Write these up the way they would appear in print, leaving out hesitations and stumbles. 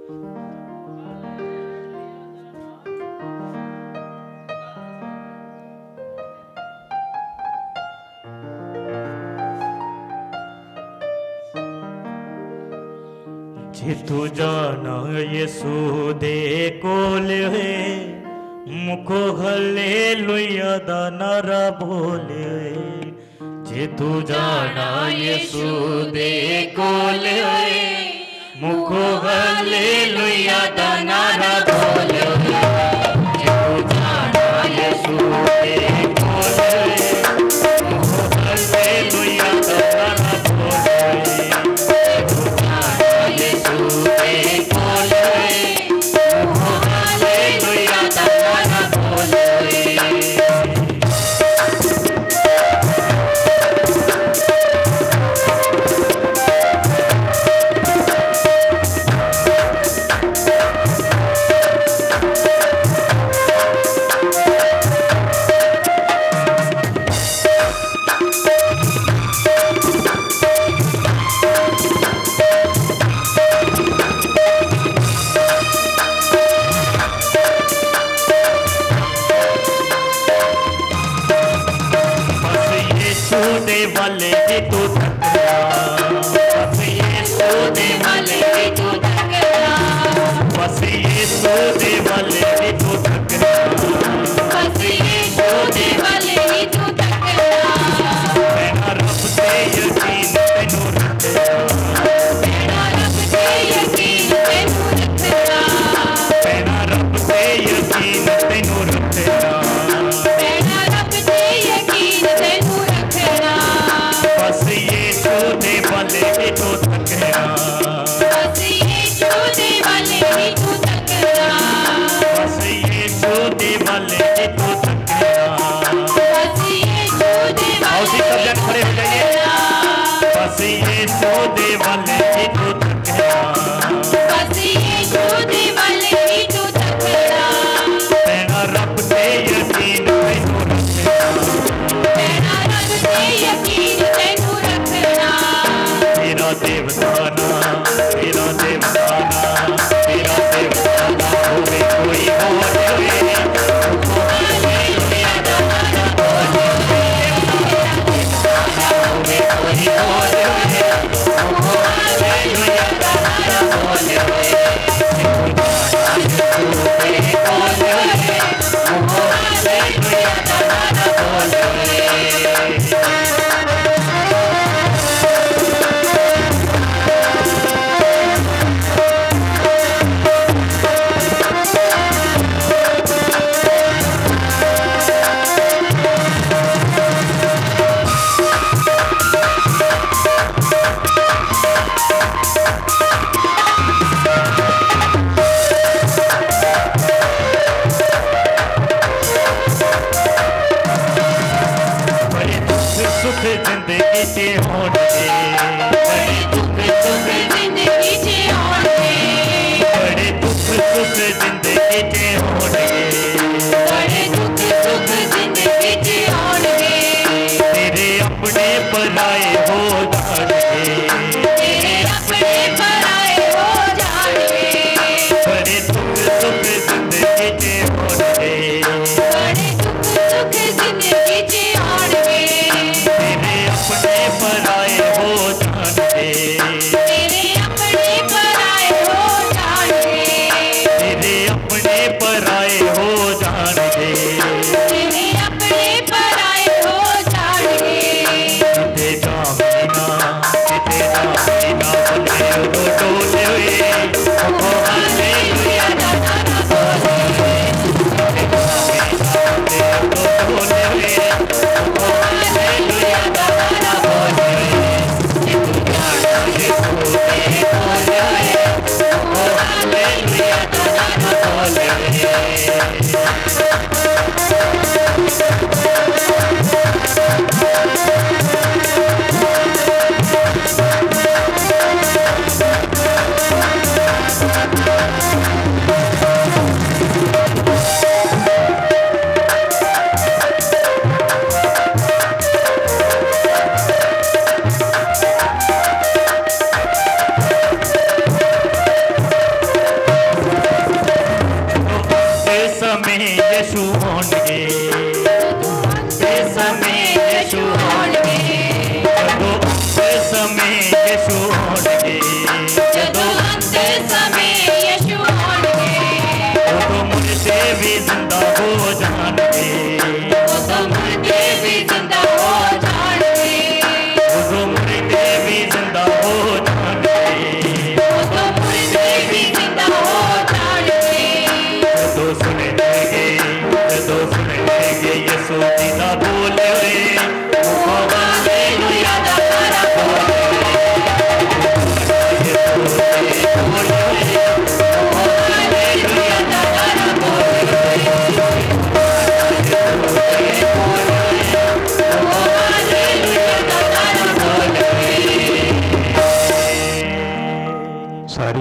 जे तू जाना यीशु दे कोल है मुको हालेलुया दा नारा बोले जे तू जाना यीशु दे कोल है मुको हालेलुया दा नारा बोले जे तू जाना यीशु दे कोल है मुको हालेलुया दा नारा बोले वाले की तू थकरा बस ये सोने वाले की तू थकरा बस ये सोने वाले की तू थकरा बस ये सोने वाले की तू थकरा मेरा रब से यकीन तेनू रखरा मेरा रब से यकीन तेनू रखरा मेरा रब से यकीन तेनू रखरा मेरा रब से यकीन तेनू रखरा बस ये सोने वाले की तू थकरा बस ये सोने वाले की तू थकरा बस ये सोने वाले की तू थकरा बस ये सोने वाले की तू खड़े हो जाइए बस ये सोने वाले की तू थकरा बस ये सोने वाले की तू थकरा तेरा रब से यकीन तेनू रखना तेरा रब से यकीन तेनू रखना तेरा देवताना तेरा देवताना तेरा देवताना होवे कोई और होवे हालेलुया दा नारा बोले होवे कोई और होवे हालेलुया दा नारा बोले हालेलुया दा नारा बोले सुख जिंदगी चे होंगे बड़े दुख सुख जिंदगी चे होंगे बड़े दुख सुख जिंदगी चे होंगे बड़े दुख सुख जिंदगी चे होंगे तेरे अपने पराए हो जाएंगे तेरे अपने पराए हो जाएंगे बड़े दुख सुख जिंदगी चे होंगे बड़े दुख सुख जिंदगी चे होंगे अपने पराए हो जाने तेरे अपने पराए हो जाने तेरे अपने पराए हो जाने तेरे अपने पराए हो जाने किते जामीना बोले रो डोले हुए हालेलुया दा नारा बोले किते जामीना बोले रो डोले हुए हालेलुया दा नारा बोले जे तू जाना यीशु दे कोल है हालेलुया दा नारा बोले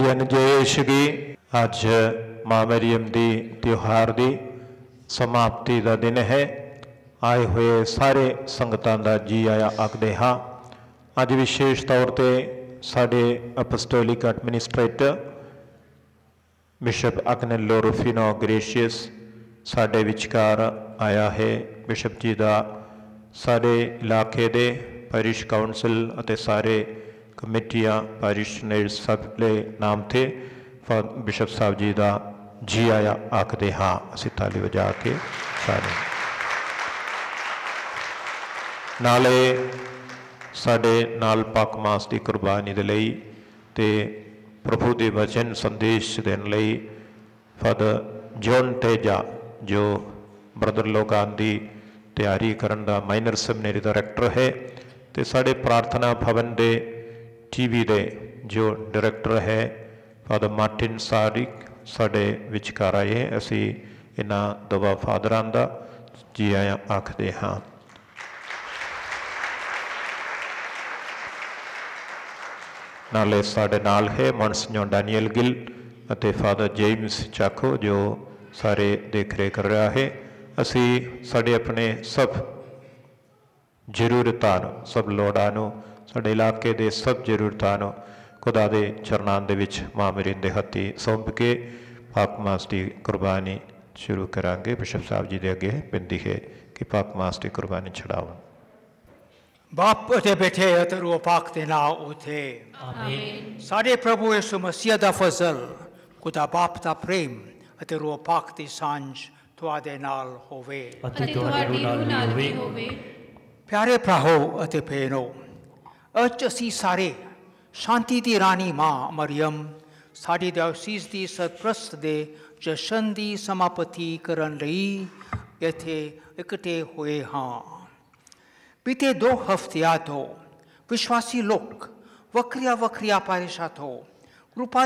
ਧੰਨ ਜੈ ਯਿਸੂ ਜੀ। ਅੱਜ ਮਾਂ ਮਰੀਮ ਦੀ ਤਿਉਹਾਰ ਦੀ ਸਮਾਪਤੀ ਦਾ ਦਿਨ ਹੈ। ਆਏ ਹੋਏ ਸਾਰੇ ਸੰਗਤਾਂ ਦਾ ਜੀ ਆਇਆ ਆਖਦੇ ਹਾਂ। ਅੱਜ ਵਿਸ਼ੇਸ਼ ਤੌਰ ਤੇ ਸਾਡੇ apostolic administrator bishop Agnelo Rufino Gracias ਸਾਡੇ ਵਿਚਕਾਰ ਆਇਆ ਹੈ। ਬਿਸ਼ਪ ਜੀ ਦਾ ਸਾਡੇ ਇਲਾਕੇ ਦੇ ਪੈਰਿਸ਼ ਕਾਉਂਸਲ ਅਤੇ ਸਾਰੇ ਕਮੇਟੀਆਂ ਪੈਰਿਸ਼ਨਰ ਸਭ ਦੇ ਨਾਮ ਤੇ ਬਿਸ਼ਪ ਸਾਹਿਬ ਜੀ ਦਾ ਜੀ ਆਇਆ ਆਖਦੇ ਹਾਂ। ਅਸੀਂ ਤਾਲੀ ਵਜਾ ਕੇ ਸਾਰੇ ਨਾਲੇ ਸਾਡੇ ਨਾਲ ਪਾਕ ਮਾਸ ਦੀ ਕੁਰਬਾਨੀ ਦੇ ਲਈ ਤੇ ਪ੍ਰਭੂ ਦੇ ਵਚਨ ਸੰਦੇਸ਼ ਦੇਣ ਲਈ ਫਾਦਰ ਜੌਨ ਤੇਜਾ ਜੋ ਬ੍ਰਦਰ ਲੋਕਾਂ ਦੀ ਤਿਆਰੀ ਕਰਨ ਦਾ ਮਾਈਨਰ ਸੈਮੀਨਰੀ ਡਾਇਰੈਕਟਰ ਹੈ ਤੇ ਸਾਡੇ ਪ੍ਰਾਰਥਨਾ ਭਵਨ ਦੇ TV ਦੇ ਜੋ ਡਾਇਰੈਕਟਰ ਹੈ ਫਾਦਰ ਮਾਰਟਿਨ ਸਾਰਿਕ ਸਾਡੇ ਵਿਚਕਾਰ ਆਏ। ਅਸੀਂ ਇਹਨਾਂ ਦੋਵਾਂ ਫਾਦਰਾਂ ਦਾ ਜੀ ਆਇਆਂ ਆਖਦੇ ਹਾਂ। ਨਾਲੇ ਸਾਡੇ ਨਾਲ ਹੈ ਮੌਂਸਿਨਿਓਰ ਡੈਨੀਅਲ ਗਿੱਲ ਅਤੇ ਫਾਦਰ ਜੇਮਸ ਚਾਕੋ ਜੋ ਸਾਰੇ ਦੇਖ ਰੇਖ ਕਰ ਰਿਹਾ ਹੈ। ਅਸੀਂ ਸਾਡੇ ਆਪਣੇ ਸਭ ਜ਼ਰੂਰਤਾਂ ਨੂੰ ਸਭ ਲੋੜਾਂ ਨੂੰ ਸਾਡੇ ਇਲਾਕੇ ਦੇ ਸਭ ਜ਼ਰੂਰਤਾਂ ਨੂੰ ਖੁਦਾ ਦੇ ਚਰਨਾਂ ਦੇ ਵਿੱਚ ਮਾਂ ਮਰੀਮ ਦੇ ਹੱਥੀਂ ਸੌਂਪ ਕੇ ਪਾਕ ਮਾਸ ਦੀ ਕੁਰਬਾਨੀ ਸ਼ੁਰੂ ਕਰਾਂਗੇ। ਬਿਸ਼ਪ ਸਾਹਿਬ ਜੀ ਦੇ ਅੱਗੇ ਬੇਨਤੀ ਹੈ ਕਿ ਪਾਕ ਮਾਸ ਦੀ ਕੁਰਬਾਨੀ ਛੜਾਵਣ। ਬਾਪ ਅਤੇ ਬੇਟੇ ਅਤੇ ਰੂਹ ਪਾਕ ਦੇ ਨਾਂ ਉਤੇ ਆਮੀਨ। ਸਾਡੇ ਪ੍ਰਭੂ ਯਿਸੂ ਮਸੀਹ ਦਾ ਫਜ਼ਲ, ਖੁਦਾ ਬਾਪ ਦਾ ਪ੍ਰੇਮ ਅਤੇ ਰੂਹ ਪਾਕ ਦੀ ਸਾਂਝ ਤੁਹਾਡੇ ਨਾਲ ਹੋਵੇ ਅਤੇ ਤੁਹਾਡੀ ਰੂਹ ਨਾਲ ਵੀ ਹੋਵੇ। ਪਿਆਰੇ ਭਰਾਓ ਅਤੇ ਭੈਣੋ, ਅੱਜ ਅਸੀਂ ਸਾਰੇ ਸ਼ਾਂਤੀ ਦੀ ਰਾਣੀ ਮਾਂ ਮਰੀਮ ਸਾਡੀ ਡਾਇਓਸੀਸ ਦੀ ਸਰਪ੍ਰਸਤ ਦੇ ਜਸ਼ਨ ਦੀ ਸਮਾਪਤੀ ਕਰਨ ਲਈ ਇੱਥੇ ਇਕੱਠੇ ਹੋਏ ਹਾਂ। ਬੀਤੇ 2 ਹਫ਼ਤਿਆਂ ਤੋਂ ਵਿਸ਼ਵਾਸੀ ਲੋਕ ਵੱਖਰੀਆਂ ਵੱਖਰੀਆਂ ਪਾਰਿਸ਼ਾਂ ਤੋਂ ਗਰੁੱਪਾਂ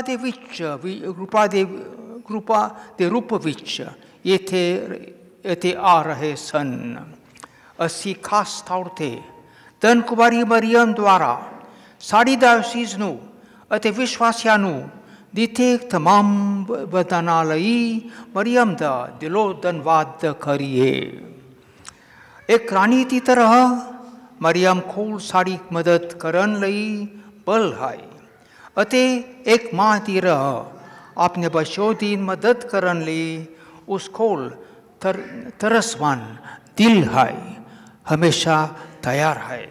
ਦੇ ਰੂਪ ਵਿੱਚ ਇੱਥੇ ਆ ਰਹੇ ਸਨ। ਅਸੀਂ ਖਾਸ ਤੌਰ ਤੇ ਧੰਨ ਕੁਮਾਰੀ ਮਰੀਮ ਦੁਆਰਾ ਸਾਡੀ ਡਾਇਓਸੀਸ ਨੂੰ ਅਤੇ ਵਿਸ਼ਵਾਸੀਆਂ ਨੂੰ ਦਿੱਤੇ ਤਮਾਮ ਵਰਦਾਨਾਂ ਲਈ ਮਰੀਮ ਦਾ ਦਿਲੋਂ ਧੰਨਵਾਦ ਕਰੀਏ। ਇੱਕ ਰਾਣੀ ਦੀ ਤਰ੍ਹਾਂ ਮਰੀਮ ਕੋਲ ਸਾਡੀ ਮਦਦ ਕਰਨ ਲਈ ਬਲ ਹੈ ਅਤੇ ਇੱਕ ਮਾਂ ਦੀ ਤਰ੍ਹਾਂ ਆਪਣੇ ਬੱਚੋਂ ਦੀ ਮਦਦ ਕਰਨ ਲਈ ਉਸ ਕੋਲ ਤਰਸਵਾਨ ਦਿਲ ਹੈ, ਹਮੇਸ਼ਾ ਤਿਆਰ ਹੈ।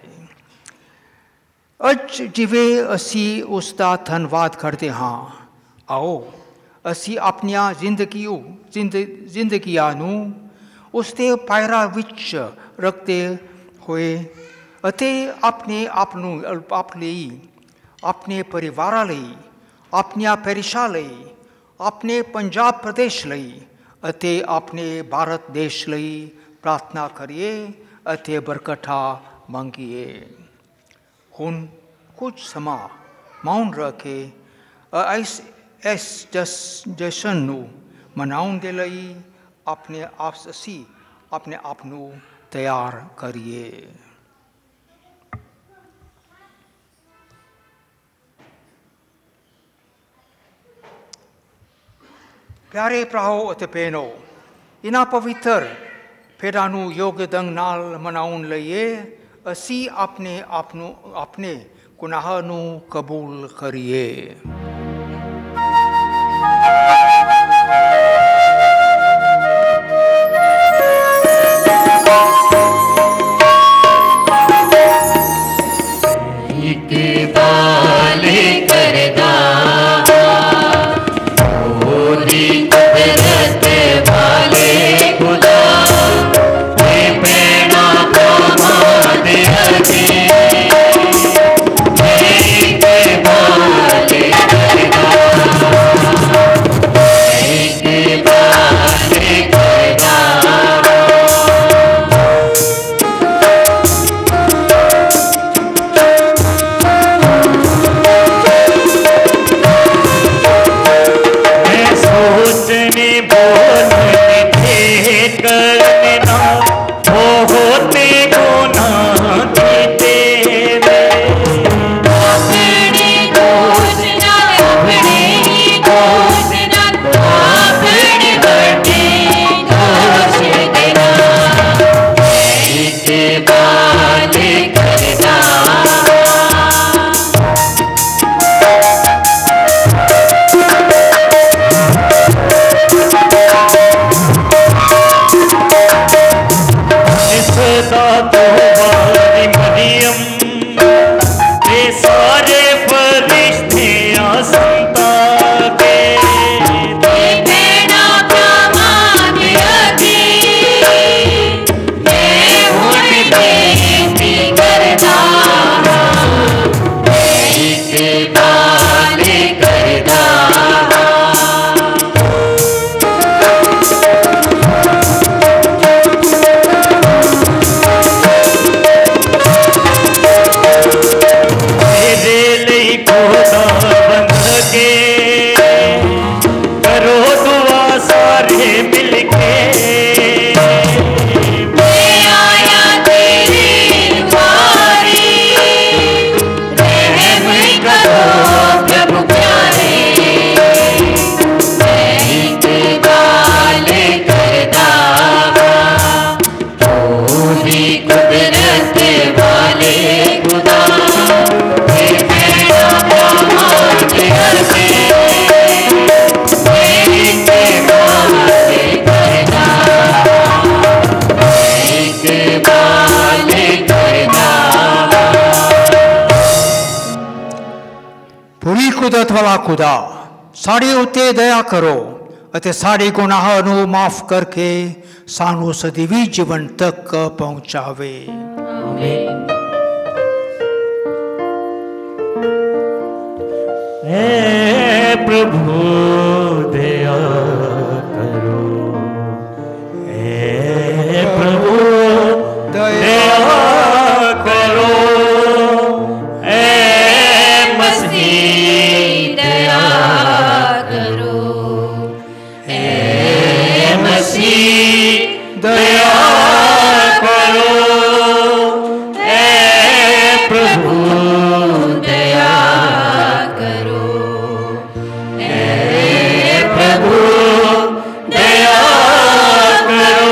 ਅੱਜ ਜਿਵੇਂ ਅਸੀਂ ਉਸ ਦਾ ਧੰਨਵਾਦ ਕਰਦੇ ਹਾਂ, ਆਓ ਅਸੀਂ ਆਪਣੀਆਂ ਜ਼ਿੰਦਗੀਆਂ ਨੂੰ ਉਸ ਦੇ ਪੈਰਾਂ ਵਿੱਚ ਰੱਖਦੇ ਹੋਏ ਅਤੇ ਆਪਣੇ ਆਪ ਨੂੰ ਆਪ ਲਈ, ਆਪਣੇ ਪਰਿਵਾਰਾਂ ਲਈ, ਆਪਣੀਆਂ ਪੈਰਿਸ਼ਾਂ ਲਈ, ਆਪਣੇ ਪੰਜਾਬ ਪ੍ਰਦੇਸ਼ ਲਈ ਅਤੇ ਆਪਣੇ ਭਾਰਤ ਦੇਸ਼ ਲਈ ਪ੍ਰਾਰਥਨਾ ਕਰੀਏ ਅਤੇ ਬਰਕਤਾਂ ਮੰਗੀਏ। ਹੁਣ ਕੁਝ ਸਮਾਂ ਮੌਨ ਰਹਿ ਕੇ ਇਸ ਜਸ਼ਨ ਨੂੰ ਮਨਾਉਣ ਦੇ ਲਈ ਅਸੀਂ ਆਪਣੇ ਆਪ ਨੂੰ ਤਿਆਰ ਕਰੀਏ। ਪਿਆਰੇ ਭਰਾਓ ਅਤੇ ਭੈਣੋ, ਇਹਨਾਂ ਪਵਿੱਤਰ ਫੇਰਾਂ ਨੂੰ ਯੋਗ ਢੰਗ ਨਾਲ ਮਨਾਉਣ ਲਈ ਅਸੀਂ ਆਪਣੇ ਆਪ ਨੂੰ, ਆਪਣੇ ਗੁਨਾਹਾਂ ਨੂੰ ਕਬੂਲ ਕਰੀਏ। पूरी कुदरत वाला खुदा साढ़े उत्ते दया करो ਅਤੇ ਸਾਡੇ ਗੁਨਾਹਾਂ ਨੂੰ ਮਾਫ ਕਰਕੇ ਸਾਨੂੰ ਸਦੀਵੀ ਜੀਵਨ ਤੱਕ ਪਹੁੰਚਾਵੇ। आमीन। हे प्रभु दया करो, हे प्रभु दया करो, हे मसीह दया करो, हे मसीह दया करो, हे प्रभु दया करो, हे प्रभु दया करो।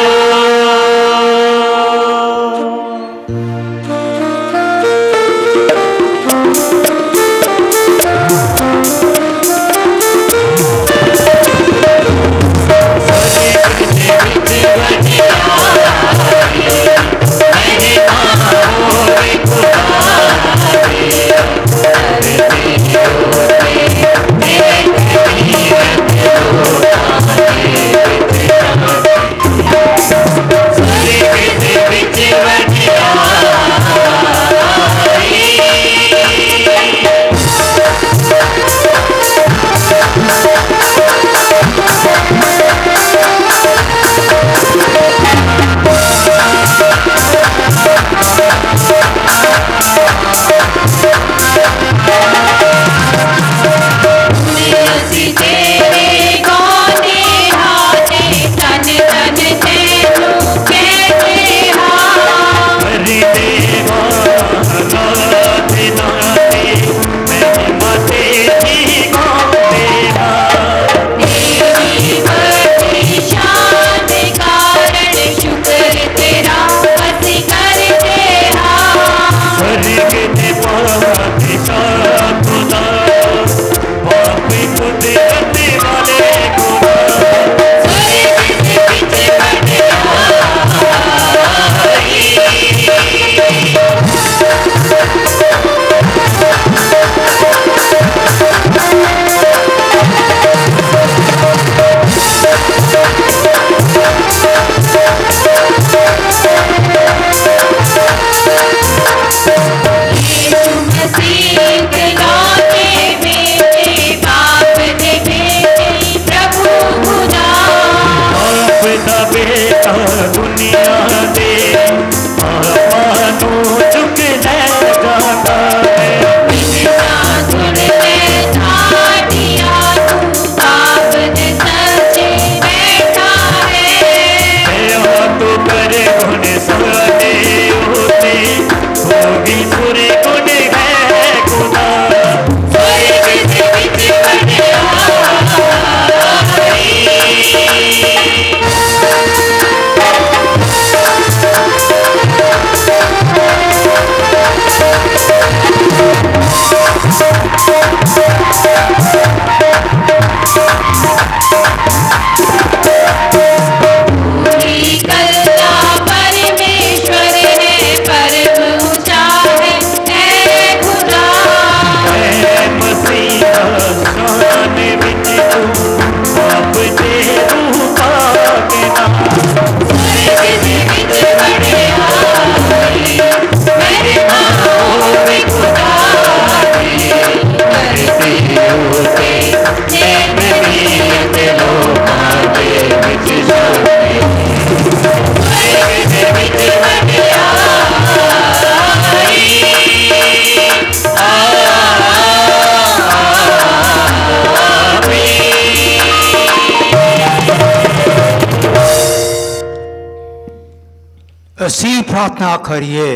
ਅਸੀਂ ਪ੍ਰਾਰਥਨਾ ਕਰੀਏ।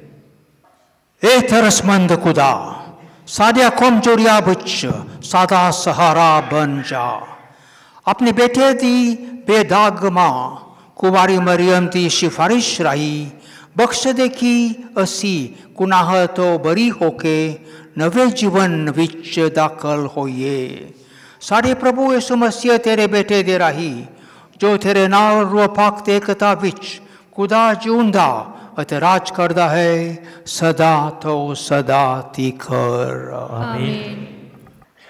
ਇਹ ਤਰਸਮੰਦ ਖੁਦਾ ਸਾਡੀਆਂ ਕਮਜ਼ੋਰੀਆਂ ਵਿੱਚ ਸਾਡਾ ਸਹਾਰਾ ਬਣ ਜਾ। ਆਪਣੇ ਬੇਟੇ ਦੀ ਬੇਦਾਗ ਮਾਂ ਕੁਵਾਰੀ ਮਰੀਮ ਦੀ ਸਿਫਾਰਿਸ਼ ਰਾਹੀਂ ਬਖਸ਼ ਦੇ ਕਿ ਅਸੀਂ ਗੁਨਾਹ ਤੋਂ ਬਰੀ ਹੋ ਕੇ ਨਵੇਂ ਜੀਵਨ ਵਿੱਚ ਦਾਖਲ ਹੋਈਏ। ਸਾਡੇ ਪ੍ਰਭੂ ਯਿਸੂ ਮਸੀਹ ਤੇਰੇ ਬੇਟੇ ਦੇ ਰਾਹੀਂ ਜੋ ਤੇਰੇ ਨਾਲ ਰੂਹ ਪਾਕ ਤੇ ਏਕਤਾ ਵਿੱਚ खुदा जिउंदा ਅਤੇ ਰਾਜ ਕਰਦਾ ਹੈ ਸਦਾ ਤੋਂ ਸਦਾ ਤੀਕਰ। आमीन।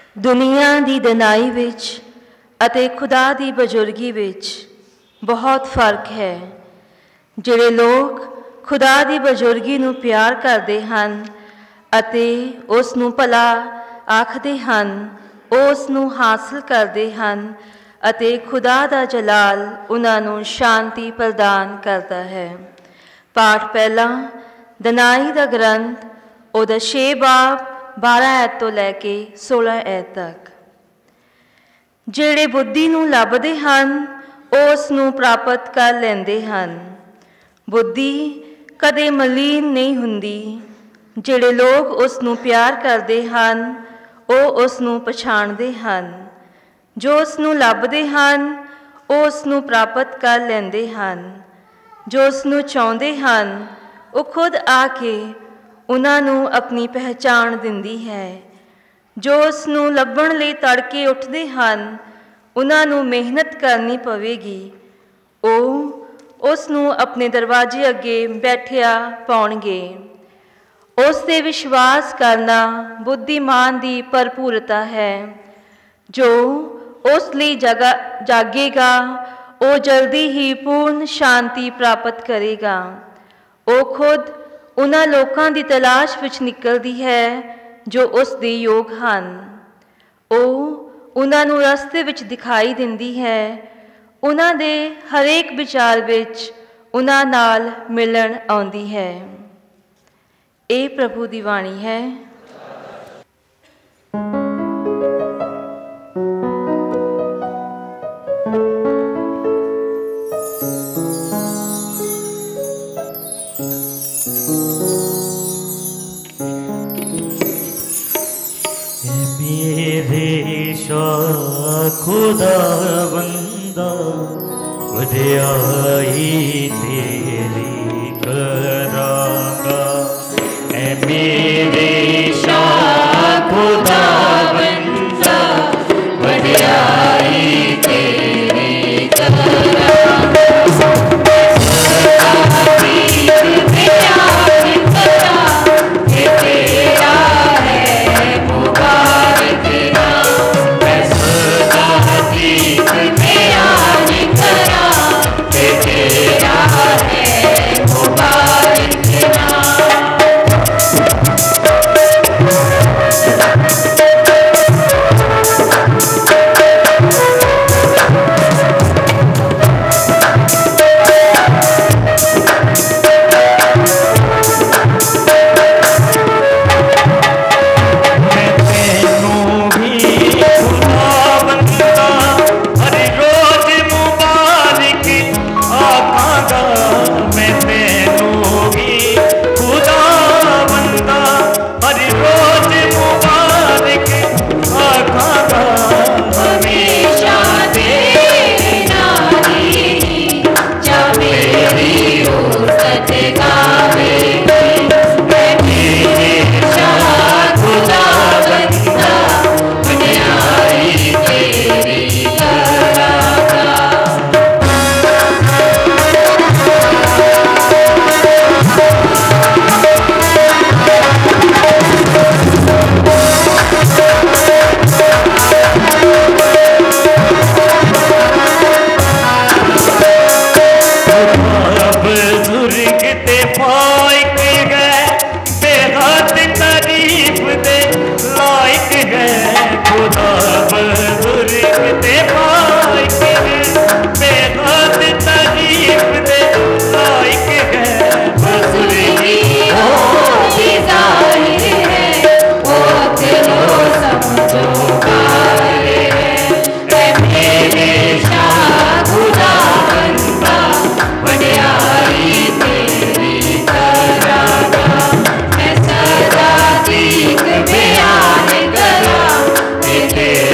दुनिया दी दनाई विच अते खुदा दी बजुर्गी विच बहुत फर्क है। जिहड़े लोग खुदा दी बजुर्गी नूं प्यार करते हैं अते उस नूं भला आखदे हैं, उस नूं हासिल करते हैं अते खुदा दा जलाल उन्हां नूं शांति प्रदान करता है। पाठ पहला दनाई दा ग्रंथ ओदा 6 बाब 12 ऐत तो लैके 16 ऐत तक। जिहड़े बुद्धि नूं लभदे हन उस नूं प्राप्त कर लैंदे हन। बुद्धि कदे मलीन नहीं हुंदी। जिहड़े लोग उस नूं प्यार करते हैं वो उस नूं पछाणदे हन। जो उस नूं लभदे हन उस नूं प्राप्त कर लैंदे हन। जो उस नूं चाहुंदे हन वो खुद आके उन्हां नूं अपनी पहचान दिंदी है। जो उस नूं लभण लई तड़के उठदे हन उन्हां नूं मेहनत करनी पवेगी। ਉਹ उस नूं अपने दरवाजे अगे बैठिया पाउणगे। उस ते विश्वास करना बुद्धिमान दी भरपूरता है। जो उस लिए जागेगा वो जल्दी ही पूर्ण शांति प्राप्त करेगा। वो खुद उन्हां लोकां दी तलाश विच निकलदी है जो उस दे योग हन। वो उन्हां नूं रस्ते विच दिखाई दिंदी है। उन्हां दे हरेक विचार विच उन्हां नाल मिलण आउंदी है। ये प्रभु दी वाणी है। खुदा बंदा वधियाई तेरी करांगा। ऐ मेरे शाह खुदा बंदा वधियाई तेरी करांगा। तेरे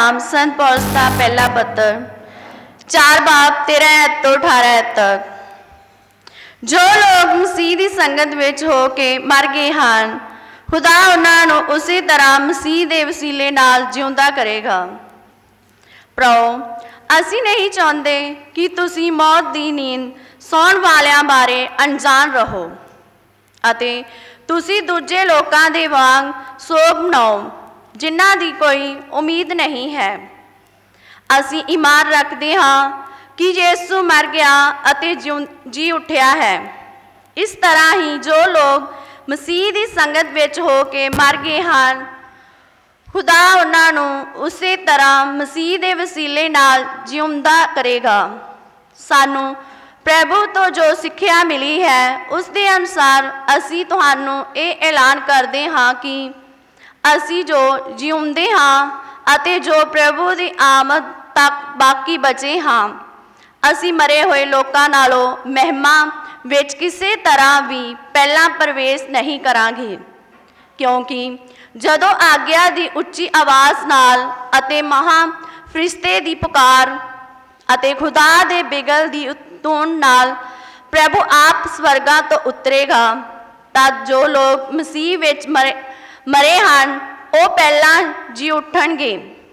नाम संत पौलुस का पहला पत्र 4 बाब 13 ਤੋਂ 18 तक। जो लोग मसीह की संगत विच हो के मर गए हैं, खुदा उन्होंने उसी तरह मसीह के वसीले नाल जिउंदा करेगा। प्रभु, असी नहीं चाहते कि तुसी मौत की नींद सौण वालियां बारे अनजान रहो अते तुसी दूजे लोकां दे वांग सोग मनाओ जिन्हां दी कोई उम्मीद नहीं है। असी ईमान रखते हाँ कि यीशु मर गया अते जी उठिया है। इस तरह ही जो लोग मसीह की संगत विच हो के मर गए हैं, खुदा उन्होंने उसी तरह मसीह के वसीले नाल जिउंदा करेगा। सानू प्रभु तो जो सिक्ख्या मिली है उसके अनुसार असी तुहानू ये ऐलान करते हाँ कि असी जो जिउंदे हाँ अते जो प्रभु की आमद तक बाकी बचे हाँ, असी मरे हुए लोकां नालों महिमा विच किसी तरह भी पहला प्रवेश नहीं करांगे, क्योंकि जदों आग्या की उच्ची आवाज़ नाल अते महा फरिश्ते की पुकार अते खुदा दे बिगल की धुन नाल प्रभु आप स्वर्गां तो उतरेगा, तद जो लोग मसीह विच मरे हैं वो पहला जी उठणगे।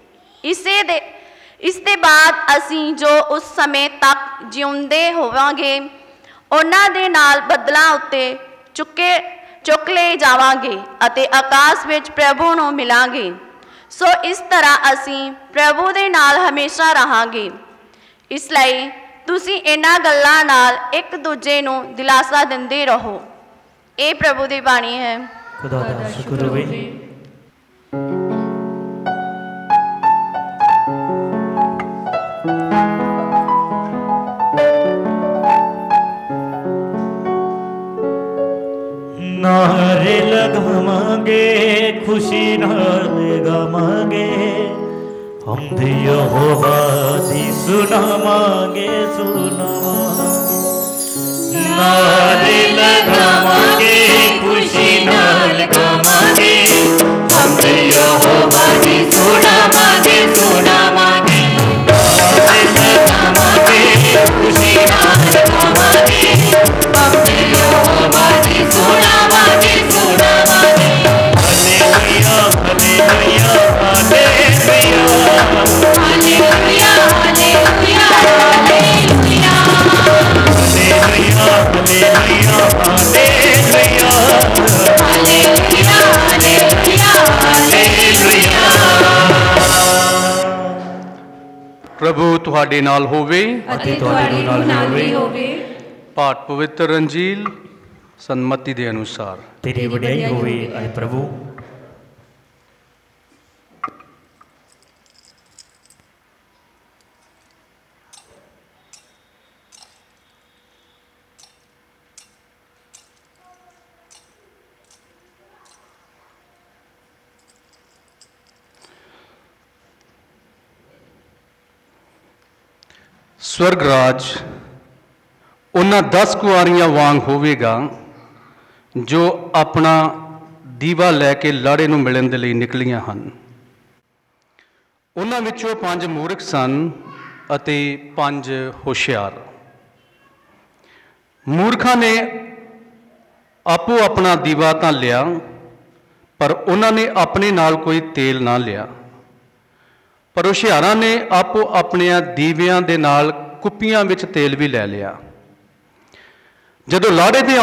इसके बाद असी जो उस समय तक जिउंदे होवांगे उन्हां दे नाल बदलां उत्ते चुक ले जावांगे अते आकाश विच प्रभु नूं मिलांगे। सो इस तरह असी प्रभु दे नाल हमेशा रहांगे। इसलिए तुसी इन्हां गल्लां नाल एक दूजे नूं दिलासा दिंदे रहो। ये प्रभु दी बाणी है। खुदा दा शुक्र होवे। नारे लगावांगे खुशी नाल गावांगे, हम यहोवा दी सुनावांगे नारे लगावांगे खुशी नाल गावांगे, हम यहोवा दी सुनावांगे नारे लगावांगे खुशी नाल गावांगे, हम यहोवा दी सुनावांगे hallelujah hallelujah hallelujah hallelujah hallelujah hallelujah hallelujah hallelujah hallelujah hallelujah. प्रभु तुहाडे नाल होवे अते तुहाडे नाल भी होवे। पाठ पवित्र अंजील सन्मति के अनुसार। तेरी वड्याई होवे ऐ प्रभु। स्वर्ग राज उन्हां 10 कुआरियां वांग होवेगा जो अपना दीवा लैके लाड़े नूं मिलन दे लई निकलियां हन। उन्हां विचों 5 मूर्ख सन अते 5 होशियार। मूर्खां ने आपो अपना दीवा तां लिया, पर उन्हां ने अपने नाल कोई तेल ना लिया। पर होशियारां ने आपो अपने दीवियां दे नाल कुप्पियां विच तेल भी लै लिया। जदों लाड़े दे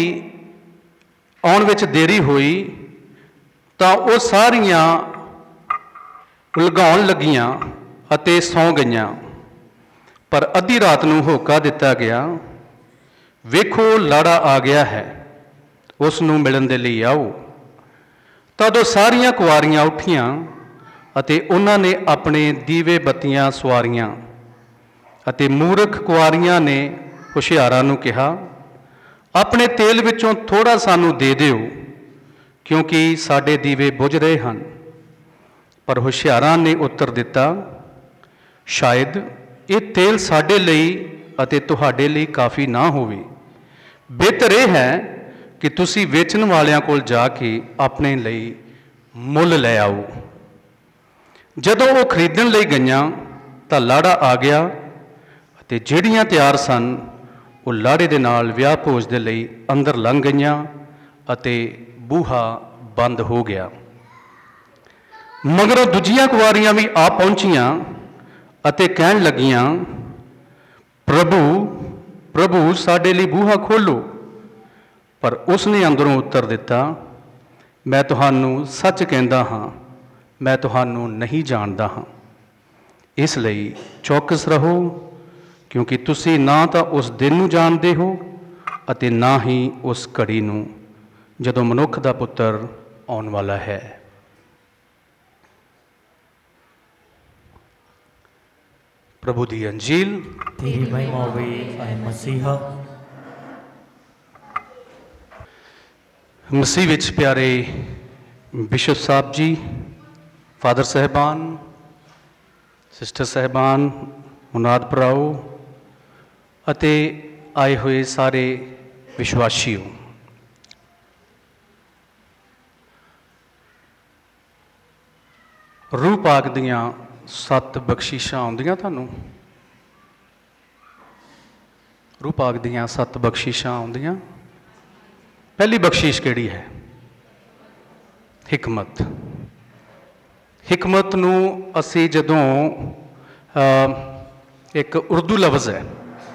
आउण विच देरी हुई तां वो सारियां उलगाउण लगियां अते सौ गईयां। पर अद्धी रात नूं होका दिता गया, वेखो लाड़ा आ गया है, उस नूं मिलन दे लई आओ। तद सारियां कुआरियां उठियां अते उन्हां ने अपने दीवे बत्तियां सवारियां अते मूर्ख कुआरियां ने होशियारां नूं कहा, अपने तेल विचों थोड़ा सानू दे दिओ, क्योंकि साडे दीवे बुझ रहे हैं। पर होशियारां ने उत्तर दिता, शायद ये तेल साडे लई अते तुहाडे लई काफ़ी ना होवे। बेहतर यह है कि तुसी वेचण वालियां कोल जाके अपने लई मुल लै आओ। ਜਦੋਂ ਉਹ ਖਰੀਦਣ ਲਈ ਗਈਆਂ ਤਾਂ ਲਾੜਾ ਆ ਗਿਆ ਅਤੇ ਜਿਹੜੀਆਂ ਤਿਆਰ ਸਨ ਉਹ ਲਾੜੇ ਦੇ ਨਾਲ ਵਿਆਹ ਭੋਜ ਦੇ ਲਈ ਅੰਦਰ ਲੰਘ ਗਈਆਂ ਅਤੇ ਬੂਹਾ ਬੰਦ ਹੋ ਗਿਆ। ਮਗਰੋਂ ਦੂਜੀਆਂ ਕੁਆਰੀਆਂ ਵੀ ਆ ਪਹੁੰਚੀਆਂ ਅਤੇ ਕਹਿਣ ਲੱਗੀਆਂ, ਪ੍ਰਭੂ ਪ੍ਰਭੂ ਸਾਡੇ ਲਈ ਬੂਹਾ ਖੋਲ੍ਹੋ। ਪਰ ਉਸਨੇ ਅੰਦਰੋਂ ਉੱਤਰ ਦਿੱਤਾ, ਮੈਂ ਤੁਹਾਨੂੰ ਸੱਚ ਕਹਿੰਦਾ ਹਾਂ, ਮੈਂ ਤੁਹਾਨੂੰ ਨਹੀਂ ਜਾਣਦਾ ਹਾਂ। ਇਸ ਲਈ ਚੌਕਸ ਰਹੋ, ਕਿਉਂਕਿ ਤੁਸੀਂ ਨਾ ਤਾਂ ਉਸ ਦਿਨ ਨੂੰ ਜਾਣਦੇ ਹੋ ਅਤੇ ਨਾ ਹੀ ਉਸ ਘੜੀ ਨੂੰ ਜਦੋਂ ਮਨੁੱਖ ਦਾ ਪੁੱਤਰ ਆਉਣ ਵਾਲਾ ਹੈ। ਪ੍ਰਭੂ ਦੀ ਅੰਜੀਲ। तेरी महिमा होवे ऐ मसीहा। ਮਸੀਹ ਵਿੱਚ ਪਿਆਰੇ ਬਿਸ਼ਪ ਸਾਹਿਬ ਜੀ, ਫਾਦਰ ਸਾਹਿਬਾਨ, ਸਿਸਟਰ ਸਾਹਿਬਾਨ, ਮੁਨਾਦ ਭਰਾਓ ਅਤੇ ਆਏ ਹੋਏ ਸਾਰੇ ਵਿਸ਼ਵਾਸੀਓ, ਰੂਹ ਪਾਕ ਦੀਆਂ 7 ਬਖਸ਼ਿਸ਼ਾਂ ਆਉਂਦੀਆਂ ਤੁਹਾਨੂੰ। ਰੂਹ ਪਾਕ ਦੀਆਂ 7 ਬਖਸ਼ਿਸ਼ਾਂ ਆਉਂਦੀਆਂ। ਪਹਿਲੀ ਬਖਸ਼ਿਸ਼ ਕਿਹੜੀ ਹੈ? ਹਿਕਮਤ। ਹਿਕਮਤ ਨੂੰ ਅਸੀਂ ਜਦੋਂ ਇੱਕ ਉਰਦੂ ਲਫ਼ਜ਼ ਹੈ,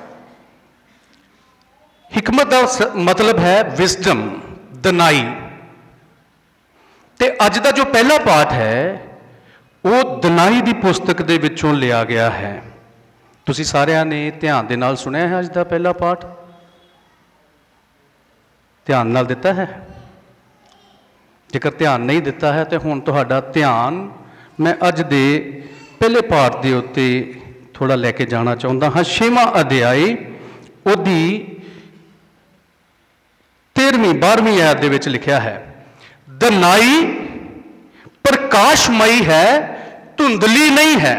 ਹਿਕਮਤ ਦਾ ਮਤਲਬ ਹੈ ਵਿਜ਼ਡਮ, ਦਨਾਈ। ਤੇ ਅੱਜ ਦਾ ਜੋ ਪਹਿਲਾ ਪਾਠ ਹੈ ਉਹ ਦਨਾਈ ਦੀ ਪੁਸਤਕ ਦੇ ਵਿੱਚੋਂ ਲਿਆ ਗਿਆ ਹੈ। ਤੁਸੀਂ ਸਾਰਿਆਂ ਨੇ ਧਿਆਨ ਦੇ ਨਾਲ ਸੁਣਿਆ ਹੈ ਅੱਜ ਦਾ ਪਹਿਲਾ ਪਾਠ? ਧਿਆਨ ਨਾਲ ਦਿੱਤਾ ਹੈ? ਜੇਕਰ ਧਿਆਨ ਨਹੀਂ ਦਿੱਤਾ ਹੈ ਤੇ ਹੁਣ ਤੁਹਾਡਾ ਧਿਆਨ ਮੈਂ ਅੱਜ ਦੇ ਪਹਿਲੇ ਪਾਠ ਦੇ ਉੱਤੇ ਥੋੜਾ ਲੈ ਕੇ ਜਾਣਾ ਚਾਹੁੰਦਾ ਹਾਂ। 6ਵਾਂ ਅਧਿਆਇ ਉਹਦੀ 13ਵੀਂ 12ਵੀਂ ਆਇਤ ਦੇ ਵਿੱਚ ਲਿਖਿਆ ਹੈ, ਦਨਾਈ ਪ੍ਰਕਾਸ਼ਮਈ ਹੈ, ਧੁੰਦਲੀ ਨਹੀਂ ਹੈ।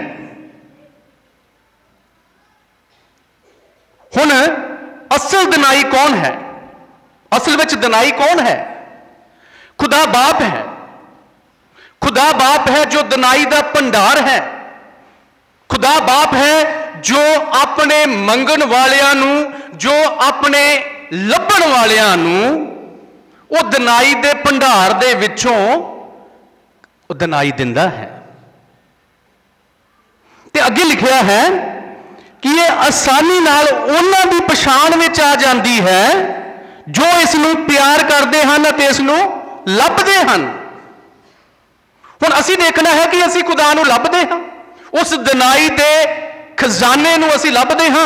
ਹੁਣ ਅਸਲ ਦਨਾਈ ਕੌਣ ਹੈ? ਅਸਲ ਵਿੱਚ ਦਨਾਈ ਕੌਣ ਹੈ? ਖੁਦਾ ਬਾਪ ਹੈ। ਖੁਦਾ ਬਾਪ ਹੈ ਜੋ ਦਨਾਈ ਦਾ ਭੰਡਾਰ ਹੈ। ਖੁਦਾ ਬਾਪ ਹੈ ਜੋ ਆਪਣੇ ਮੰਗਣ ਵਾਲਿਆਂ ਨੂੰ, ਜੋ ਆਪਣੇ ਲੱਭਣ ਵਾਲਿਆਂ ਨੂੰ ਉਹ ਦਨਾਈ ਦੇ ਭੰਡਾਰ ਦੇ ਵਿੱਚੋਂ ਉਹ ਦਨਾਈ ਦਿੰਦਾ ਹੈ। ਤੇ ਅੱਗੇ ਲਿਖਿਆ ਹੈ ਕਿ ਇਹ ਆਸਾਨੀ ਨਾਲ ਉਹਨਾਂ ਦੀ ਪਛਾਣ ਵਿੱਚ ਆ ਜਾਂਦੀ ਹੈ ਜੋ ਇਸ ਨੂੰ ਪਿਆਰ ਕਰਦੇ ਹਨ ਅਤੇ ਇਸ ਨੂੰ ਲੱਭਦੇ ਹਨ। ਹੁਣ ਅਸੀਂ ਦੇਖਣਾ ਹੈ ਕਿ ਅਸੀਂ ਖੁਦਾ ਨੂੰ ਲੱਭਦੇ ਹਾਂ, ਉਸ ਦਨਾਈ ਦੇ ਖਜ਼ਾਨੇ ਨੂੰ ਅਸੀਂ ਲੱਭਦੇ ਹਾਂ।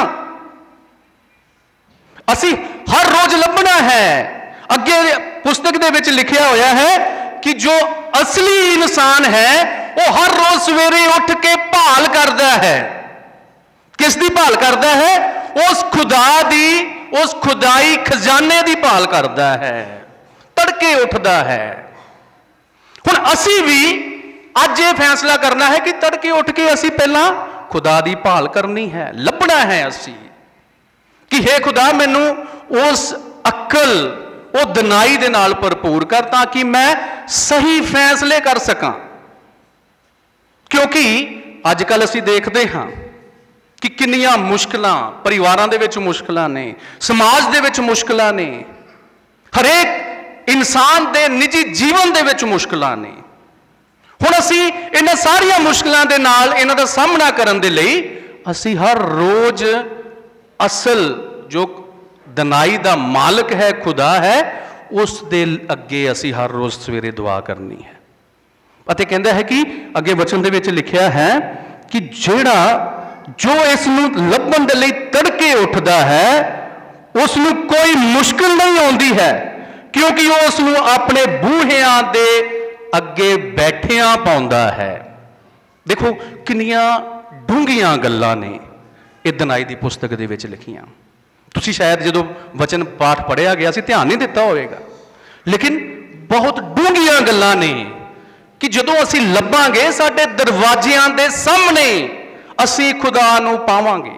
ਅਸੀਂ ਹਰ ਰੋਜ਼ ਲੱਭਣਾ ਹੈ। ਅੱਗੇ ਪੁਸਤਕ ਦੇ ਵਿੱਚ ਲਿਖਿਆ ਹੋਇਆ ਹੈ ਕਿ ਜੋ ਅਸਲੀ ਇਨਸਾਨ ਹੈ ਉਹ ਹਰ ਰੋਜ਼ ਸਵੇਰੇ ਉੱਠ ਕੇ ਭਾਲ ਕਰਦਾ ਹੈ। ਕਿਸ ਦੀ ਭਾਲ ਕਰਦਾ ਹੈ? ਉਸ ਖੁਦਾ ਦੀ, ਉਸ ਖੁਦਾਈ ਖਜ਼ਾਨੇ ਦੀ ਭਾਲ ਕਰਦਾ ਹੈ। ਤੜਕੇ ਉੱਠਦਾ ਹੈ। ਹੁਣ ਅਸੀਂ ਵੀ ਅੱਜ ਇਹ ਫੈਸਲਾ ਕਰਨਾ ਹੈ ਕਿ ਤੜਕੇ ਉੱਠ ਕੇ ਅਸੀਂ ਪਹਿਲਾਂ ਖੁਦਾ ਦੀ ਭਾਲ ਕਰਨੀ ਹੈ, ਲੱਭਣਾ ਹੈ ਅਸੀਂ ਕਿ ਹੇ ਖੁਦਾ ਮੈਨੂੰ ਉਸ ਅਕਲ, ਉਹ ਦਨਾਈ ਦੇ ਨਾਲ ਭਰਪੂਰ ਕਰ ਤਾਂ ਕਿ ਮੈਂ ਸਹੀ ਫੈਸਲੇ ਕਰ ਸਕਾਂ। ਕਿਉਂਕਿ ਅੱਜ ਕੱਲ੍ਹ ਅਸੀਂ ਦੇਖਦੇ ਹਾਂ ਕਿ ਕਿੰਨੀਆਂ ਮੁਸ਼ਕਲਾਂ ਪਰਿਵਾਰਾਂ ਦੇ ਵਿੱਚ ਮੁਸ਼ਕਲਾਂ ਨੇ, ਸਮਾਜ ਦੇ ਵਿੱਚ ਮੁਸ਼ਕਲਾਂ ਨੇ, ਹਰੇਕ ਇਨਸਾਨ ਦੇ ਨਿੱਜੀ ਜੀਵਨ ਦੇ ਵਿੱਚ ਮੁਸ਼ਕਲਾਂ ਨੇ। ਹੁਣ ਅਸੀਂ ਇਹਨਾਂ ਸਾਰੀਆਂ ਮੁਸ਼ਕਲਾਂ ਦੇ ਨਾਲ ਇਹਨਾਂ ਦਾ ਸਾਹਮਣਾ ਕਰਨ ਦੇ ਲਈ ਅਸੀਂ ਹਰ ਰੋਜ਼ ਅਸਲ ਜੋ ਦਨਾਈ ਦਾ ਮਾਲਕ ਹੈ, ਖੁਦਾ ਹੈ, ਉਸ ਦੇ ਅੱਗੇ ਅਸੀਂ ਹਰ ਰੋਜ਼ ਸਵੇਰੇ ਦੁਆ ਕਰਨੀ ਹੈ। ਅਤੇ ਕਹਿੰਦਾ ਹੈ ਕਿ ਅੱਗੇ ਵਚਨ ਦੇ ਵਿੱਚ ਲਿਖਿਆ ਹੈ ਕਿ ਜੋ ਇਸ ਨੂੰ ਲੱਭਣ ਦੇ ਲਈ ਤੜਕੇ ਉੱਠਦਾ ਹੈ ਉਸ ਨੂੰ ਕੋਈ ਮੁਸ਼ਕਿਲ ਨਹੀਂ ਆਉਂਦੀ ਹੈ, ਕਿਉਂਕਿ ਉਹ ਉਸ ਨੂੰ ਆਪਣੇ ਬੂਹਿਆਂ ਦੇ ਅੱਗੇ ਬੈਠਿਆਂ ਪਾਉਂਦਾ ਹੈ। ਦੇਖੋ ਕਿੰਨੀਆਂ ਡੂੰਘੀਆਂ ਗੱਲਾਂ ਨੇ ਇਹ ਦਨਾਈ ਦੀ ਪੁਸਤਕ ਦੇ ਵਿੱਚ ਲਿਖੀਆਂ। ਤੁਸੀਂ ਸ਼ਾਇਦ ਜਦੋਂ ਵਚਨ ਪਾਠ ਪੜ੍ਹਿਆ ਗਿਆ ਸੀ ਧਿਆਨ ਨਹੀਂ ਦਿੱਤਾ ਹੋਵੇਗਾ, ਲੇਕਿਨ ਬਹੁਤ ਡੂੰਘੀਆਂ ਗੱਲਾਂ ਨੇ ਕਿ ਜਦੋਂ ਅਸੀਂ ਲੱਭਾਂਗੇ ਸਾਡੇ ਦਰਵਾਜ਼ਿਆਂ ਦੇ ਸਾਹਮਣੇ ਅਸੀਂ ਖੁਦਾ ਨੂੰ ਪਾਵਾਂਗੇ।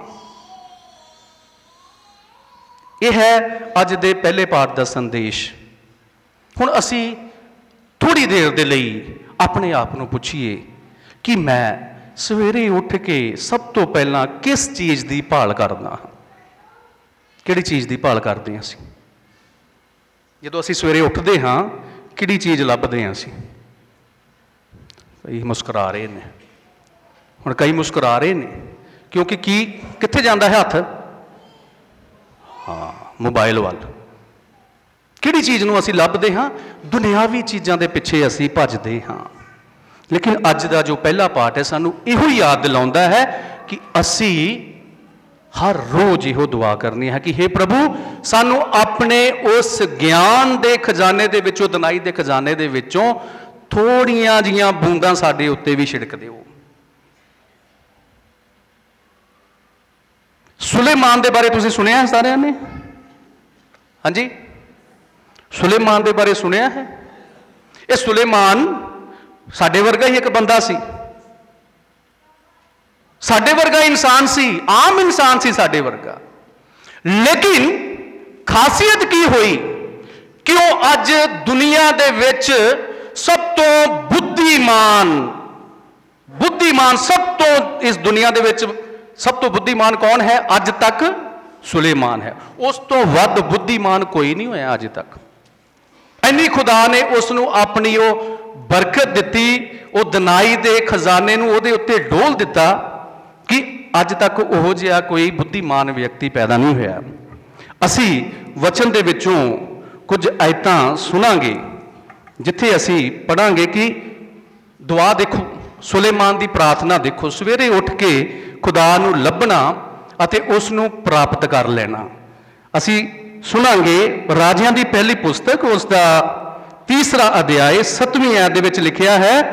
ਇਹ ਹੈ ਅੱਜ ਦੇ ਪਹਿਲੇ ਪਾਠ ਦਾ ਸੰਦੇਸ਼। ਹੁਣ ਅਸੀਂ ਥੋੜੀ ਦੇਰ ਦੇ ਲਈ ਆਪਣੇ ਆਪ ਨੂੰ ਪੁੱਛੀਏ कि मैं सवेरे उठ के सब तो पहला किस चीज़ की भाल करना, किहड़ी चीज़ की भाल करते हैं असीं? जदों असीं सवेरे उठते हाँ किहड़ी चीज़ लभदे हैं असीं? कई मुस्कुरा रहे हैं, हुण कई मुस्कुरा रहे हैं क्योंकि की कित्थे जांदा है हत्थ? हाँ, मोबाइल वाल। किहड़ी चीज़ नूं असीं लभदे हाँ? दुनियावी चीज़ां दे पिछे असीं भजदे हाँ। लेकिन अज का जो पहला पाठ है सानू इहो याद दिलाउंदा है कि असी हर रोज़ इहो दुआ करनी है कि हे प्रभु सानू अपने उस ज्ञान के खजाने दे विचों, दनाई के खजाने दे विचों थोड़ियां जिहियां बूंदां साडे उत्ते भी छिड़क दिओ। सुलेमान के बारे तुसीं सुनिया है सारिਆਂ ने? हाँ जी, सुलेमान के बारे सुनिया है? ये सुलेमान साडे वर्गा ही एक बंदा सी, साडे वर्गा इंसान सी, आम इंसान सी साडे वर्गा। लेकिन खासियत की हुई कि वो अज दुनिया दे विच सब तो बुद्धिमान सब तो इस दुनिया दे विच सब तो बुद्धिमान कौन है? अज तक सुलेमान है। उस तो वध बुद्धिमान कोई नहीं होया अज तक। इन्नी खुदा ने उसनू अपनी वो बरकत दिती, वो दनाई दे खजाने नूं उहदे उत्ते डोल दिता कि अज तक उहो जिहा कोई बुद्धिमान व्यक्ति पैदा नहीं होया। असी वचन दे विचों कुछ आयतां सुनांगे जिथे असी पढ़ांगे कि दुआ देखो, सुलेमान की प्रार्थना देखो, सवेरे उठ के खुदा नूं लभना अते उसनूं प्राप्त कर लेना। असी सुनांगे राजियां की पहली पुस्तक उसका 3रा अध्याय 7वीं आयत दे विच लिखिया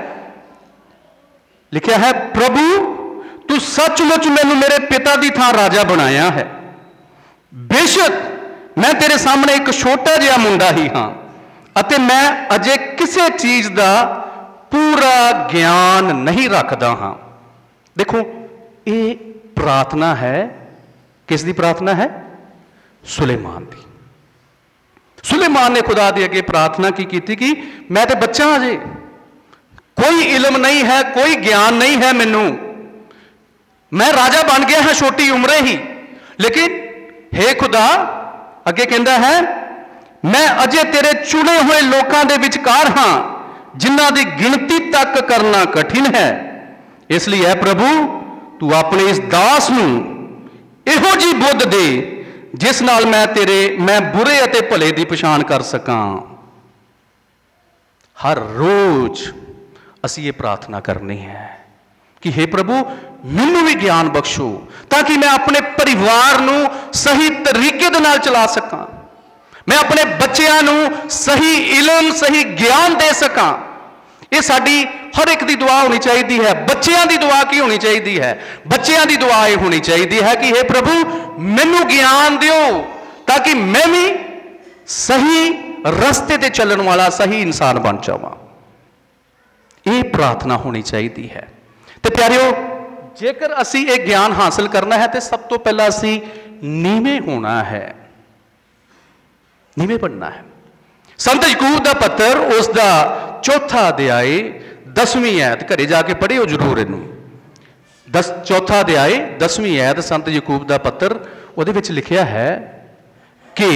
है प्रभु तू सचमुच मैनू मेरे पिता की थां राजा बनाया है। बेशक मैं तेरे सामने एक छोटा जिहा मुंडा ही हाँ अते मैं अजे किसी चीज़ का पूरा ज्ञान नहीं रखता हाँ। देखो ये प्रार्थना है, किसकी प्रार्थना है? सुलेमान की। सुलेमान ने खुदा दे अगे प्रार्थना की कि मैं तो बच्चा अजे, कोई इल्म नहीं है, कोई ज्ञान नहीं है मैनू, मैं राजा बन गया है छोटी उम्रे ही, लेकिन हे खुदा अगे कहता है मैं अजे तेरे चुने हुए लोगों के विचकार हाँ जिन्हां दी गिनती तक करना कठिन है। इसलिए है प्रभु तू अपने इस दास नूं इहो जी बुद्ध दे जिस नाल मैं बुरे अते भले की पछाण कर सकां। हर रोज असी ये प्रार्थना करनी है कि हे प्रभु मैनू भी ज्ञान बख्शो ताकि मैं अपने परिवार नूं सही तरीके दे नाल चला सकां, मैं अपने बच्चों नूं सही इल्म सही ज्ञान दे सकां। ये साडी हर एक की दुआ होनी चाहिए है। बच्चों की दुआ की होनी चाहिए है? बच्चों की दुआ ये होनी चाहिए है कि हे प्रभु मैनू ज्ञान दियो ताकि मैं भी सही रस्ते ते चलने वाला सही इंसान बन जावां। ये प्रार्थना होनी चाहिए है। तो प्यारिओ जेकर असी ये ज्ञान हासिल करना है तो सब तो पहला असी नीवें होना है, नीवें बनना है। संत याकूब का पत्र उसका 4था अध्याय 10वीं आयत घरे जाके पढ़ियो जरूर इनू। 4था अध्याय 10वीं आयत संत याकूब का पत्र उहदे विच लिखिया है कि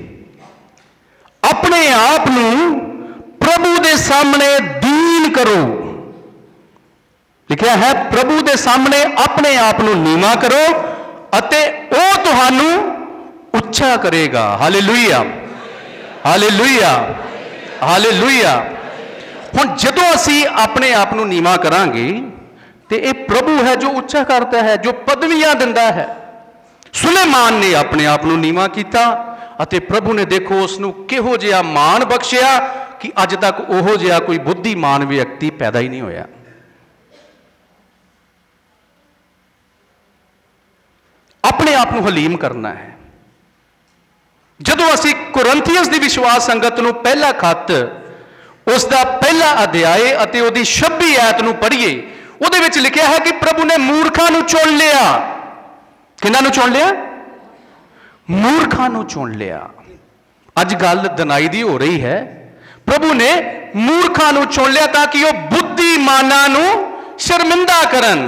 अपने आप नूं प्रभु दे सामने दीन करो। लिखिया है प्रभु दे सामने अपने आप नूं नीवा करो अते ओ तुहानू उच्चा करेगा। Hallelujah hallelujah hallelujah. हुण जदों असी अपने आप नूं नीवा करांगे तो ये प्रभु है जो उच्चा करता है, जो पदवियां दिंदा है। सुलेमान ने अपने आप नूं नीवा कीता अते प्रभु ने देखो उसनूं किहो जिहा मान बख्शिया कि अज तक ओहो जिहा कोई बुद्धिमान व्यक्ति पैदा ही नहीं होया। अपने आप नूं हलीम करना है। जदों असी कुरिन्थियस दी विश्वास संगत नूं पहला खत उसका पहला अध्याय अते उहदी 26 आयत नूं पढ़ीए उहदे विच लिखिया है कि प्रभु ने मूर्खां नूं चुन लिया। किन्हां नूं चुन लिया? मूर्खां नूं चुन लिया। अज गल दनाई दी हो रही है। प्रभु ने मूर्खां नूं चुन लिया ताकि वह बुद्धिमानां नूं शर्मिंदा करन।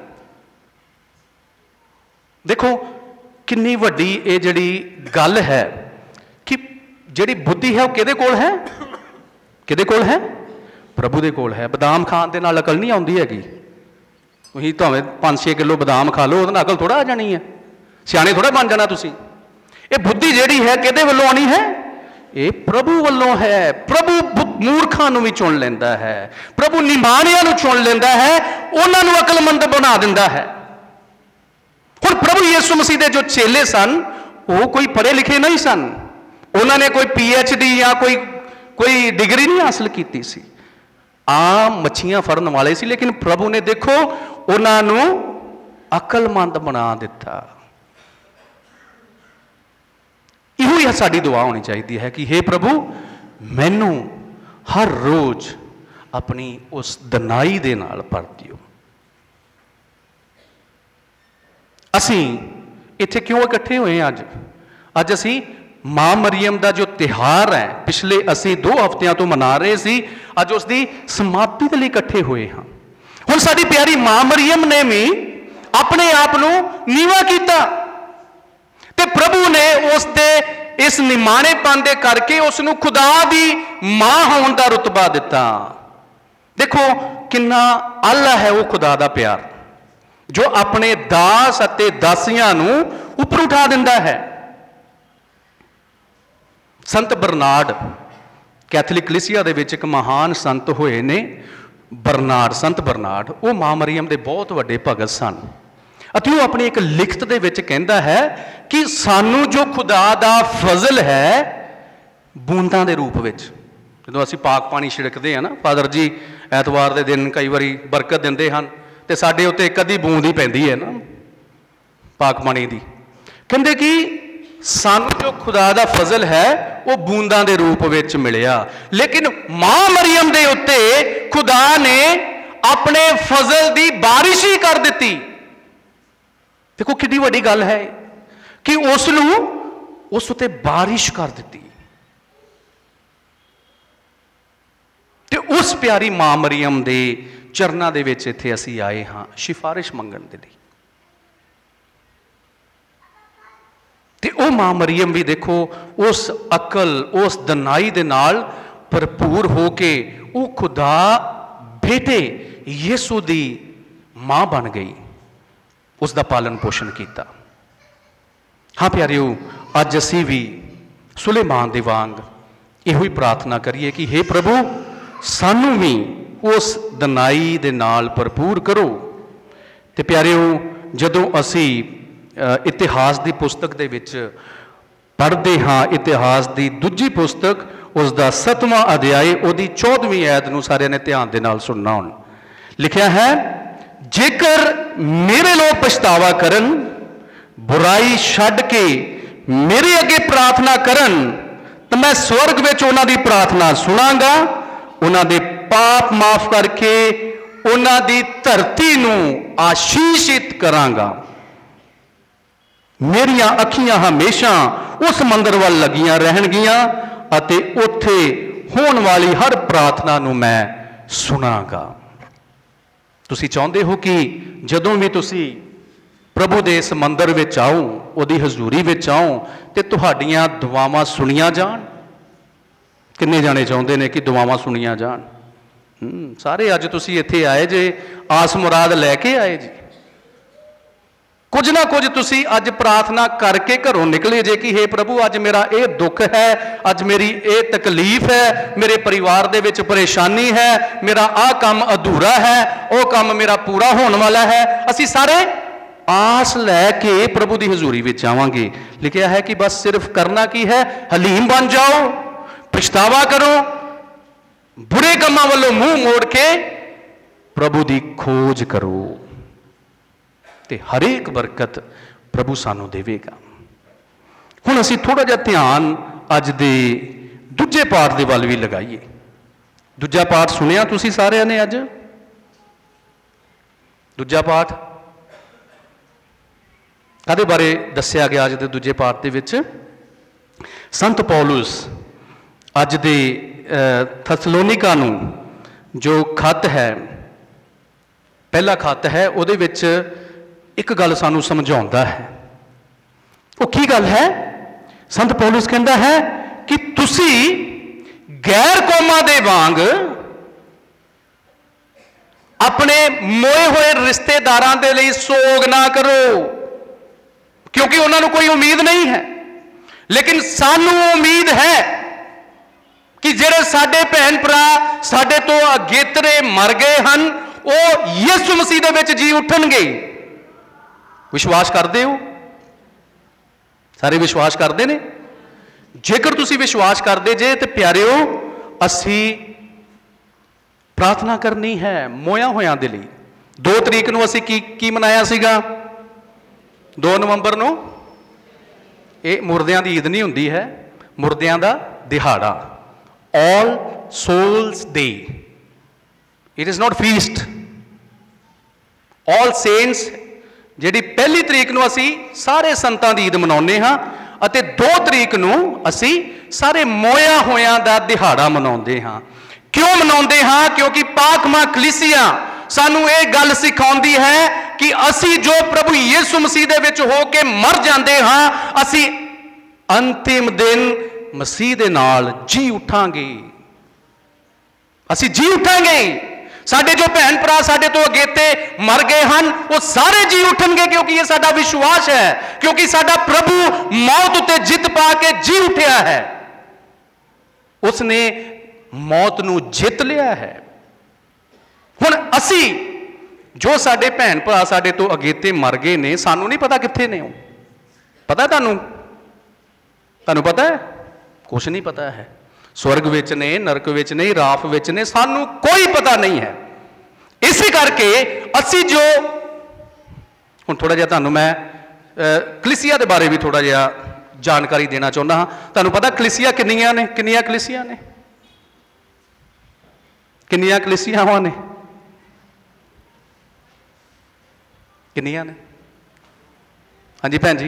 देखो कितनी वड्डी ये जिहड़ी गल है कि जिहड़ी बुद्धि है वो किहदे कोल है, किहदे कोल है, प्रभु दे कोल है। बदाम खाण दे नाल अकल नहीं आउंदी हैगी। तुसीं भावें 5-6 किलो बदाम खा लो, उहदे नाल अकल थोड़ा आ जानी है, सियाणे थोड़ा बन जाना तुसीं। ये बुद्धि जिहड़ी है किहदे वल्लों आनी है, ये प्रभु वल्लों है। प्रभु मूर्खां नूं भी चुन लैंदा है, प्रभु निमाणियां नूं चुन लैंदा है, उन्हां नूं अकलमंद बना दिंदा है। हुण प्रभु यीशु मसीह दे जो चेले सन वो कोई पढ़े लिखे नहीं सन, उन्होंने कोई PhD या कोई डिग्री नहीं हासिल की सी, आम मच्छियां फड़न वाले सी, लेकिन प्रभु ने देखो उन्होंने अकलमंद बना दिता। इहो ही साडी दुआ होनी चाहिए है कि हे प्रभु मैनू हर रोज अपनी उस दनाई दे नाल भर दिओ। असी इत्थे क्यों इकट्ठे हुए अज? अज असी मां मरियम का जो तिहार है पिछले असी 2 हफ्तियां तो मना रहे सी, अज उसकी समाप्ति के लिए इकट्ठे हुए हाँ। हुण साडी प्यारी मां मरियम ने भी अपने आप नूं नीवा कीता ते प्रभु ने उसके इस निमाणेपन दे करके उसनूं खुदा दी मां होण दा रुतबा दिता। देखो किन्ना आला है वो खुदा दा प्यार जो अपने दास अते दासियां नूं उपर उठा दिंदा है। संत बरनार्ड कैथलिक कलीसिया दे विच एक महान संत होए ने बरनार्ड, संत बरनार्ड। वो मां मरियम दे बहुत वड्डे भगत सन अते वो अपनी एक लिखत दे विच कहंदा है कि सानू जो खुदा दा फजल है बूंदां दे रूप विच, जदों असीं पाक पानी छिड़कदे हैं ना, फादर जी ऐतवार दे दिन कई वारी बरकत दिंदे हन ते साडे उत्ते एक अद्धी बूंद ही पैंदी है ना पाक पानी दी। कहंदे कि सानू जो खुदा दा फजल है वो बूंदां दे रूप विच मिलिया, लेकिन मां मरियम दे उत्ते खुदा ने अपने फजल दी बारिश ही कर दिती। देखो कितनी वड्डी गल है कि उसनूं उस उत्ते बारिश कर दी ते उस प्यारी मां मरियम दे चरना दे विच इत्थे असीं आए हाँ सिफारिश मंगण दे लई। ते ओ मां मरियम भी देखो उस अकल उस दनाई दे नाल भरपूर हो के वो खुदा बेटे यीशु दी मां बन गई, उसका पालन पोषण किया। हाँ प्यारिओ अज असी भी सुलेमान दे वांग इहो ही प्रार्थना करिए कि हे प्रभु सानू भी उस दनाई दे नाल भरपूर करो। ते प्यारिओ जदों असी इतिहास की पुस्तक दे विच पढ़ते हाँ, इतिहास की दूजी पुस्तक उसका 7वां अध्याय उसकी 14वीं आयत नूं सारिਆਂ ने ध्यान दे नाल सुनना। हुण लिखिया है, जेकर मेरे लोग पछतावा करन, बुराई छड्ड के मेरे अगे प्रार्थना करन तो मैं स्वर्ग विच उन्हां दी प्रार्थना सुनांगा, उन्हां दे पाप माफ करके उन्हां दी धरती नूं आशीषित करांगा। मेरियां अखियां हमेशा उस मंदिर वाल लगियां रहणगियां अते उत्थे होण वाली हर प्रार्थना नूं मैं सुनांगा। तुसी चाहुंदे हो कि जदों भी तुसी प्रभु दे इस मंदिर विच आओ, उहदी हजूरी विच आओ ते तुहाडीआं दुआवां सुणीआं जाण? किन्ने जाने चाहुंदे ने कि दुआवां सुणीआं जाण? सारे अज तुसी इत्थे आए जे आस मुराद लैके आए जी। कुछ ना कुछ तुसी अज प्रार्थना करके घरों निकले जे कि हे प्रभु अज मेरा ये दुख है, अज मेरी ये तकलीफ है, मेरे परिवार दे विच परेशानी है, मेरा आ काम अधूरा है, वो काम मेरा पूरा होने वाला है। असी सारे आस लैके प्रभु की हजूरी विच आवांगे। लिखिया है कि बस सिर्फ करना की है, हलीम बन जाओ, पछतावा करो, बुरे कामां वालों मुंह मोड़ के प्रभु की खोज करो ते हरेक बरकत प्रभु सानू देवेगा। हुण असीं थोड़ा जिहा ध्यान अज दे दूजे पाठ दे वल भी लगाइए। दूजा पाठ सुनिया तुसीं सारिआं ने अज? दूजा पाठ काहदे बारे दस्सिया गया अज दे दूजे पाठ दे विच? संत पौलुस अज दे थसलोनिका नूं जो खत है पहला खत है ਉਹਦੇ ਵਿੱਚ ਇੱਕ ਗੱਲ ਸਾਨੂੰ ਸਮਝਾਉਂਦਾ ਹੈ। ਉਹ ਕੀ ਗੱਲ ਹੈ? संत पौलुस कहता है कि तुसी गैर कौमां दे वांग अपने मोए हुए रिश्तेदारां दे लई सोग ना करो, क्योंकि उन्होंने कोई उम्मीद नहीं है। लेकिन सानू उम्मीद है कि जेड़े साडे भैन भरा साडे तो अगेतरे मर गए हैं वो यीशु मसीह दे विच जी उठणगे। विश्वास करदे हो? सारे विश्वास करते ने? जेकर तुसी विश्वास करते जे तो प्यारिओ असी प्रार्थना करनी है मोया होया दे लई। 2 तरीक नूं असी की मनाया सीगा? 2 नवंबर नूं ये मुर्दियां दी ईद नहीं हुंदी है, मुर्दियां दा दिहाड़ा, all souls day. It is not feast. All saints ਜਿਹੜੀ 1 तरीक ਨੂੰ ਅਸੀਂ ਸਾਰੇ ਸੰਤਾਂ ਦੀ ਈਦ ਮਨਾਉਂਦੇ ਹਾਂ ਅਤੇ 2 ਤਰੀਕ ਨੂੰ ਅਸੀਂ ਸਾਰੇ ਮੋਇਆ ਹੋਇਆਂ ਦਾ ਦਿਹਾੜਾ ਮਨਾਉਂਦੇ ਹਾਂ। ਕਿਉਂ ਮਨਾਉਂਦੇ ਹਾਂ? ਕਿਉਂਕਿ ਪਾਕਮਾਂ ਕਲੀਸਿਆ ਸਾਨੂੰ ਇਹ ਗੱਲ ਸਿਖਾਉਂਦੀ ਹੈ ਕਿ ਅਸੀਂ ਜੋ ਪ੍ਰਭੂ ਯਿਸੂ ਮਸੀਹ ਦੇ ਵਿੱਚ ਹੋ ਕੇ ਮਰ ਜਾਂਦੇ ਹਾਂ, ਅਸੀਂ ਅੰਤਿਮ ਦਿਨ ਮਸੀਹ ਦੇ ਨਾਲ ਜੀ ਉਠਾਂਗੇ। ਅਸੀਂ ਜੀ ਉਠਾਂਗੇ। साडे जो भैन भरा साडे तो अगेते मर गए हैं वो सारे जी उठणगे, क्योंकि ये साडा विश्वास है, क्योंकि साडा प्रभु मौत उत्ते जित पा के जी उठिया है। उसने मौत नूं जित लिया है। हुण असी जो साडे भैन भरा साडे तो अगेते मर गए ने, सानू नहीं पता कित्थे ने। पता तुहानू? तुहानू पता है? कुछ नहीं पता है। स्वर्ग विच ने, नरक विच ने, राफ विच ने, सानू कोई पता नहीं है। इसी करके असी जो हुण थोड़ा जिहा तुहानू मैं कलीसिया के बारे भी थोड़ा जिहा जानकारी देना चाहुंदा हाँ। तुहानू पता कलीसिया किन्नियां ने? किन्नियां कलीसिया ने? किन्नियां कलीसियावां ने? किन्नियां ने? हाँ जी भैन जी,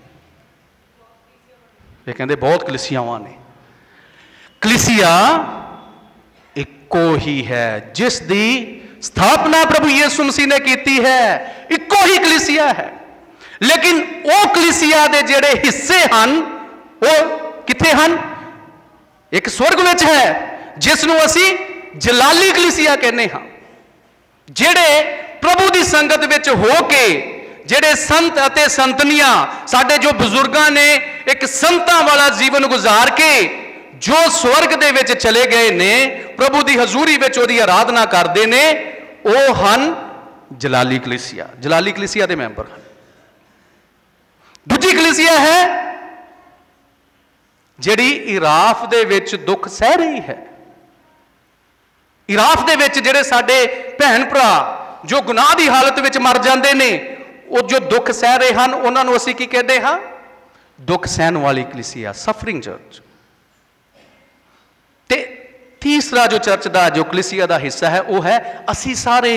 ये कहंदे बहुत कलीसियावां ने। कलीसिया इको ही है जिसकी स्थापना प्रभु यीशु मसीह ने की है। इको ही कलीसिया है। लेकिन वो कलीसिया के जेड़े हिस्से हैं वो किथे हैं? एक स्वर्ग विच है जिसनों असी जलाली कलीसिया कहने हाँ। जेड़े प्रभु की संगत विच हो के जेड़े संत अते संतनियां साडे जो बुजुर्गां ने एक संतां वाला जीवन गुजार के जो स्वर्ग दे विच चले गए ने, प्रभु की हजूरी विच ओहदी आराधना करते ने, वो हन जलाली कलीसिया। जलाली कलीसिया के मैंबर हैं। दूजी कलीसिया है जिहड़ी इराफ दे विच दुख सह रही है। इराफ दे विच जिहड़े साडे भैन भरा जो गुनाह की हालत विच मर जाते ने, वो जो दुख सह रहे हैं उन्हां नूं असीं की कहते हाँ? दुख सहन वाली कलीसिया, सफरिंग चर्च। ते तीसरा जो चर्च का जो कलीसिया का हिस्सा है वो है असी सारे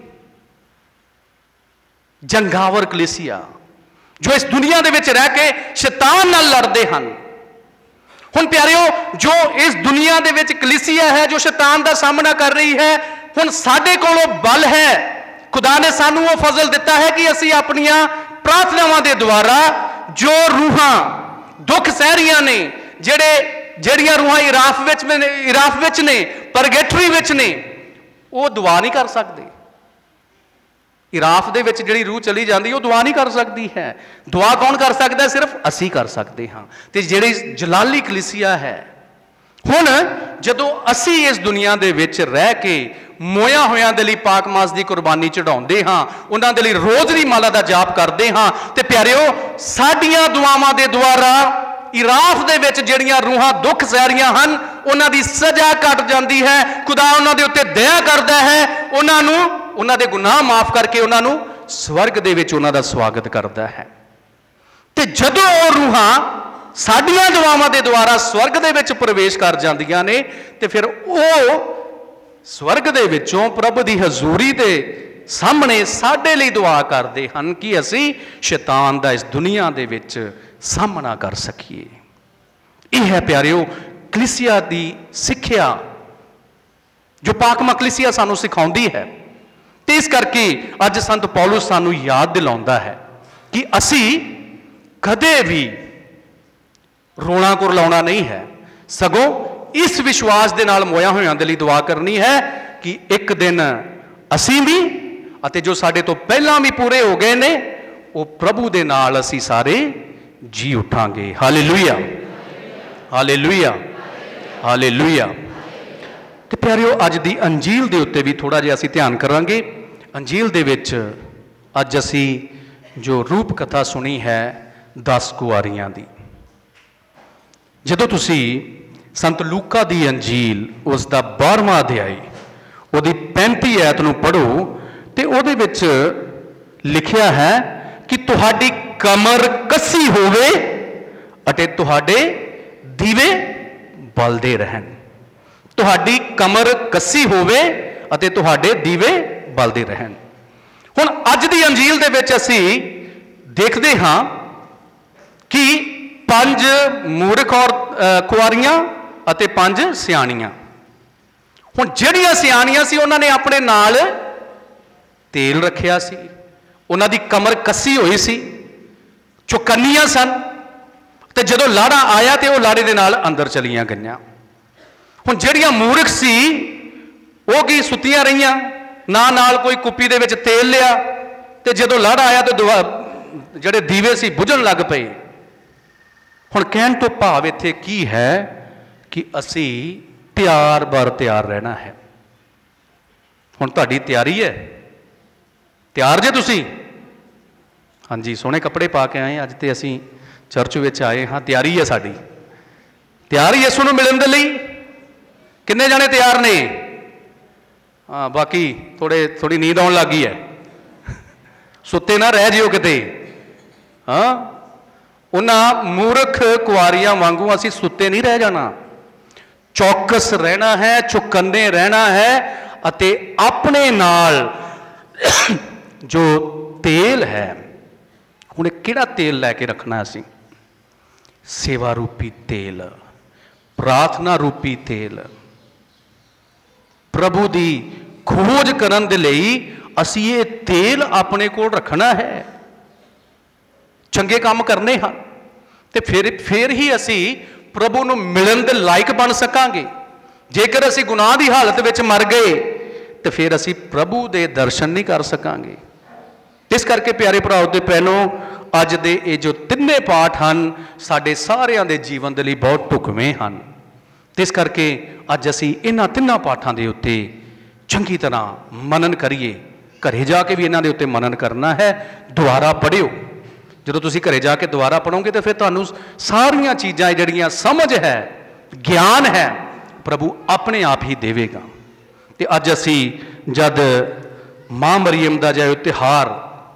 जंगावर कलीसिया, जो इस दुनिया दे विच रह के शैतान नाल लड़ते हैं। हुण प्यारिओ, जो इस दुनिया दे विच कलीसिया है जो शैतान का सामना कर रही है, हुण साडे कोलों बल है। खुदा ने सानू वो फजल दिता है कि असी अपनियां प्रार्थनावां दे द्वारा जो रूहां दुख सह रहियां ने, ਜਿਹੜੀਆਂ रूहां इराफ विच ने, परगेटरी विच ने, वो दुआ नहीं कर सकते। इराफ दे विच जिहड़ी रूह चली जाती वो दुआ नहीं कर सकती है। दुआ कौन कर सकता है? सिर्फ असी कर सकते हाँ। तो जिहड़ी जलाली कलीसिया है, हुण जदों असी इस दुनिया दे विच रह के मोया होयां दे लई पाक मास की कुर्बानी चढ़ाउंदे हाँ, उन्हां दे लई रोज़ दी माला दा जाप करते हाँ, तो प्यारिओ साडीआं दुआवां दे द्वारा इराफ दे विच जिहड़ियां रूहां दुख सह रहियां हन उन्हां दी सज़ा कट जाती है। खुदा उन्हां दे उत्ते दया करदा है, उन्हां नूं उन्हां दे गुनाह माफ करके उन्हां नूं स्वर्ग दे विच उन्हां दा स्वागत करदा है। ते जदों वो रूहां साडीआं दुआवां दे द्वारा स्वर्ग दे विच प्रवेश कर जांदियां ने, ते फिर वो स्वर्ग दे विचों प्रभु दी हजूरी दे सामने साडे लई दुआ करदे हन कि असी शैतान दा इस दुनिया दे विच सामना कर सकीए। यह है प्यारिओ कलीसिया की सिक्ख्या जो पाकमा कलीसिया सानू सिखाउंदी है। ਤੇ ਇਸ ਕਰਕੇ ਅੱਜ ਸੰਤ ਪੌਲਸ ਸਾਨੂੰ ਯਾਦ ਦਿਲਾਉਂਦਾ ਹੈ ਕਿ ਅਸੀਂ ਕਦੇ ਵੀ ਰੋਣਾ ਕੁਰਲਾਉਣਾ ਨਹੀਂ ਹੈ, ਸਗੋਂ ਇਸ ਵਿਸ਼ਵਾਸ ਦੇ ਨਾਲ ਮੋਇਆ ਹੋਇਆਂ ਦੇ ਲਈ ਦੁਆ ਕਰਨੀ ਹੈ ਕਿ ਇੱਕ ਦਿਨ ਅਸੀਂ ਵੀ ਅਤੇ ਜੋ ਸਾਡੇ ਤੋਂ ਪਹਿਲਾਂ ਵੀ ਪੂਰੇ ਹੋ ਗਏ ਨੇ ਉਹ ਪ੍ਰਭੂ ਦੇ ਨਾਲ ਅਸੀਂ ਸਾਰੇ ਜੀ ਉਠਾਂਗੇ। Hallelujah, hallelujah, hallelujah. ਤੇ ਪਿਆਰਿਓ, ਅੱਜ ਦੀ ਅੰਜੀਲ ਦੇ ਉੱਤੇ ਵੀ ਥੋੜਾ ਜਿਹਾ ਅਸੀਂ ਧਿਆਨ ਕਰਾਂਗੇ। ਅੰਜੀਲ ਦੇ ਵਿੱਚ ਅੱਜ ਅਸੀਂ ਜੋ ਰੂਪ ਕਥਾ ਸੁਣੀ ਹੈ 10 ਕੁਆਰੀਆਂ ਦੀ। ਜਦੋਂ ਤੁਸੀਂ ਸੰਤ ਲੂਕਾ ਦੀ ਅੰਜੀਲ ਉਸ ਦਾ 12ਵਾਂ ਅਧਿਆਇ ਉਹਦੀ 35 ਐਤ ਨੂੰ ਪੜ੍ਹੋ ਤੇ ਉਹਦੇ ਵਿੱਚ ਲਿਖਿਆ ਹੈ ਕਿ ਤੁਹਾਡੀ ਕਮਰ ਕੱਸੀ ਹੋਵੇ ਅਤੇ ਤੁਹਾਡੇ ਦੀਵੇ ਬਲਦੇ ਰਹਿਣ। ਤੁਹਾਡੀ ਕਮਰ ਕੱਸੀ ਹੋਵੇ ਅਤੇ ਤੁਹਾਡੇ ਦੀਵੇ ਬਲਦੇ ਰਹਿਣ। ਹੁਣ ਅੱਜ ਦੀ ਅੰਜੀਲ ਦੇ ਵਿੱਚ ਅਸੀਂ ਦੇਖਦੇ ਹਾਂ ਕਿ 5 ਮੂਰਖ ਔਰ ਕੁਆਰੀਆਂ ਅਤੇ 5 ਸਿਆਣੀਆਂ। ਹੁਣ ਜਿਹੜੀਆਂ ਸਿਆਣੀਆਂ ਸੀ ਉਹਨਾਂ ਨੇ ਆਪਣੇ ਨਾਲ ਤੇਲ ਰੱਖਿਆ ਸੀ, ਉਹਨਾਂ ਦੀ ਕਮਰ ਕੱਸੀ ਹੋਈ ਸੀ, ਚੁਕੰਨੀਆਂ ਸਨ, ਤੇ ਜਦੋਂ ਲਾੜਾ ਆਇਆ ਤੇ ਉਹ ਲਾੜੇ ਦੇ ਨਾਲ ਅੰਦਰ ਚਲੀਆਂ ਗਈਆਂ। ਹੁਣ ਜਿਹੜੀਆਂ ਮੂਰਖ ਸੀ ਉਹ ਕੀ ਸੁੱਤੀਆਂ ਰਹੀਆਂ, ਨਾ ਨਾਲ ਕੋਈ ਕੁੱਪੀ ਦੇ ਵਿੱਚ ਤੇਲ ਲਿਆ, ਤੇ ਜਦੋਂ ਲਾੜਾ ਆਇਆ ਤੇ ਜਿਹੜੇ ਦੀਵੇ ਸੀ ਬੁਝਣ ਲੱਗ ਪਏ। ਹੁਣ ਕਹਿਣ ਤੋਂ ਭਾਵ ਇੱਥੇ ਕੀ ਹੈ ਕਿ ਅਸੀਂ ਤਿਆਰ ਬਰ ਤਿਆਰ ਰਹਿਣਾ ਹੈ। ਹੁਣ ਤੁਹਾਡੀ ਤਿਆਰੀ ਹੈ? ਤਿਆਰ ਜੇ ਤੁਸੀਂ? ਹਾਂਜੀ, ਸੋਹਣੇ ਕੱਪੜੇ ਪਾ ਕੇ ਆਏ ਅੱਜ ਤੇ ਅਸੀਂ ਚਰਚ ਵਿੱਚ ਆਏ ਹਾਂ। ਤਿਆਰੀ ਹੈ ਸਾਡੀ, ਤਿਆਰ ਯਿਸੂ ਨੂੰ ਮਿਲਣ ਦੇ ਲਈ। ਕਿੰਨੇ ਜਾਣੇ ਤਿਆਰ ਨੇ? ਹਾਂ, ਬਾਕੀ ਥੋੜੀ ਨੀਂਦ ਆਉਣ ਲੱਗ ਗਈ ਹੈ। ਸੁੱਤੇ ਨਾ ਰਹਿ ਜਿਓ ਕਿਤੇ। ਹਾਂ, ਉਹਨਾਂ ਮੂਰਖ ਕੁਆਰੀਆਂ ਵਾਂਗੂ ਅਸੀਂ ਸੁੱਤੇ ਨਹੀਂ ਰਹਿ ਜਾਣਾ। ਚੌਕਸ ਰਹਿਣਾ ਹੈ, ਚੁਕੰਨੇ ਰਹਿਣਾ ਹੈ, ਅਤੇ ਆਪਣੇ ਨਾਲ ਜੋ ਤੇਲ ਹੈ, ਹੁਣ ਕਿਹੜਾ ਤੇਲ ਲੈ ਕੇ ਰੱਖਣਾ ਅਸੀਂ? ਸੇਵਾ ਰੂਪੀ ਤੇਲ, ਪ੍ਰਾਰਥਨਾ ਰੂਪੀ ਤੇਲ। ਪ੍ਰਭੂ ਦੀ ਖੋਜ ਕਰਨ ਦੇ ਲਈ ਅਸੀਂ ਇਹ ਤੇਲ ਆਪਣੇ ਕੋਲ ਰੱਖਣਾ ਹੈ। ਚੰਗੇ ਕੰਮ ਕਰਨੇ ਹਨ ਤੇ ਫਿਰ ਹੀ ਅਸੀਂ ਪ੍ਰਭੂ ਨੂੰ ਮਿਲਣ ਦੇ ਲਾਇਕ ਬਣ ਸਕਾਂਗੇ। ਜੇਕਰ ਅਸੀਂ ਗੁਨਾਹ ਦੀ ਹਾਲਤ ਵਿੱਚ ਮਰ ਗਏ ਤੇ ਫਿਰ ਅਸੀਂ ਪ੍ਰਭੂ ਦੇ ਦਰਸ਼ਨ ਨਹੀਂ ਕਰ ਸਕਾਂਗੇ। ਇਸ ਕਰਕੇ ਪਿਆਰੇ ਭਰਾਓ ਤੇ ਭੈਣੋ, ਅੱਜ ਦੇ ਇਹ ਜੋ ਤਿੰਨੇ ਪਾਠ ਹਨ ਸਾਡੇ ਸਾਰਿਆਂ ਦੇ ਜੀਵਨ ਦੇ ਲਈ ਬਹੁਤ ਢੁਕਵੇਂ ਹਨ। ਤੇ ਇਸ ਕਰਕੇ ਅੱਜ ਅਸੀਂ ਇਹਨਾਂ ਤਿੰਨਾਂ ਪਾਠਾਂ ਦੇ ਉੱਤੇ ਚੰਗੀ ਤਰ੍ਹਾਂ ਮਨਨ ਕਰੀਏ। ਘਰੇ ਜਾ ਕੇ ਵੀ ਇਹਨਾਂ ਦੇ ਉੱਤੇ ਮਨਨ ਕਰਨਾ ਹੈ। ਦੁਬਾਰਾ ਪੜ੍ਹਿਓ। ਜਦੋਂ ਤੁਸੀਂ ਘਰੇ ਜਾ ਕੇ ਦੁਬਾਰਾ ਪੜ੍ਹੋਗੇ ਤਾਂ ਫਿਰ ਤੁਹਾਨੂੰ ਸਾਰੀਆਂ ਚੀਜ਼ਾਂ ਜਿਹੜੀਆਂ ਸਮਝ ਹੈ, ਗਿਆਨ ਹੈ, ਪ੍ਰਭੂ ਆਪਣੇ ਆਪ ਹੀ ਦੇਵੇਗਾ। ਤੇ ਅੱਜ ਅਸੀਂ ਜਦ ਮਾਂ ਮਰੀਮ ਦਾ ਜੋ ਤਿਉਹਾਰ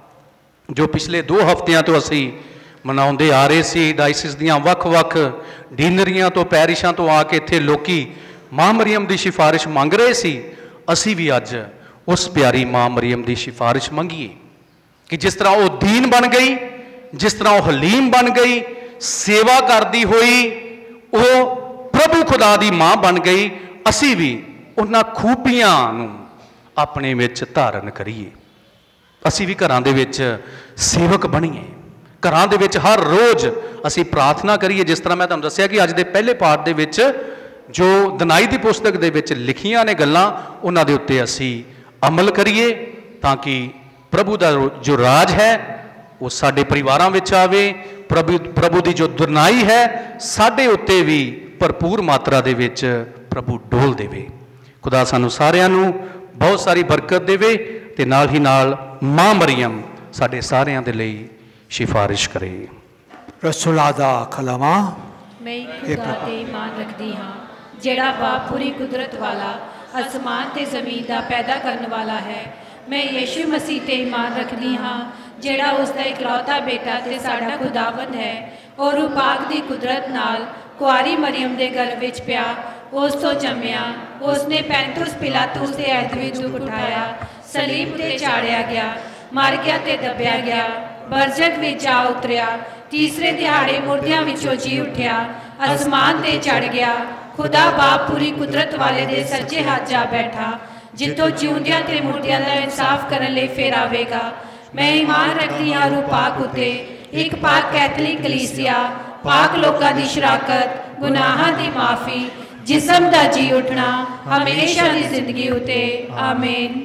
ਜੋ ਪਿਛਲੇ 2 ਹਫ਼ਤਿਆਂ ਤੋਂ ਅਸੀਂ ਮਨਾਉਂਦੇ ਆ ਰਹੇ ਸੀ, ਡਾਇਸਿਸ ਦੀਆਂ ਵੱਖ-ਵੱਖ ਡੀਨਰੀਆਂ ਤੋਂ, ਪੈਰਿਸ਼ਾਂ ਤੋਂ ਆ ਕੇ ਇੱਥੇ ਲੋਕੀ ਮਾਂ ਮਰੀਮ ਦੀ ਸਿਫਾਰਿਸ਼ ਮੰਗ ਰਹੇ ਸੀ। ਅਸੀਂ ਵੀ ਅੱਜ ਉਸ ਪਿਆਰੀ ਮਾਂ ਮਰੀਮ ਦੀ ਸਿਫਾਰਿਸ਼ ਮੰਗੀਏ ਕਿ ਜਿਸ ਤਰ੍ਹਾਂ ਉਹ ਦੀਨ ਬਣ ਗਈ, ਜਿਸ ਤਰ੍ਹਾਂ ਉਹ ਹਲੀਮ ਬਣ ਗਈ, ਸੇਵਾ ਕਰਦੀ ਹੋਈ ਉਹ ਪ੍ਰਭੂ ਖੁਦਾ ਦੀ ਮਾਂ ਬਣ ਗਈ, ਅਸੀਂ ਵੀ ਉਹਨਾਂ ਖੂਬੀਆਂ ਨੂੰ ਆਪਣੇ ਵਿੱਚ ਧਾਰਨ ਕਰੀਏ। ਅਸੀਂ ਵੀ ਘਰਾਂ ਦੇ ਵਿੱਚ ਸੇਵਕ ਬਣੀਏ। ਘਰਾਂ ਦੇ ਵਿੱਚ ਹਰ ਰੋਜ਼ ਅਸੀਂ ਪ੍ਰਾਰਥਨਾ ਕਰੀਏ। ਜਿਸ ਤਰ੍ਹਾਂ ਮੈਂ ਤੁਹਾਨੂੰ ਦੱਸਿਆ ਕਿ ਅੱਜ ਦੇ ਪਹਿਲੇ ਪਾਠ ਦੇ ਵਿੱਚ ਜੋ ਦਨਾਈ ਦੀ ਪੁਸਤਕ ਦੇ ਵਿੱਚ ਲਿਖੀਆਂ ਨੇ ਗੱਲਾਂ, ਉਹਨਾਂ ਦੇ ਉੱਤੇ ਅਸੀਂ ਅਮਲ ਕਰੀਏ ਤਾਂ ਕਿ ਪ੍ਰਭੂ ਦਾ ਜੋ ਰਾਜ ਹੈ ਉਹ ਸਾਡੇ ਪਰਿਵਾਰਾਂ ਵਿੱਚ ਆਵੇ। ਪ੍ਰਭੂ ਦੀ ਜੋ ਦਨਾਈ ਹੈ ਸਾਡੇ ਉੱਤੇ ਵੀ ਭਰਪੂਰ ਮਾਤਰਾ ਦੇ ਵਿੱਚ ਪ੍ਰਭੂ ਡੋਲ ਦੇਵੇ। ਖੁਦਾ ਸਾਨੂੰ ਸਾਰਿਆਂ ਨੂੰ ਬਹੁਤ ਸਾਰੀ ਬਰਕਤ ਦੇਵੇ ਤੇ ਨਾਲ ਹੀ ਨਾਲ ਮਾਂ ਮਰੀਮ ਸਾਡੇ ਸਾਰਿਆਂ ਦੇ ਲਈ ਸਿਫਾਰਿਸ਼ ਕਰੇ। ਰਸੂਲਾਂ ਦਾ ਕਲਮਾ। ਮੈਂ ਖੁਦਾ ਤੇ ਇਮਾਨ ਰੱਖਦੀ ਹਾਂ, ਜਿਹੜਾ ਬਾਪ ਪੂਰੀ ਕੁਦਰਤ ਵਾਲਾ, ਅਸਮਾਨ ਤੇ ਜ਼ਮੀਨ ਦਾ ਪੈਦਾ ਕਰਨ ਵਾਲਾ ਹੈ। ਮੈਂ ਯਿਸੂ ਮਸੀਹ ਤੇ ਇਮਾਨ ਰੱਖਦੀ ਹਾਂ, ਜਿਹੜਾ ਉਸ ਦਾ ਇਕਲੌਤਾ ਬੇਟਾ ਤੇ ਸਾਡਾ ਖੁਦਾਵੰਦ ਹੈ। ਔਰ ਉਹ ਪਾਕ ਦੀ ਕੁਦਰਤ ਨਾਲ ਕੁਆਰੀ ਮਰੀਮ ਦੇ ਗਰਭ ਵਿੱਚ ਪਿਆ, ਉਸ ਤੋਂ ਜੰਮਿਆ। ਉਸ ਨੇ ਪੈਂਤੁਸ ਪਿਲਾਤੁਸ ਦੇ ਐਦ ਵਿੱਚ ਦੁੱਖ ਉਠਾਇਆ, ਸਲੀਬ ਤੇ ਚਾੜਿਆ ਗਿਆ, ਮਰ ਗਿਆ ਤੇ ਦੱਬਿਆ ਗਿਆ, ਬਰਜ਼ਖ ਵਿੱਚ ਜਾ ਉਤਰਿਆ, ਤੀਸਰੇ ਦਿਹਾੜੇ ਮੁਰਦਿਆਂ ਵਿੱਚੋਂ ਜੀ ਉੱਠਿਆ, ਅਸਮਾਨ ਤੇ ਚੜ ਗਿਆ, ਖੁਦਾ ਬਾਪ ਪੂਰੀ ਕੁਦਰਤ ਵਾਲੇ ਦੇ ਸੱਜੇ ਹੱਥ ਜਾ ਬੈਠਾ। ਜਿੱਥੋਂ ਜਿਉਂਦਿਆਂ ਤੇ ਮੁਰਦਿਆਂ ਦਾ ਇਨਸਾਫ ਕਰਨ ਲਈ ਫਿਰ ਆਵੇਗਾ। ਮੈਂ ਈਮਾਨ ਰੱਖਦੀ ਹਾਂ ਰੂਹ ਪਾਕ ਉੱਤੇ, ਇੱਕ ਪਾਕ ਕੈਥੋਲਿਕ ਕਲੀਸਿਆ, ਪਾਕ ਲੋਕਾਂ ਦੀ ਸ਼ਰਾਕਤ, ਗੁਨਾਹਾਂ ਦੀ ਮਾਫੀ, ਜਿਸਮ ਦਾ ਜੀ ਉੱਠਣਾ, ਹਮੇਸ਼ਾ ਦੀ ਜ਼ਿੰਦਗੀ ਉਤੇ। ਆਮੀਨ।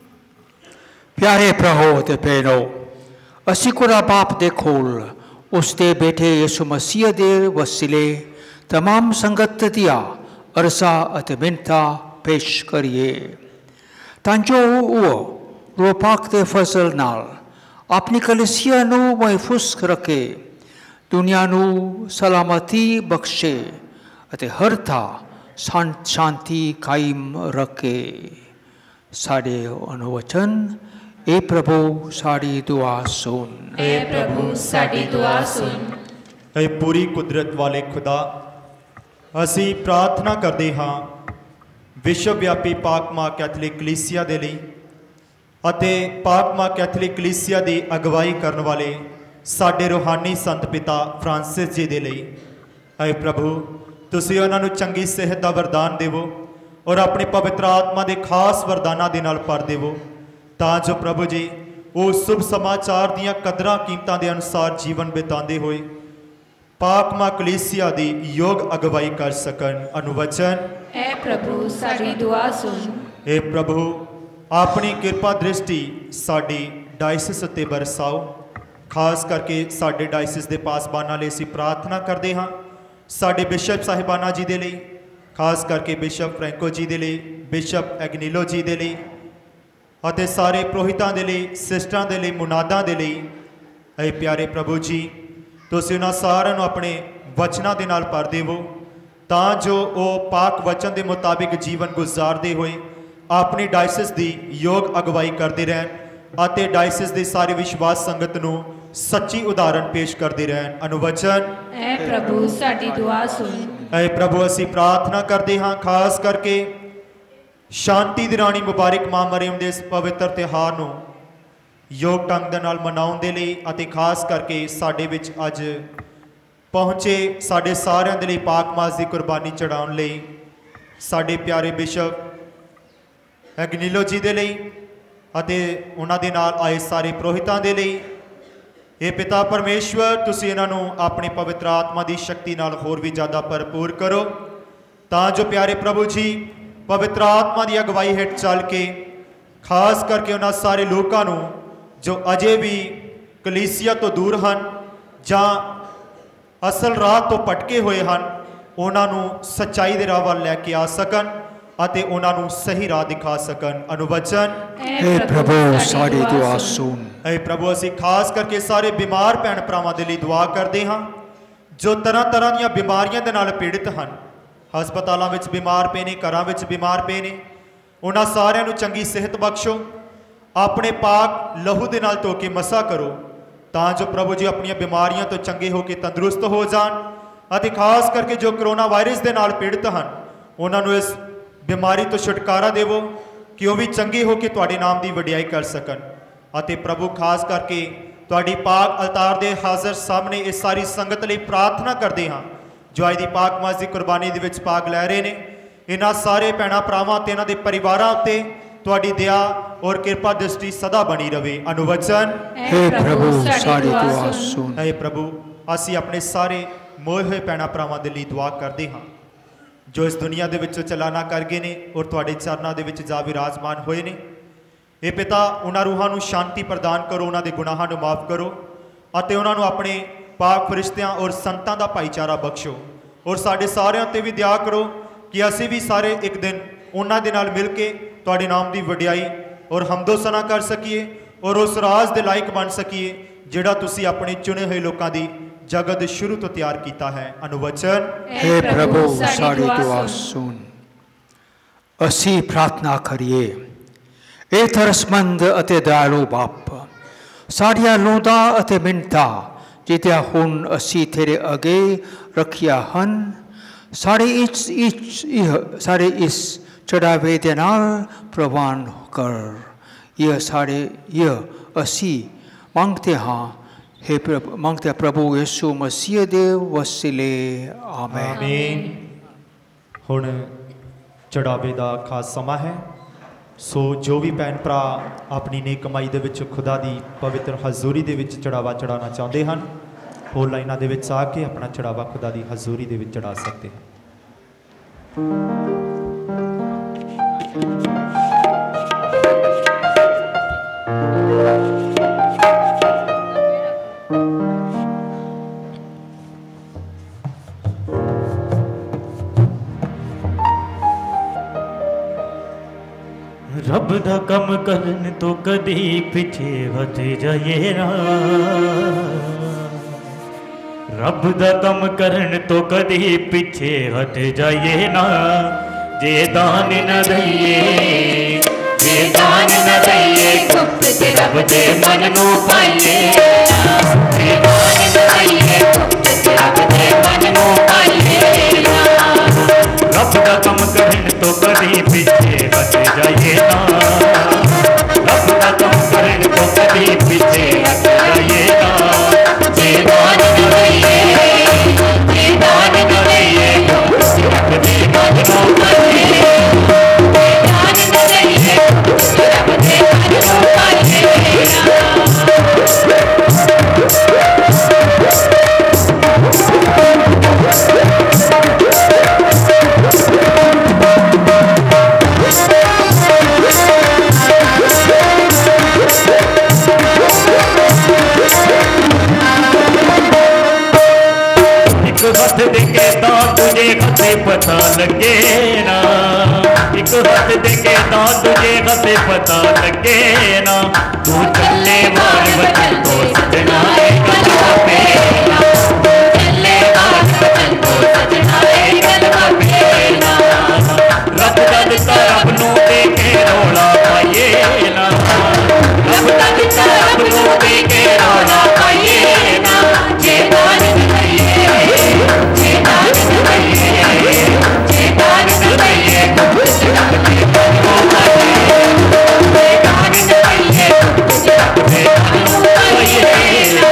प्यारे भराओ ते भैनों, असी खुदा बाप दे कोल उसके बेटे यीशु मसीह दे वसीले तमाम संगत दिया अरसा अते मिन्नतां पेश करिए तां जो वो रूह पाक दे फजल नाल अपनी कलीसिया नू महफूज रखे, दुनिया नू सलामती बख्शे अते हर था शांति कायम रखे। साडे अनुवचन ए प्रभु साड़ी दुआ सुन। ए प्रभु साड़ी दुआ सुन। ए पूरी कुदरत वाले खुदा, असी प्रार्थना करते हाँ विश्व व्यापी पाक मां कैथोलिक कलीसिया दे लई अते पाक मां कैथोलिक कलीसिया की अगवाई करने वाले साडे रूहानी संत पिता फ्रांसिस जी दे लई। ए प्रभु तुसीं उन्हां नूं चंगी सेहत का वरदान देवो और अपनी पवित्र आत्मा के खास वरदानां दे नाल भर देवो, तां जो प्रभु जी वो शुभ समाचार दियां कदरां कीमतां दे अनुसार जीवन बिताते हुए पाक मां कलीसिया दी योग अगवाई कर सकन। अनुवचन ए प्रभु साड़ी दुआ सुन। ए प्रभु अपनी कृपा दृष्टि साडी डायसिस उत्ते बरसाओ, खास करके साडे डायसिस दे पासबानां लई असीं प्रार्थना करते हाँ। साडे बिशप साहिबाना जी दे लई, खास करके बिशप फ्रैंको जी दे लई, बिशप एग्नीलो जी दे लई ਅਤੇ ਸਾਰੇ ਪੁਰੋਹਿਤਾਂ ਦੇ ਲਈ, ਸਿਸਟਰਾਂ ਦੇ ਲਈ, ਮੁਨਾਦਾਂ ਦੇ ਲਈ। ਐ ਪਿਆਰੇ ਪ੍ਰਭੂ ਜੀ ਤੁਸੀਂ ਉਹਨਾਂ ਸਾਰਿਆਂ ਨੂੰ ਆਪਣੇ ਵਚਨਾਂ ਦੇ ਨਾਲ ਭਰ ਦੇਵੋ ਤਾਂ ਜੋ ਉਹ ਪਾਕ ਵਚਨ ਦੇ ਮੁਤਾਬਿਕ ਜੀਵਨ ਗੁਜ਼ਾਰਦੇ ਹੋਏ ਆਪਣੀ ਡਾਇਸਿਸ ਦੀ ਯੋਗ ਅਗਵਾਈ ਕਰਦੇ ਰਹਿਣ ਅਤੇ ਡਾਇਸਿਸ ਦੀ ਸਾਰੀ ਵਿਸ਼ਵਾਸ ਸੰਗਤ ਨੂੰ ਸੱਚੀ ਉਦਾਹਰਣ ਪੇਸ਼ ਕਰਦੇ ਰਹਿਣ। ਅਨੁਵਚਨ ਐ ਪ੍ਰਭੂ ਸਾਡੀ ਦੁਆ ਸੁਣ। ਐ ਪ੍ਰਭੂ ਅਸੀਂ ਪ੍ਰਾਰਥਨਾ ਕਰਦੇ ਹਾਂ ਖਾਸ ਕਰਕੇ शांति दी राणी मुबारक मां मरियम के इस पवित्र त्यौहार को योग ढंग दे नाल मनाउण दे लई अते खास करके साडे विच अज पहुँचे साडे सारिआं दे लई पाक मास की कुर्बानी चढ़ाउण लई साडे प्यारे बिशप एग्नीलो जी दे लई अते उन्हां दे नाल आए सारे पुरोहितां दे लई। ये पिता परमेश्वर तुसीं इन्हां नूं अपनी पवित्र आत्मा की शक्ति नाल होर भी ज़्यादा भरपूर करो तां जो प्यारे प्रभु जी पवित्र आत्मा की अगवाई हेठ चल के खास करके उन्होंने सारे लोगों को जो अजे भी कलीसिया तो दूर हैं जां असल राह तो भटके हुए हैं उन्होंने सच्चाई के राह वाल लैके आ सकन अते उन्होंने सही राह दिखा सकन। अनुवचन हे प्रभु साडी दुआ सुन। हे प्रभु असीं खास करके सारे बीमार भैन भरावां दे लई दुआ करते हाँ जो तरह तरह दी बीमारियां दे नाल पीड़ित हैं, हस्पतालों में बीमार पे ने, घरों में बीमार पे ने, उन्होंने सारिਆਂ ਨੂੰ चंगी सेहत बख्शो, अपने पाक लहू के नाल धो के मसा करो तां जो प्रभु जी अपनी बीमारियों तो चंगे होकर तंदुरुस्त हो जान अते खास करके जो कोरोना वायरस के नाल पीड़ित हैं उन्होंने इस बीमारी तो छुटकारा देवो कि वह भी चंगे होकर तुहाडे नाम की वडियाई कर सकन। अते प्रभु खास करके तुहाडी पाक अलतार के हाजिर सामने इस सारी संगत लई प्रार्थना करते हाँ जो अज की पाक मास की कुर्बानी दे विच भाग लै रहे हैं। इन्हां सारे भैणां भरावां ते इन्हां दे परिवारां उत्ते तुहाडी दया और कृपा दृष्टि सदा बनी रहे। अनुवचन हे प्रभु साडी दुआ सुन। हे प्रभु असीं अपने सारे मोए होए भैणां भरावां दे लई दुआ करते हाँ जो इस दुनिया दे विचों चलाना कर गए ने और तुहाडे चरनां दे विच जा विराजमान होए ने। ये पिता उन्हां रूहां नूं शांति प्रदान करो, उन्हां दे गुनाहां नूं माफ़ करो अते उन्हां नूं अपने पाक फरिश्तियां और संतां दा भाईचारा बख्शो और साडे सारिआं ते भी दया करो कि असीं भी सारे एक दिन उन्हां दे नाल मिल के तुहाडे नाम की वडियाई और हमदो सना कर सकीए और उस राज दे लायक बन सकीए जिहड़ा तुसीं अपने चुने हुए लोकां दी जगत शुरू तो तैयार किया है। अनुवचन हे प्रभु साडी दुआ सुन। असीं प्रार्थना करिए। ए तरसमंद अते दयालु बाप, साडियां लोंदा अते मिन्नतां जितिया हुण असी तेरे अगे रखिया हन सारे इस चढ़ावे दे नाल प्रवान कर। यह सारे यह असी मांगते हाँ हे मांगते प्रभु यीशु मसीह दे वसीले आमीन। हुण चढ़ावे का खास समा है। सो जो भी भैन भरा अपनी नेक कमाई दे विच खुदा दी पवित्र हजूरी दे विच चढ़ावा चढ़ाना चाहते हैं वो लाइनां दे विच आके अपना चढ़ावा खुदा दी हजूरी दे विच चढ़ा सकते हैं। रब दा कम करन तो कदी पिछे हट जाइए ना, रब दा कम करन तो कदी पिछे हट जाइए ना। जे दान न दइए, जे दान न दइए गुप्त ते रब दे मन नू पाइए। जे दान न दइए गुप्त ते रब दे मन नू पाइए। रब दा कम करन तो कदी पिछे हट जाइए ना, रब दा कम करन तो कदी पिछे हट जाइए ना। जे दान न दइए, जे दान न दइए रब दे मन नू पाइए। जे दान न दइए रब दे मन नू पाइए। हथ देके दांत तुझे हथे पता लगे ना, एक हथ देके दांत तुझे हथे पता लगे ना। तू चले मार वचन को सजना कलमा पे ना, तू चले मार वचन को सजना कलमा पे ना। रब दा दिता रब नू दे के रौला पाइए ना, रब दा दिता रब नू दे के रौला पाइए ना। जे दान दइए, जे दान दइए, जे दान दइए गुप्त रब दे मन नू पाइए। जे दान दइए गुप्त रब दे मन नू पाइए ना।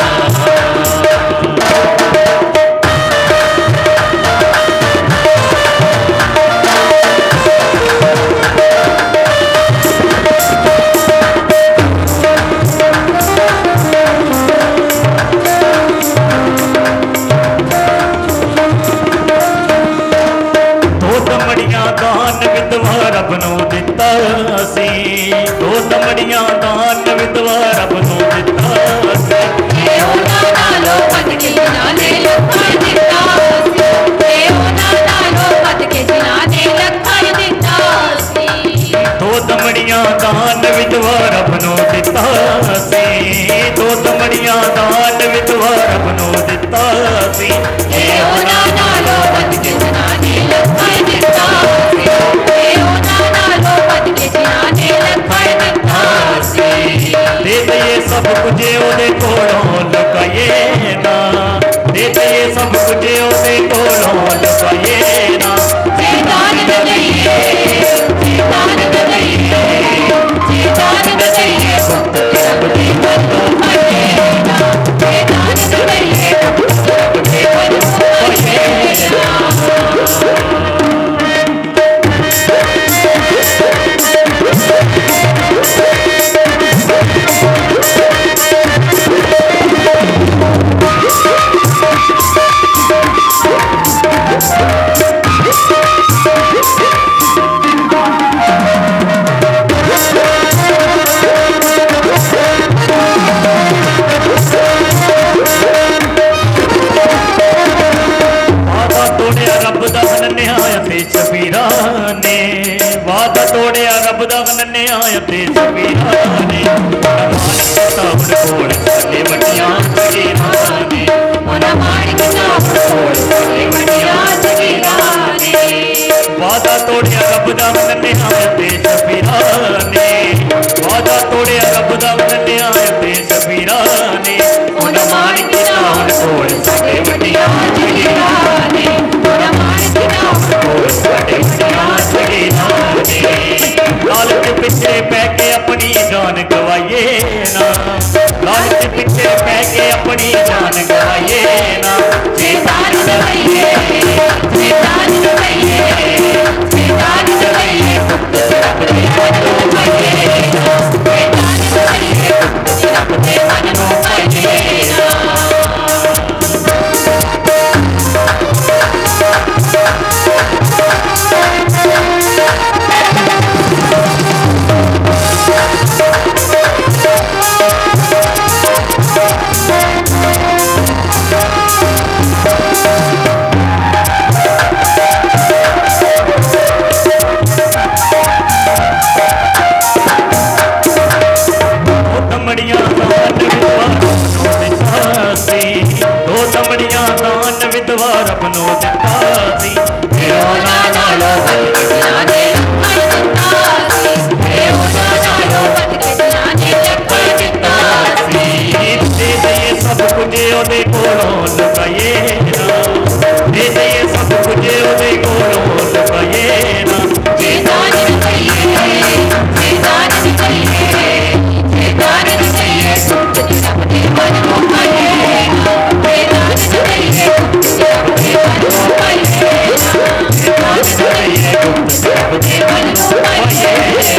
रब नू दिता सी, दो तमड़ियां दान विधवा रब नू दिता सी। ए ओना नालो पद के जिनाने लखा दिता सी, ए ओना नालो पद के जिनाने लखा दिता सी। दो तमड़ियां दान विधवा रब नू दिता सी, दो तमड़ियां दान विधवा रब नू दिता सी। ए ओना नालो पद के जिनाने लखा दिता सी, दे दइए सब कुछ ओदे कोलों लुकाइए ना, दे दइए सब कुछ ओदे कोलों लुकाइए ना। जे दान दइए, जे दान दइए, जे दान दइए गुप्त रब दे मन नू पाइए ना। जे दान दइए गुप्त रब दे मन नू पाइए ना। वादा तोड़िया रब दा नन्या ते सबीरा ने। सावन कोल सके वटियां सगीरा ने, ओना माणिक सावन कोल सके वटियां सगीरा ने। वादा तोड़िया रब दा नन्या ते सबीरा ने, वादा तोड़िया रब दा नन्या ते सबीरा ने। ओना माणिक सावन कोल सके वटियां सगीरा ने, ओना माणिक सावन कोल सके वटियां सगीरा ने। लालच पिछे पै के अपनी जान गवाइए ना, लालच पिछे पै के अपनी जान गवाइए ना। जे दान दइए, जे दान दइए, जे दान दइए गुप्त रब दे मन नू पाइए। ਨੂੰ ਦਿੱਤਾ ਸੀ ਤੇ ਉਹਨਾਂ ਨਾਲੋਂ ਵੱਧ ਕੇ ਜਿਨ੍ਹਾਂ ਨੇ ਲੱਖਾਂ ਦਿੱਤਾ ਸੀ ਤੇ ਉਹਨਾਂ ਨਾਲੋਂ ਵੱਧ ਕੇ ਜਿਨ੍ਹਾਂ ਨੇ ਲੱਖਾਂ ਦਿੱਤਾ ਸੀ ਦੇ ਦਈਏ ਸਭ ਕੁਝ ਉਹਦੇ ਕੋਲੋਂ ਲੁਕਾਏ ਨਾ ਦੇ ਦਈਏ ਸਭ ਕੁਝ ਉਹਦੇ ਕੋਲੋਂ ਲੁਕਾਏ ਨਾ ਜੇ ਦਾਨ ਕਰੀਏ ਜੇ ਦਾਨ ਕਰੀਏ ਜੇ ਦਾਨ ਕਰੀਏ ਸੁੱਤ ਰੱਬ ਦੇ ਮਨ ਨੂੰ ਪਾਏ ਨਾ ਜੇ ਦਾਨ ਕਰੀਏ ਰੱਬ ਦੇ ਮਨ ਨੂੰ ਪਾਏ ਨਾ ਜੇ ਦਾਨ ਕਰੀਏ ਰੱਬ ਦੇ ਮਨ ਨੂੰ ਪਾਏ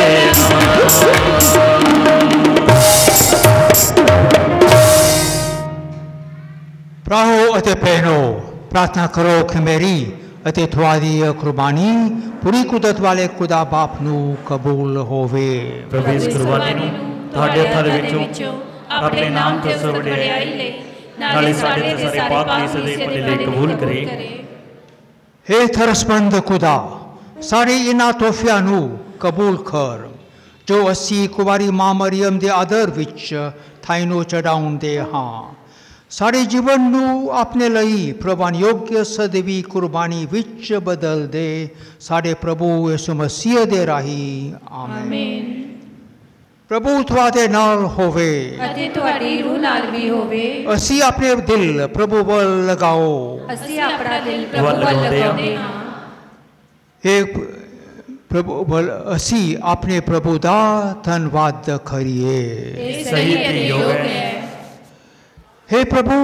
ਭਰਾਓ ਅਤੇ ਭੈਣੋ ਪ੍ਰਾਰਥਨਾ ਕਰੋ ਕਿ ਮੇਰੀ ਅਤੇ ਤੁਹਾਡੀ ਕੁਰਬਾਨੀ ਪੂਰੀ ਕੁਦਰਤ ਵਾਲੇ ਖੁਦਾ ਬਾਪ ਨੂੰ ਕਬੂਲ ਹੋਵੇ। ਪ੍ਰਭੂ ਇਸ ਕੁਰਬਾਨੀ ਨੂੰ ਤੁਹਾਡੇ ਹੱਥਾਂ ਦੇ ਵਿੱਚੋਂ ਆਪਣੇ ਨਾਮ ਤੇ ਉਸ ਵਡਿਆਈ ਲਈ ਨਾਲੇ ਸਾਡੇ ਤੇ ਸਾਰੇ ਪਾਪ ਦੀ ਸਜ਼ਾ ਦੇ ਲਈ ਕਬੂਲ ਕਰੇ। हे ਤਰਸਮੰਦ ਖੁਦਾ ਸਾਰੇ ਇਹਨਾਂ ਤੋਹਫਿਆਂ ਨੂੰ ਕਬੂਲ ਕਰ ਜੋ ਅਸੀਂ ਕੁਵਾਰੀ ਮਾਂ ਮਰੀਮ ਦੇ ਆਦਰ ਵਿੱਚ ਥਾਈਨੂੰ ਚੜਾਉਂਦੇ ਹਾਂ। ਸਾਡੇ ਜੀਵਨ ਨੂੰ ਆਪਣੇ ਲਈ ਪ੍ਰਵਾਨਯੋਗ ਸਦੀਵੀ ਕੁਰਬਾਨੀ ਵਿੱਚ ਬਦਲ ਦੇ ਸਾਡੇ ਪ੍ਰਭੂ ਯਿਸੂ ਮਸੀਹ ਦੇ ਰਾਹੀਂ ਆਮੀਨ। ਪ੍ਰਭੂ ਤੁਹਾਡੇ ਨਾਲ ਹੋਵੇ ਅਤੇ ਤੁਹਾਡੀ ਰੂਹ ਨਾਲ ਵੀ ਹੋਵੇ। ਅਸੀਂ ਆਪਣੇ ਦਿਲ ਪ੍ਰਭੂ ਵੱਲ ਲਗਾਓ। ਅਸੀਂ ਆਪਣਾ ਦਿਲ ਪ੍ਰਭੂ ਵੱਲ ਲਗਾਉਂਦੇ ਹਾਂ। हे ਪ੍ਰਭੂ ਅਸੀਂ ਆਪਣੇ ਪ੍ਰਭੂ ਦਾ ਧੰਨਵਾਦ ਕਰੀਏ। ਇਹ ਸਹੀ ਅਤੇ ਯੋਗ ਹੈ। हे प्रभु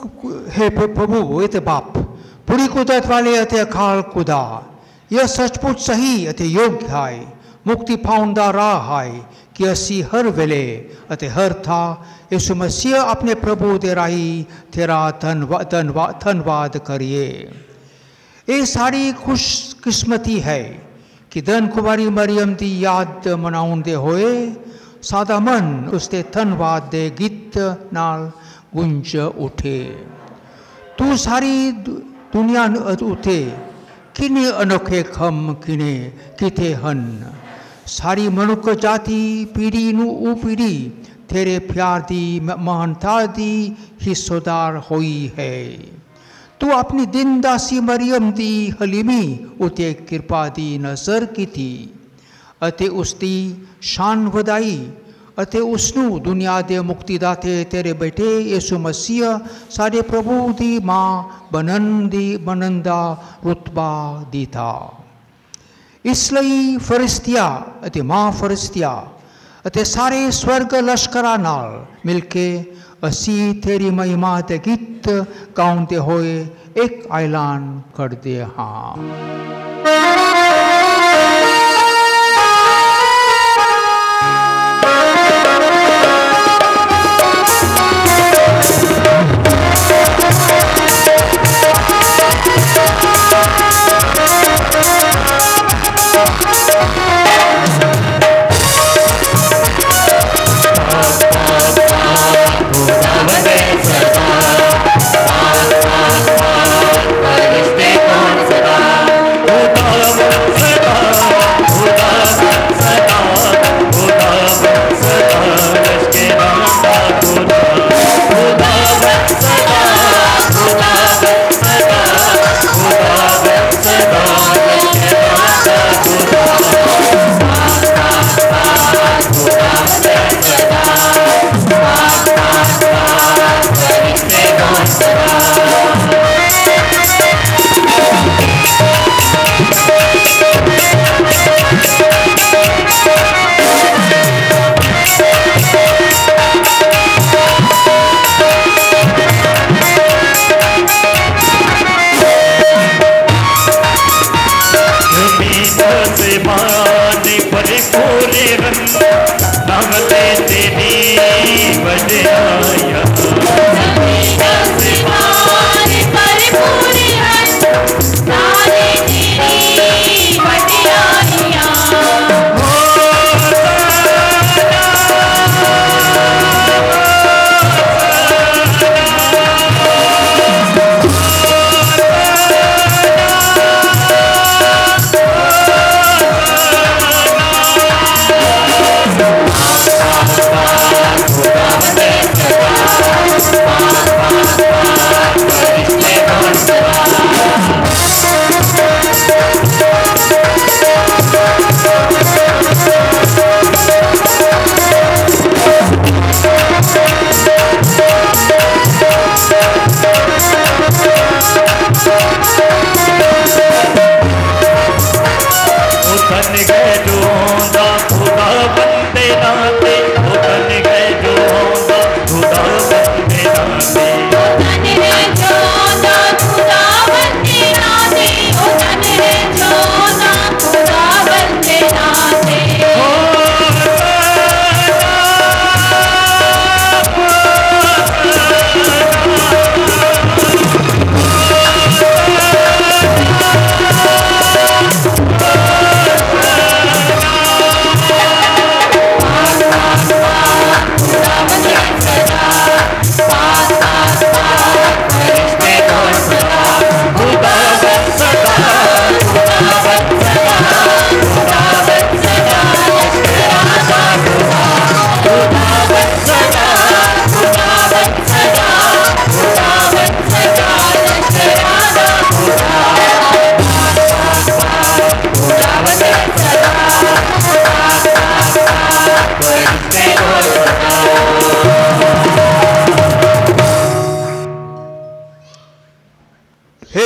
ਇਹ बाप पूरी कुदरत वाले ਅਤੇ ਅਕਾਲ खुदा यह सचमुच सही ਅਤੇ ਯੋਗ ਹੈ ਮੁਕਤੀ ਪਾਉਣ ਦਾ ਰਾਹ ਹੈ ਕਿ ਅਸੀਂ ਹਰ ਵੇਲੇ ਅਤੇ ਹਰ ਥਾਂ ਯਿਸੂ ਮਸੀਹ ਆਪਣੇ ਪ੍ਰਭੂ ਦੇ ਰਾਹੀਂ ਤੇਰਾ ਧੰਨਵਾਦ ਕਰੀਏ। ਇਹ ਸਾਡੀ ਖੁਸ਼ਕਿਸਮਤੀ ਹੈ ਕਿ ਧੰਨ ਕੁਵਾਰੀ ਮਰੀਮ ਦੀ ਯਾਦ ਮਨਾਉਂਦੇ ਹੋਏ ਸਾਡਾ ਮਨ ਉਸ ਦੇ ਧੰਨਵਾਦ ਦੇ ਗੀਤ ਨਾਲ गुंज उठे। तू सारी दुनिया उठे किने अनोखे खम किने किथे हन सारी मनुख जाति पीढ़ी नू पीढ़ी तेरे प्यार दी महानता दी हिस्सेदार हुई है। तू अपनी दिन दासी मरियम दी हलीमी उते कृपा दी नजर की थी अते उसकी शान वधाई ਅਤੇ ਉਸ ਨੂੰ ਦੁਨੀਆ ਦੇ ਮੁਕਤੀਦਾਤੇ ਤੇਰੇ ਬੇਟੇ ਯਿਸੂ ਮਸੀਹ ਸਾਡੇ ਪ੍ਰਭੂ ਦੀ ਮਾਂ ਬਣਨ ਦਾ ਰੁਤਬਾ ਦਿੱਤਾ। ਇਸ ਲਈ ਫਰਿਸ਼ਤਿਆਂ ਅਤੇ ਮਾਂ ਫਰਿਸ਼ਤਿਆਂ ਅਤੇ ਸਾਰੇ ਸਵਰਗ ਲਸ਼ਕਰਾਂ ਨਾਲ ਮਿਲ ਕੇ ਅਸੀਂ ਤੇਰੀ ਮਹਿਮਾ ਦੇ ਗੀਤ ਗਾਉਂਦੇ ਹੋਏ ਇੱਕ ਐਲਾਨ ਕਰਦੇ ਹਾਂ। ओ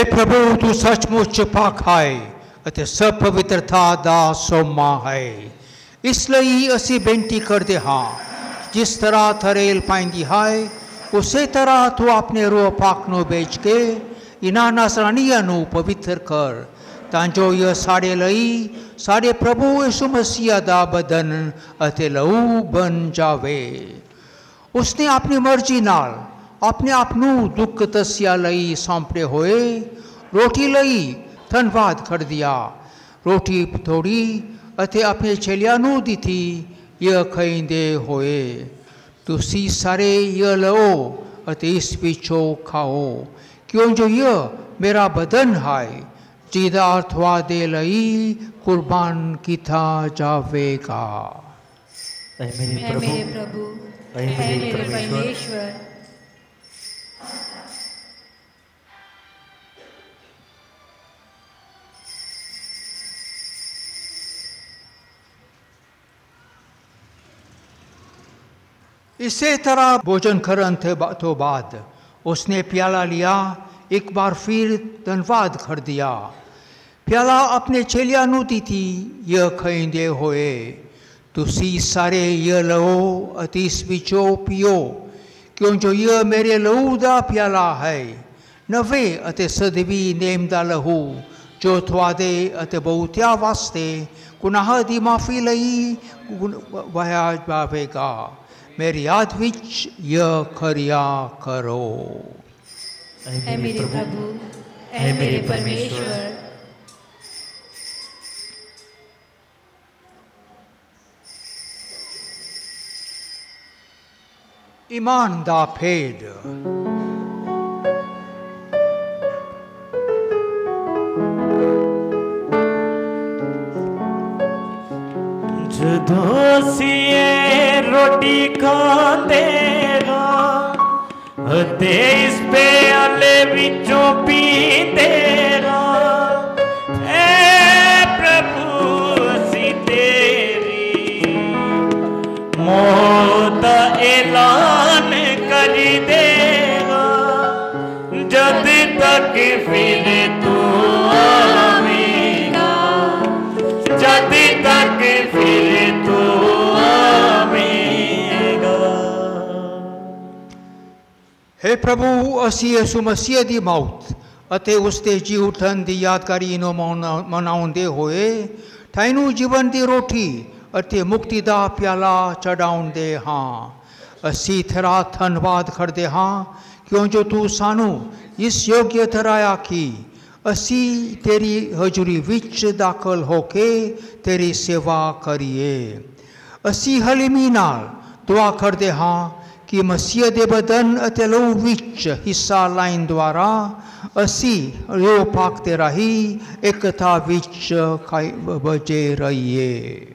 प्रभु तू सचमुच पाक है ਅਤੇ ਸਭ ਪਵਿੱਤਰਤਾ ਦਾ ਸੋਮਾ ਹੈ। ਇਸ ਲਈ ਅਸੀਂ ਬੇਨਤੀ ਕਰਦੇ ਹਾਂ ਜਿਸ ਤਰ੍ਹਾਂ ਤਰੇਲ ਪਾਈਂਦੀ ਹੈ ਉਸੇ ਤਰ੍ਹਾਂ ਤੂੰ ਆਪਣੇ ਰੂਹ ਪਾਕ ਨੂੰ ਭੇਜ ਕੇ ਇਹਨਾਂ ਨਸਰਾਨੀਆਂ ਨੂੰ ਪਵਿੱਤਰ ਕਰ ਤਾਂ ਜੋ ਇਹ ਸਾਡੇ ਲਈ ਸਾਡੇ ਪ੍ਰਭੂ ਯਿਸੂ ਮਸੀਹ ਦਾ ਬਦਨ ਅਤੇ ਲਹੂ ਬਣ ਜਾਵੇ। ਉਸਨੇ ਆਪਣੀ ਮਰਜ਼ੀ ਨਾਲ ਆਪਣੇ ਆਪ ਨੂੰ ਦੁੱਖ ਤੱਸਿਆ ਲਈ ਸੌਂਪੇ ਹੋਏ ਰੋਟੀ ਲਈ ਧੰਨਵਾਦ ਕਰ ਦਿਆ। ਰੋਟੀ ਤੋੜੀ ਅਤੇ ਆਪਣੇ ਚੇਲਿਆਂ ਨੂੰ ਦਿੱਤੀ। ਇਹ ਖਾਂਦੇ ਹੋਏ ਤੁਸੀਂ ਸਾਰੇ ਇਹ ਲਓ ਅਤੇ ਇਸ ਵਿੱਚੋਂ ਖਾਓ ਕਿਉਂ ਜੋ ਇਹ ਮੇਰਾ ਬਦਨ ਹੈ ਜਿਹਦਾ ਤੁਹਾਡੇ ਲਈ ਕੁਰਬਾਨ ਕੀਤਾ ਜਾਵੇਗਾ। ऐ मेरे प्रभु ऐ मेरे परमेश्वर इसी तरह भोजन करने तो बाद उसने प्याला लिया, एक बार फिर धन्यवाद कर दिया, प्याला अपने चेलियां नूं दिती। यह खांदे होए तुसी सारे यह लो अति इस विचों पियो क्यों जो यह मेरे लहू दा प्याला है नवे अते सदवी नेम दा लहू जो थवादे अते बहुत्या वास्ते गुनाह दी माफ़ी लई वहाया जावेगा। मेरी याद विच यह करिया करो। ऐ मेरे प्रभु ऐ मेरे परमेश्वर ईमान दा फेड। जदों असीं रोटी खांदे हां ते इस प्याले विचों पींदे हां ऐ प्रभु असीं तेरी मौत दा ऐलान करदे हां जद तक फिर तू आवेगा, जद तक फिर तू हे प्रभु असी यसु मसीह दी मौत अते उसके जी उठन दी यादगारी नूं मनाउंदे होए तैनूं जीवन दी रोटी अते मुक्ति दा प्याला चढ़ाउंदे हां। असी तेरा धन्नवाद करदे हां क्यों जो तू सानू इस योग्य ठहराया कि असी तेरी हजूरी विच दाखल होके तेरी सेवा करिए। असी हलीमी नाल दुआ करदे हां कि मसीह दे बदन अते लहू विच हिस्सा लाइन द्वारा असी लो पाकते रही एकता विच बजे रहिए।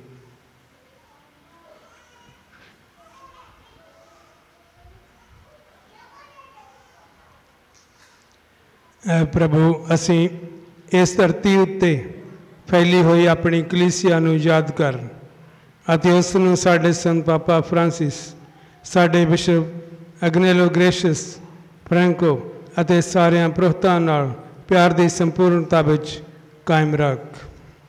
प्रभु असी इस धरती उत्ते फैली हुई अपनी कलीसिया नूं याद कर अते उस नूं साडे संत पापा फ्रांसिस, साडे बिशप अग्नेलो ग्रेशियस फ्रैंको अते सारियां पुरखतां नाल प्यार दी संपूर्णता विच कायम रख।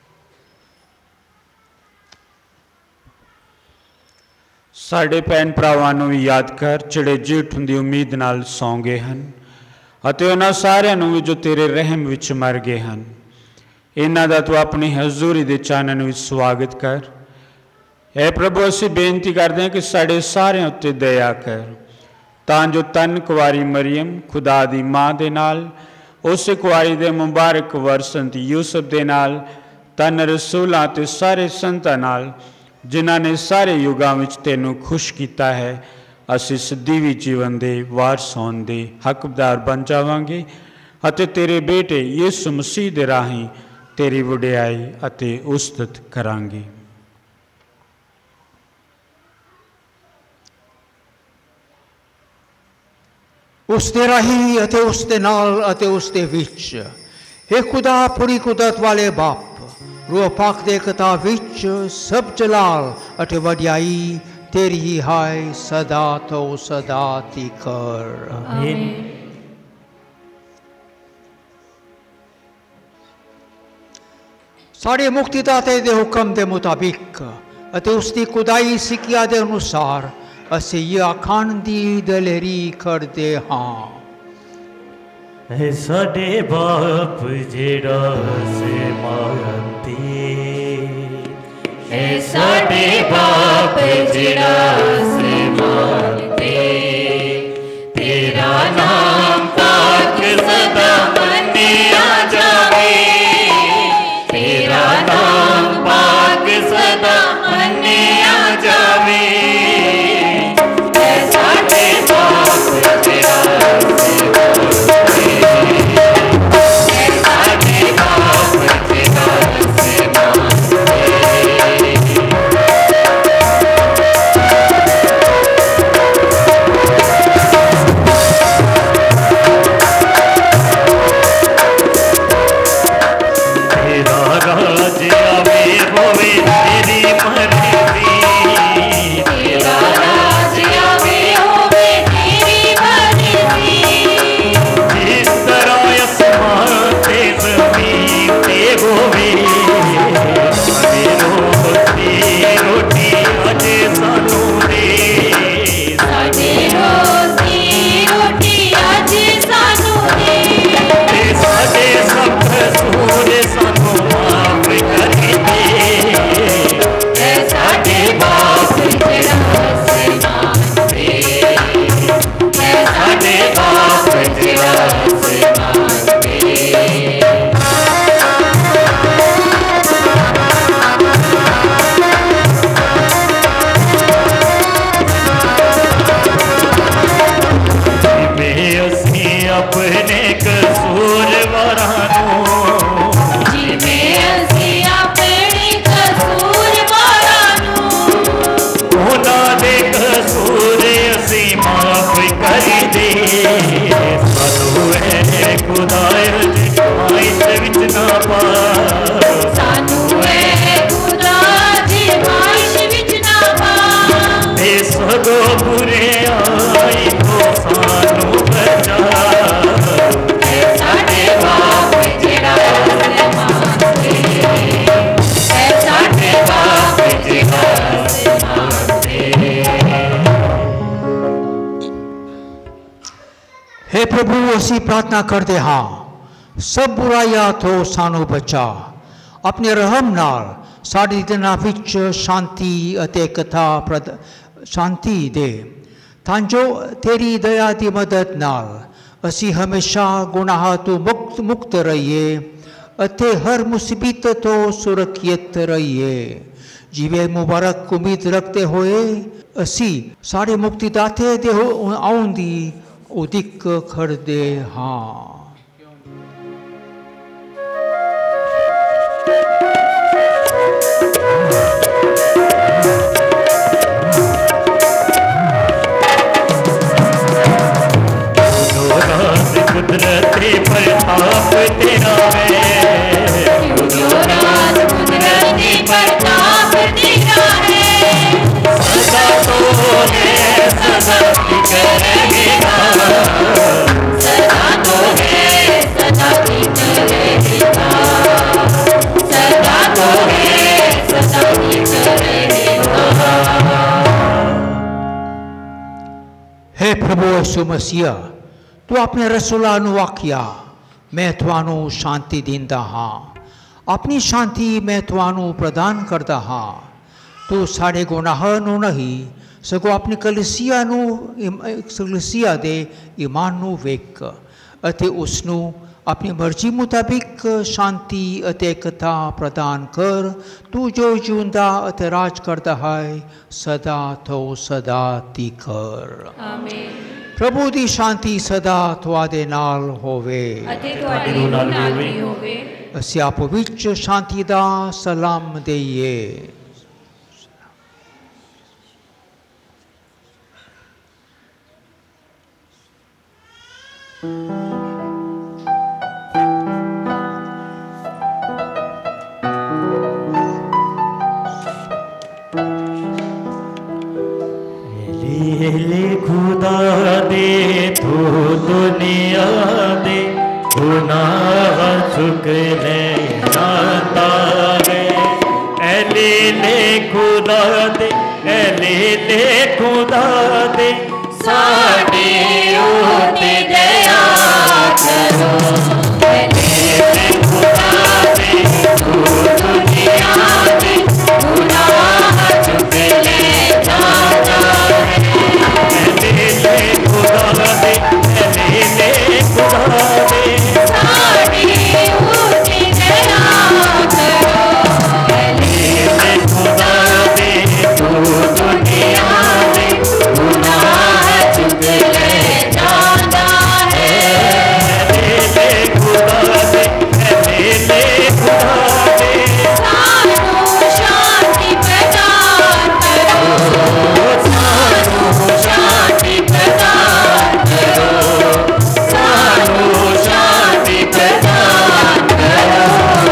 साडे भैन भरावां नूं याद कर जिहड़े जीठन दी उम्मीद नाल सौ गए हन अते उन्हां सारियां नूं जो तेरे रहम विच मर गए हन। इन्हां दा तू अपनी हजूरी दे चानन विच स्वागत कर। ऐ प्रभु असी बेनती करते हैं कि साढ़े सारे उत्ते दया कर तां जो तन कुआरी मरियम खुदा दी मां दे नाल उस कुआरी दे मुबारक वर संत यूसुफ दे नाल तन रसूलां ते सारे संतां नाल जिन्हां ने सारे युगां विच तैनूं खुश कीता है असी सदीवी जीवन दे वारस होण दे हकदार बन जावांगे अते तेरे बेटे यीशु मसीह दे राहीं तेरी वडियाई अते उस्तत करांगे। उसदे राही अते उसदे नाल अते उसदे विच हे खुदा पूरी कुदरत वाले बाप रूह पाक दे कता विच सब जलाल अते वडियाई तेरी ही हाय सदा तो सदा तिकर। आमीन। साढ़े मुक्तिदाते दे हुक्म दे मुताबिक अते उसकी खुदाई सिक्किया दे अनुसार असी ये आखान दी दलेरी करते हाँ। ऐ साडे बाप जेड़ा आसमान ते, ऐ साडे बाप जेड़ा आसमान ते, तेरा नाम पाक सदा मन्निया जावे, तेरा नाम पाक सदा मन्निया जावे। ऐ साडे बाप जेड़ा आसमान ते, ऐ साडे बाप जेड़ा आसमान प्रभु असी प्रार्थना करते हाँ सब बुराइयां तो सानू बचा अपने रहम नाल साडी दिनां विच शांति अते एकता शांति दे तां जो तेरी दया दी मदद नाल असी हमेशा गुनाह तो मुक्त रहिए अते हर मुसीबत तो सुरक्षित रहिए। जिवे मुबारक उम्मीद रखते हुए असी सारे मुक्तिदाते दे आउण दी उदिक करदे हाँ। कुदरती प्रताप तेरा है, कुदरती प्रताप तेरा है, सदा तो है सदा टिक रहेगा, सदा तो है सदा टिक रहेगा, सदा तो है सदा टिक रहेगा। हे प्रभु यीशु मसीह तू अपने रसूलां नूं आखिया मैं तुहानू शांति दिंदा हाँ अपनी शांति मैं तुहानू प्रदान करदा हाँ। तू साढ़े गुनाह नूं नहीं सगों अपनी कलीसिया दे ईमान नूं वेख अते उसनू अपनी मर्जी मुताबिक शांति अते एकता प्रदान कर। तू जो जिंदा अते राज करदा है सदा तो सदा तीकर आमीन। प्रभु दी शांति सदा तुहाडे नाल होवे अते तुहाडे नाल भी होवे। असीं आप विच शांति दा सलाम देइए। ले खुदा दे तो दुनिया दे गुनाह चुक ले जाता ले खुदा दे, ले खुदा दे, साडे ओते दया करो। ले खुदा दे, तू दुनिया दे गुनाह चुक ले जाता है। ले खुदा दे, ले खुदा दे, साडे ओते दया करो। ले खुदा दे, तू दुनिया दे गुनाह चुक ले जाता है। ले खुदा दे, ले खुदा दे, सानू शांति प्रदान करो, सानू शांति प्रदान करो, सानू शांति प्रदान करो।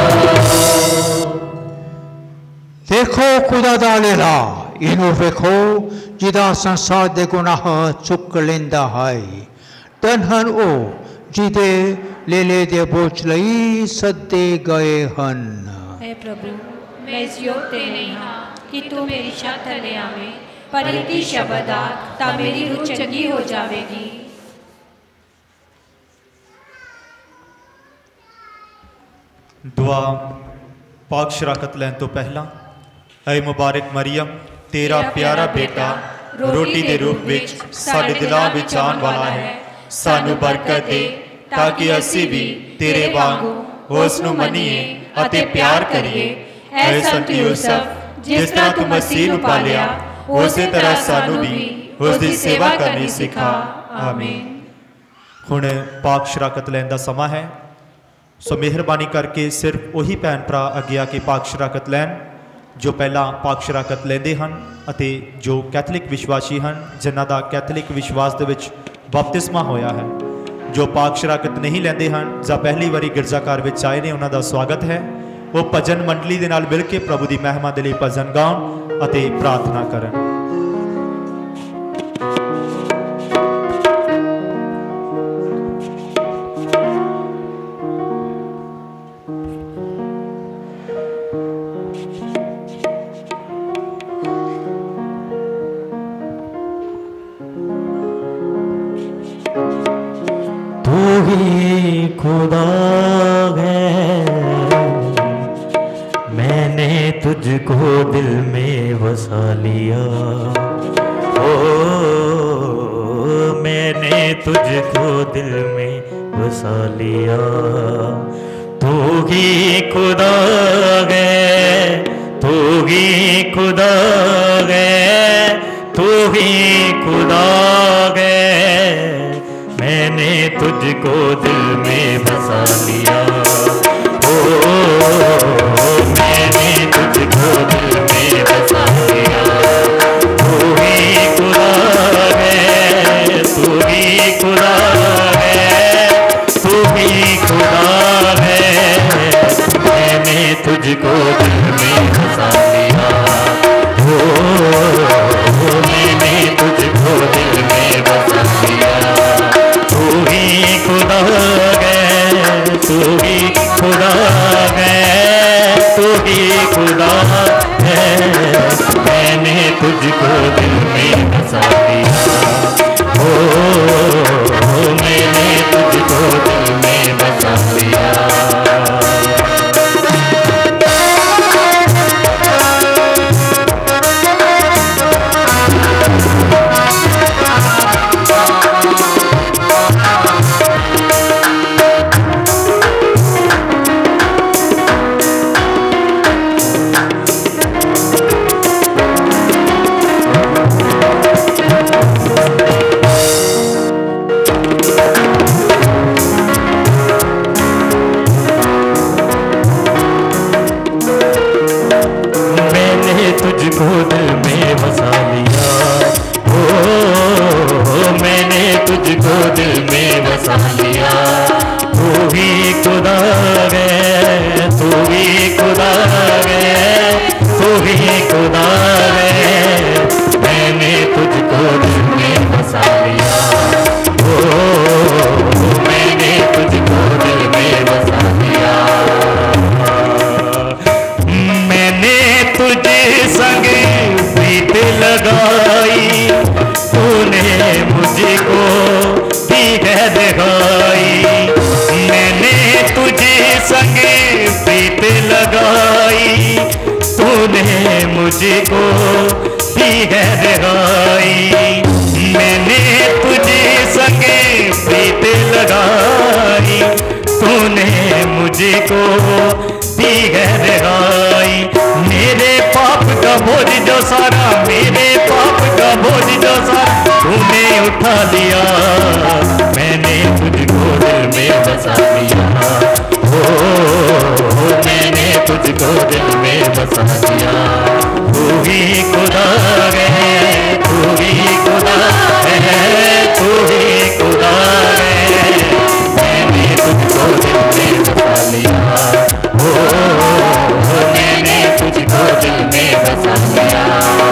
देखो खुदा दा लेला, इनू वेखो जिदा संसार दे गुनाह चुक लेंदा है। धन ओ जिदे लेले दे बोझ लई सदे गए हन। हे प्रभु, मैं इस योग ते नहीं हाँ कि तू मेरी छात थले आवे, पर इनकी शब्द आ ता मेरी रूह चंगी हो जावेगी। दुआ पाक शराकत लैन तो पहला, ऐ मुबारक मरियम तेरा प्यारा बेटा रोटी के रूप विच साडे दिलां विच आउण वाला है। सानू बरकत दे ताकि असी भी तेरे वांगू उस नूं मन्नीए अते प्यार करिए। ऐ संत यूसुफ, जिस तरह तू मसीह नूं पालिया, उसी तरह सानू भी उसकी सेवा करनी सिखा। आमीन। हुण पाक शराकत लैन दा समा है, सो मेहरबानी करके सिर्फ वही भैन भरा अगे आके पाक शराकत लैन जो पहला पाक शराकत लेंदे हन अते जो कैथलिक विश्वासी हन जिन्हां दा कैथलिक विश्वास दे विच बपतिस्मा होया है। जो पाक शराकत नहीं लेंदे हन जां पहली बारी गिरजाघर विच आए ने, उन्हां दा स्वागत है। वो भजन मंडली दे नाल मिल के प्रभु दी महिमा दे लई भजन गाउण अते प्रार्थना करन। खुदा है, मैंने तुझको दिल में बसा लिया। ओ मैंने तुझको दिल में बसा लिया। तू ही खुदा है, तू ही खुदा है, तू ही खुदा है, मैंने तुझको दिल में बसा लिया। ओ मैंने तुझको दिल में बसा लिया। तू ही खुदा है, तू ही खुदा है, तू ही खुदा है, मैंने तुझको दिल में बसा लिया। ओ मैंने तुझको दिल में बसा लिया। तू ही खुदा है, तू ही खुदा है, तू ही खुदा है, मैंने तुझको दिल में बसा लिया। ओ मैंने तुझको दिल में बसा लिया। तुझको दिल में बसा लिया। ओ मैंने तुझको दिल में बसा लिया। तू ही खुदा है, तू ही खुदा है, तू ही खुदा है, मैंने तुझको दिल में बसा लिया। ओ मैंने तुझको दिल में बसा लिया। मैंने तुझ दिखाई, मैंने तुझे संगे प्रीत लगाई, तूने मुझको दी है दिखाई, मैंने तुझे संगे प्रीत लगाई, तूने मुझको दी है दिखाई। मेरे पाप का बोझ जो सारा, मेरे पाप का बोझ जो सारा तूने उठा लिया, मैंने तुझको दिल में बसा लिया, हो मैंने तुझको दिल में बसा लिया। तू ही खुदा है, तू ही खुदा है, तू ही खुदा है, मैंने तुझको दिल में बसा लिया, हो मैंने तुझको दिल में बसा लिया।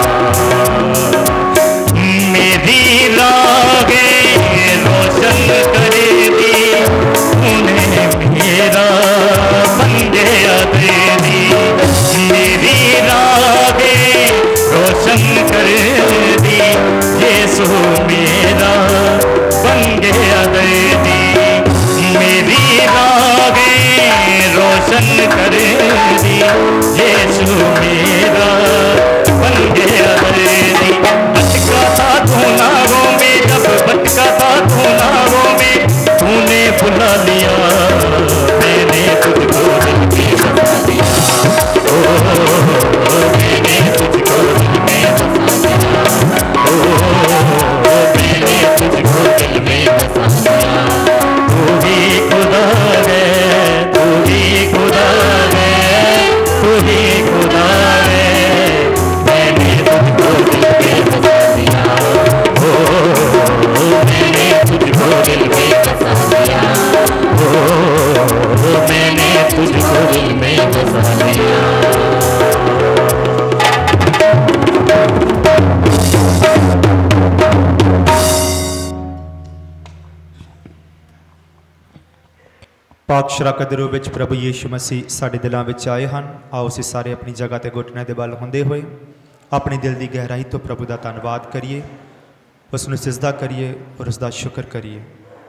मेरी राहें रोशन कर दी, तूने मेरा बंदे दे दी, मेरी राहें रोशन कर दी, यीशु मेरा बंदे दे दी, मेरी राहें रोशन कर दी, यीशु मेरा बंदे दे दी। भटका था तू नागों में, जब भटका था तू नागों में, तूने बुला लिया, मैंने तुझको दिल में बसा लिया, ओ मैंने तुझको दिल में बसा लिया, ओ मैंने तुझको दिल में बसा लिया। तू ही खुदा है, तू ही खुदा है, तू ही खुदा है, मैंने तुझको दिल में बसा लिया, ओ मैंने तुझको दिल में बसा लिया, ओ मैंने तुझको दिल में बसा लिया। ਪਾਕ ਸ਼ਰਾਕਤ ਦੇ ਰੂਪ ਵਿੱਚ ਪ੍ਰਭੂ ਯੀਸ਼ੂ ਮਸੀਹ ਸਾਡੇ ਦਿਲਾਂ ਵਿੱਚ ਆਏ ਹਨ। ਆਓ ਅਸੀਂ ਸਾਰੇ ਆਪਣੀ ਜਗ੍ਹਾ ਤੇ ਘੁਟਨਿਆਂ ਦੇ ਬਲ ਹੁੰਦੇ ਹੋਏ ਆਪਣੇ ਦਿਲ ਦੀ ਗਹਿਰਾਈ ਤੋਂ ਪ੍ਰਭੂ ਦਾ ਧੰਨਵਾਦ ਕਰੀਏ, ਉਸ ਨੂੰ ਸਿਜਦਾ ਕਰੀਏ ਔਰ ਉਸ ਦਾ ਸ਼ੁਕਰ ਕਰੀਏ।